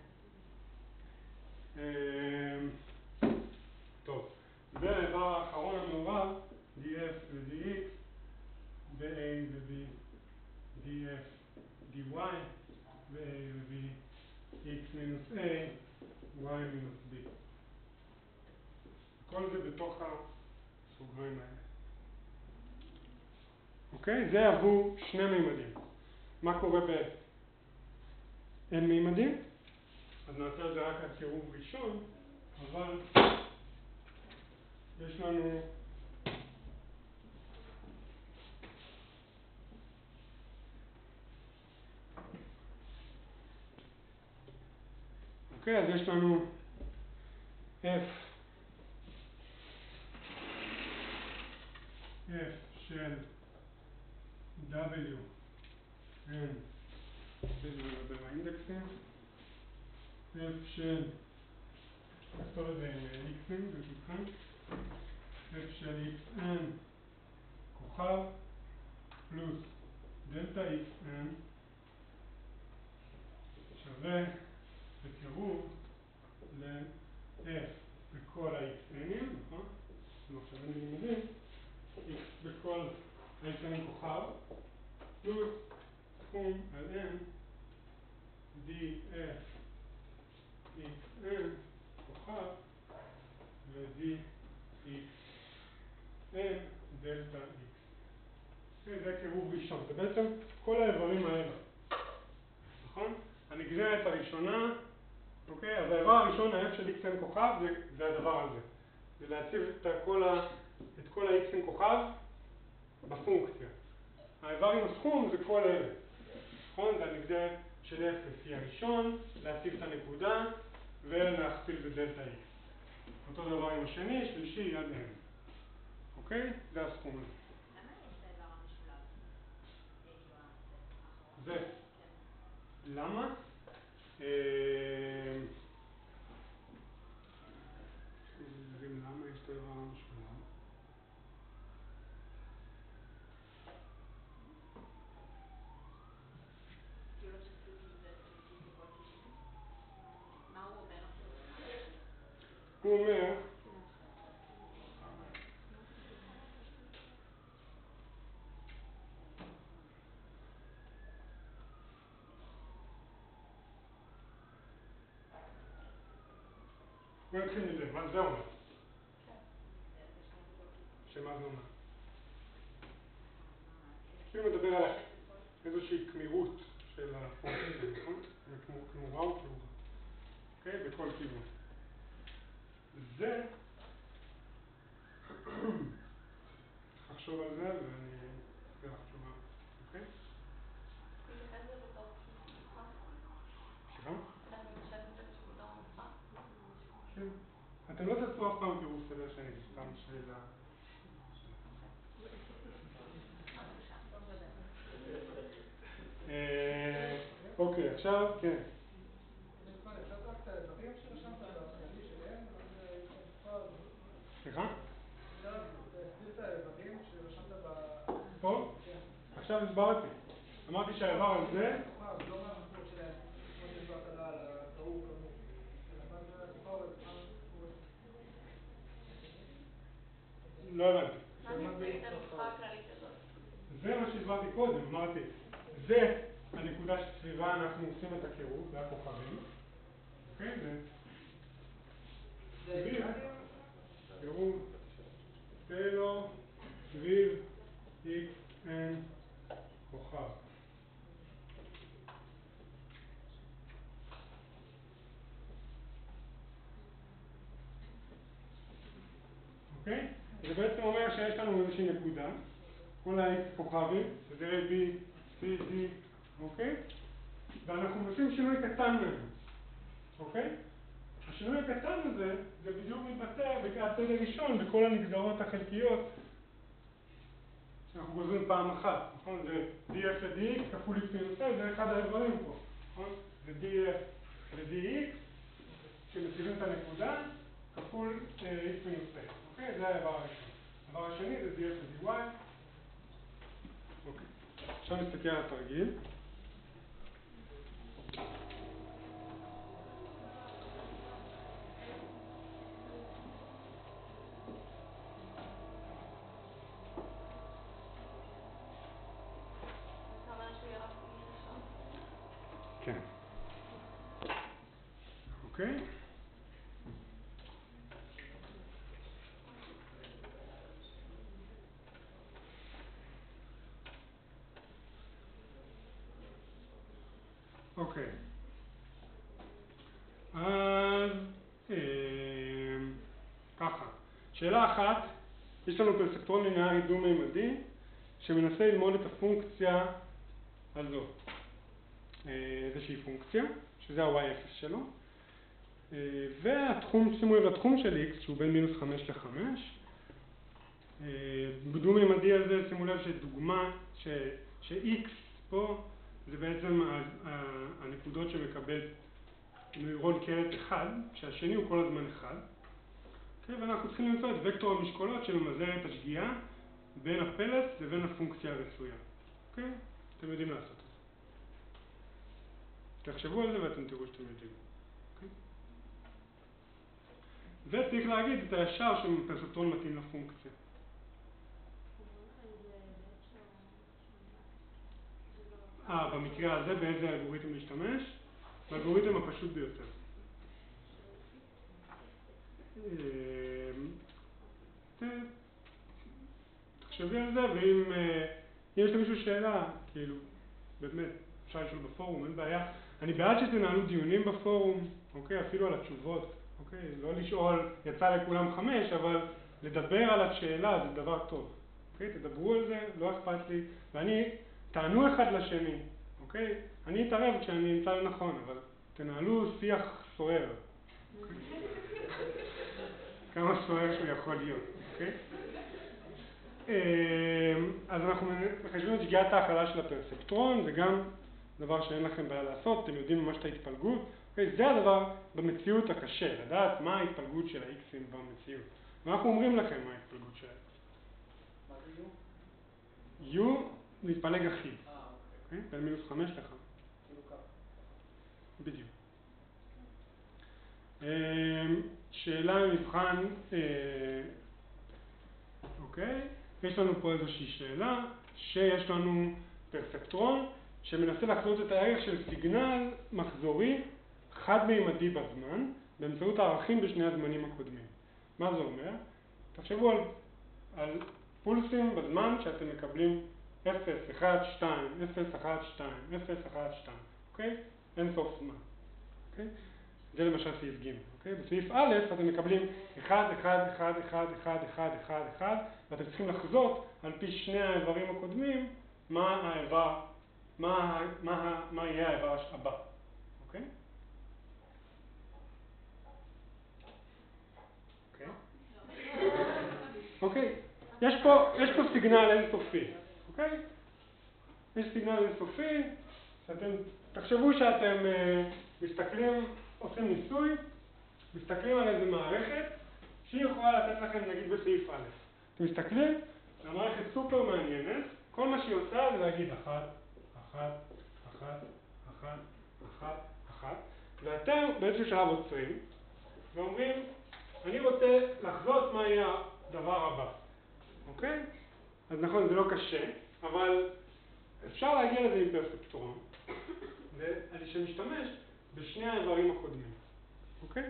טוב, והאיבר האחרון המעורב, די אף ו-די אקס, ב-A ו-B, די אף, די וואי, ב-A ו-B, x מינוס A, y מינוס b. כל זה בתוך הסוגריים האלה. אוקיי? זה עבור שני מימדים. מה קורה ב-n מימדים? אז נעשה את זה רק על קירוב ראשון, אבל יש לנו אוקיי, אז יש לנו f f של w n בזה לדבר האינדקסים f של נכתוב את זה עם x'ים ברשותכם f של xn כוכב פלוס דלתה xn שווה בקירוב ל-f בכל ה-xn'ים, נכון? עכשיו אני מבין, x בכל ה-xn'ים כוכב, פלוס תחום על n, df xn כוכב, ו-dxn דלתה x. זה קירוב ראשון, זה בעצם כל האיברים האלה, נכון? הנגזרת הראשונה, אוקיי? אז האיבר הראשון, ה-f של xn כוכב, זה, זה הדבר הזה. זה להציב את כל, ה, את כל ה-xn כוכב בפונקציה. האיבר עם הסכום זה כל אלה. נכון? זה הנגזרת של f לפי הראשון, להציב את הנקודה ולהכפיל בדלתה x. אותו דבר עם השני, שלישי עד n. אוקיי? זה הסכום הזה. למה יש את האיבר המשולב? זה. למה? למה יש את האיבר המשולב? כאילו שצריך לזה שלישי בכל שישי? מה הוא אומר? הוא אומר בוא נתחיל מזה, מה זה אומר? שמה זה אומר? כאילו מדבר על איזושהי כמירות של הפונקציה, נכון? כמורה או כמורה. אוקיי? בכל כיוון. זה, חשוב על זה ואני אסביר לך תשובה. אוקיי? להתייחס לזה בתור נוסחה? סליחה? אנחנו מתייחס לזה בתור נוסחה? כן. אתם לא תעשו אף פעם קירוב סדר שני, סתם שאלה. אוקיי, עכשיו, כן. סליחה? פה? עכשיו הסברתי. אמרתי שהאיבר הזה לא הבנתי. מה נסביר את הנוסחה הכללית הזאת? זה מה שהסברתי קודם, אמרתי, זה הנקודה שסביבה אנחנו עושים את הקירוב, זה הכוכבים. אוקיי? זה סביב, קירוב, טיילור, סביב, xn, כוכב. אוקיי? זה בעצם אומר שיש לנו איזושהי נקודה, כל ה-x כוכבים, שזה a, b, c, d, אוקיי? ואנחנו עושים שינוי קטן מהם, אוקיי? השינוי הקטן הזה, זה בדיוק מתבטא בצד הראשון בכל הנגזרות החלקיות שאנחנו גוזרים פעם אחת, נכון? זה די אף ל-די אקס כפול x מינוס a, זה אחד האיברים פה, נכון? זה די אף ל-די אקס שמציבים את הנקודה כפול x מינוס a, אוקיי? זה האיבר הראשון. האיבר השני זה די אף ל-די וואי. אוקיי, עכשיו נסתכל על התרגיל. כן. אוקיי? אוקיי. אז ככה. שאלה אחת, יש לנו פרספטרון לינארי דו-מימדי שמנסה ללמוד את הפונקציה הזו. איזושהי פונקציה, שזה ה-וואי אפס שלו. והתחום, שימו לב לתחום של x, שהוא בין מינוס חמש לחמש. בדו-מימדי הזה, שימו לב שדוגמה, ש-x פה זה בעצם הנקודות שמקבל נוירון קרת אחד, כשהשני הוא כל הזמן אחד. ואנחנו צריכים למצוא את וקטור המשקולות שממזער את השגיאה בין הפלט לבין הפונקציה הרצויה. אוקיי? אתם יודעים לעשות את זה. תחשבו על זה ואתם תראו שאתם יודעים. וצריך להגיד את הישר שפרספטרון מתאים לפונקציה. אה, במקרה הזה באיזה אלגוריתם להשתמש? באלגוריתם הפשוט ביותר. תחשבי על זה, ואם יש למישהו שאלה, כאילו, באמת, אפשר לשאול בפורום, אין בעיה. אני בעד שתנהלו דיונים בפורום, אוקיי? אפילו על התשובות, אוקיי? לא לשאול, יצא לכולם חמש, אבל לדבר על השאלה זה דבר טוב. אוקיי? תדברו על זה, לא אכפת לי. ואני, תענו אחד לשני, אוקיי? אני אתערב כשאני אמצא לנכון, אבל תנהלו שיח סוער. כמה סוער שהוא יכול להיות, אוקיי? אז אנחנו מחשבים את שגיאת ההכלה של הפרספטרון, זה גם דבר שאין לכם בעיה לעשות, אתם יודעים ממש את ההתפלגות. אוקיי? זה הדבר במציאות הקשה, לדעת מה ההתפלגות של ה-X'ים במציאות. ואנחנו אומרים לכם מה ההתפלגות של ה-X. מה זה U? U מתפלג אחיד. אה, אוקיי? בין מינוס חמש לך. כאילו ככה. בדיוק. שאלה מבחן, אוקיי? יש לנו פה איזושהי שאלה, שיש לנו פרספטרון שמנסה לחזות את הערך של סיגנל מחזורי חד-מימדי בזמן, באמצעות הערכים בשני הזמנים הקודמים. מה זה אומר? תחשבו על, על פולסים בזמן שאתם מקבלים אפס, אחת, שתיים, אפס, אחת, שתיים, אפס, אחת, שתיים, אוקיי? אין סוף זמן, אוקיי? זה למשל סעיף ג', אוקיי? בסעיף א' אתם מקבלים אחד, אחד, אחד, אחד, אחד, אחד, אחד, אחד, ואתם צריכים לחזות על פי שני האיברים הקודמים מה האיבר, מה, מה, מה יהיה האיבר הבא, אוקיי? אוקיי? אוקיי, יש פה, יש פה סיגנל אינסופי, אוקיי? יש סיגנל אינסופי, שאתם, תחשבו שאתם uh, מסתכלים, עושים ניסוי, מסתכלים על איזה מערכת שהיא יכולה לתת לכם נגיד בסעיף א'. אתם מסתכלים, המערכת סופר מעניינת, כל מה שהיא עושה זה להגיד אחת, אחת, אחת, אחת, אחת, אחת, ואתם באיזשהו שלב עוצרים ואומרים, אני רוצה לחזות מה יהיה הדבר הבא, אוקיי? אז נכון, זה לא קשה, אבל אפשר להגיע לזה עם פרספטרון, ואני שמשתמש בשני האיברים הקודמים, אוקיי?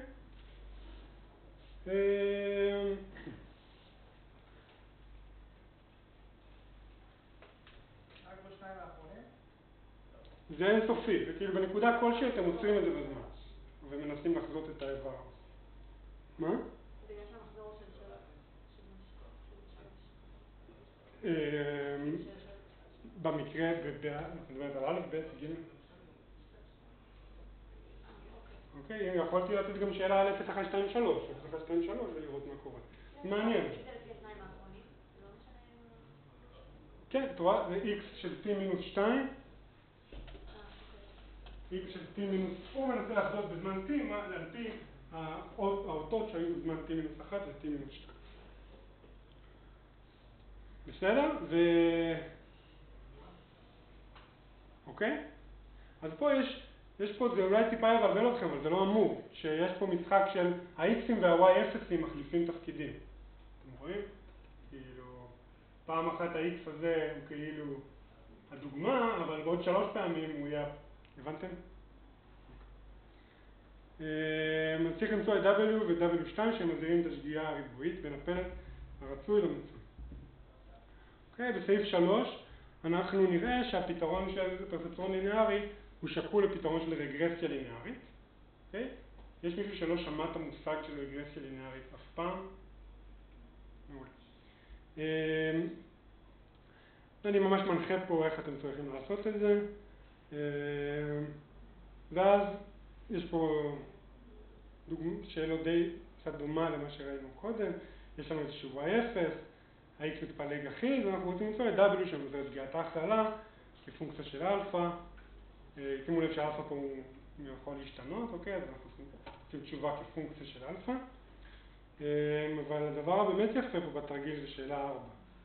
רק בשניים האחרונים? זה אינסופי, זה כאילו בנקודה כלשהי אתם עוצרים את זה בזמן, ומנסים לחזות את האיבר. מה? בגלל שהמחזור של שלוש. במקרה, את מדברת על א', ב', ג'? אוקיי? יכולתי לתת גם שאלה על אפס אחת שתיים שלוש, אפס אחת שתיים שלוש ולראות מה קורה. מעניין. כן, את רואה? זה x של t מינוס שתיים. x של t מינוס, הוא מנסה לחזות בזמן t, על פי האותות שהיו בזמן t מינוס אחת ו-t מינוס שתיים. בסדר? ו... אוקיי? אז פה יש, יש פה, זה אולי טיפה יבלבל אתכם, אבל זה לא אמור, שיש פה משחק של ה-x'ים וה-y אפסים מחליפים תפקידים. אתם רואים? כאילו, פעם אחת ה-x הזה הוא כאילו הדוגמה, אבל בעוד שלוש פעמים הוא יהיה... הבנתם? אז צריך למצוא את W ו-דאבליו שתיים שמזהירים את השגיאה הריבועית בין הפלט הרצוי למצוי. אוקיי, בסעיף שלוש אנחנו נראה שהפתרון של פרספטרון לינארי הוא שקול לפתרון של רגרסיה לינארית. אוקיי? יש מישהו שלא שמע את המושג של רגרסיה לינארית אף פעם? מעולה. אני ממש מנחה פה איך אתם צריכים לעשות את זה. ואז יש פה שאלה די קצת דומה למה שראינו קודם. יש לנו איזשהו y אפס, ה-x מתפלג אחיד, ואנחנו רוצים למצוא את w שמזהה את שגיאת ההכללה כפונקציה של אלפא. שימו לב שאלפא פה הוא יכול להשתנות, אוקיי? אז אנחנו רוצים תשובה כפונקציה של אלפא. אבל הדבר הבאמת יפה פה בתרגיל זה שאלה ארבע.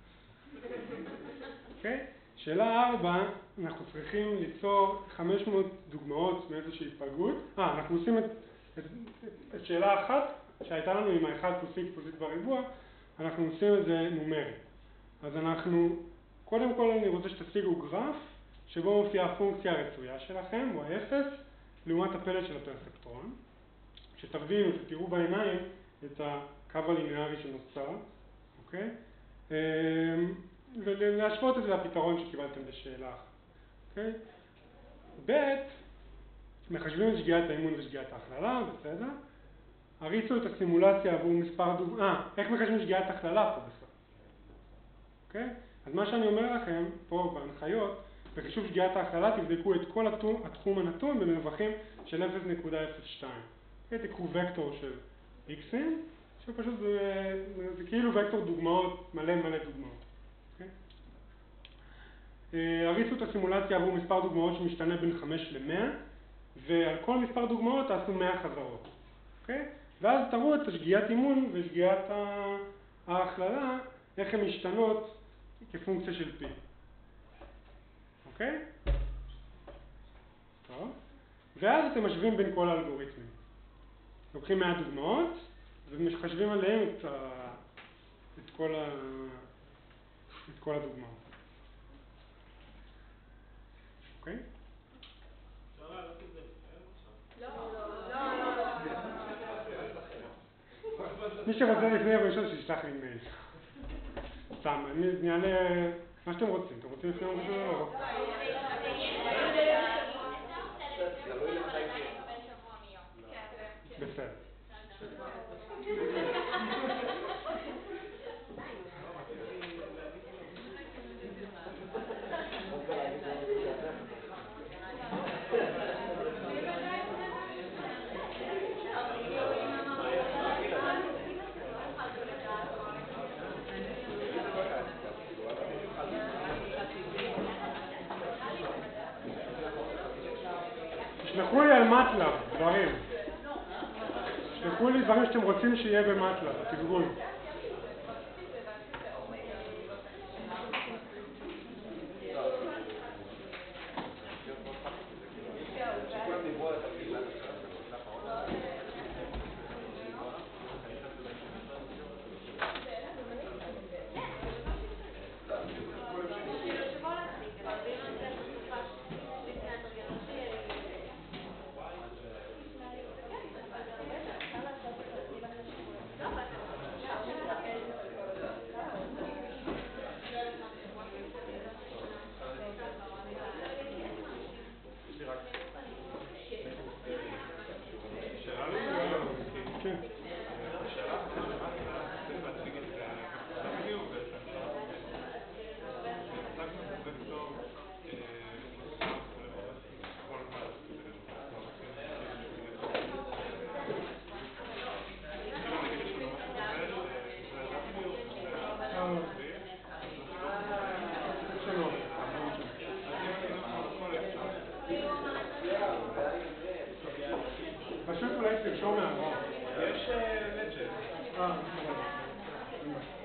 אוקיי? שאלה ארבע, אנחנו צריכים ליצור חמש מאות דוגמאות מאיזושהי התפלגות. אה, אנחנו עושים את, את, את שאלה אחת שהייתה לנו עם ה-אחד פלוס x פלוס x בריבוע, אנחנו עושים את זה נומרית. אז אנחנו, קודם כל אני רוצה שתשיגו גרף שבו מופיעה הפונקציה הרצויה שלכם, הוא ה-אפס, לעומת הפלט של הפרספטרון. שתבינו, שתראו בעיניים את הקו הלינארי שנוצר, אוקיי? ולהשוות את זה לפתרון שקיבלתם בשאלה אחת, אוקיי? ב' מחשבים את שגיאת האימון ושגיאת ההכללה, בסדר? הריצו את הסימולציה עבור מספר דוגמאות. אה, איך מחשבים שגיאת הכללה פה בסדר? אוקיי? אז מה שאני אומר לכם פה בהנחיות, בחישוב שגיאת ההכללה תבדקו את כל התחום הנתון במרווחים של אפס נקודה אפס שתיים. תיקחו וקטור של x'ים, שפשוט זה, זה כאילו וקטור דוגמאות, מלא מלא דוגמאות. הריצו את הסימולציה עבור מספר דוגמאות שמשתנה בין חמש למאה, ועל כל מספר דוגמאות תעשו מאה חזרות. אוקיי? ואז תראו את השגיאת אימון ושגיאת ההכללה, איך הן משתנות כפונקציה של פי. אוקיי? טוב. ואז אתם משווים בין כל האלגוריתמים. לוקחים מאה דוגמאות ומחשבים עליהם את, ה... את, כל ה... את כל הדוגמאות. אוקיי? אפשר להעלות את זה לפני עכשיו? לא, לא, לא. מי שרוצה לפני הראשון שישלח לי מייל. סתם, אני אעלה מה שאתם רוצים. אתם רוצים לפני הראשון או לא? בסדר. תשלחו לי על מטלב, דברים. תשלחו לי דברים שאתם רוצים שיהיה במטלב, תגבול. תומר, יש לג'נד. אה, סבבה.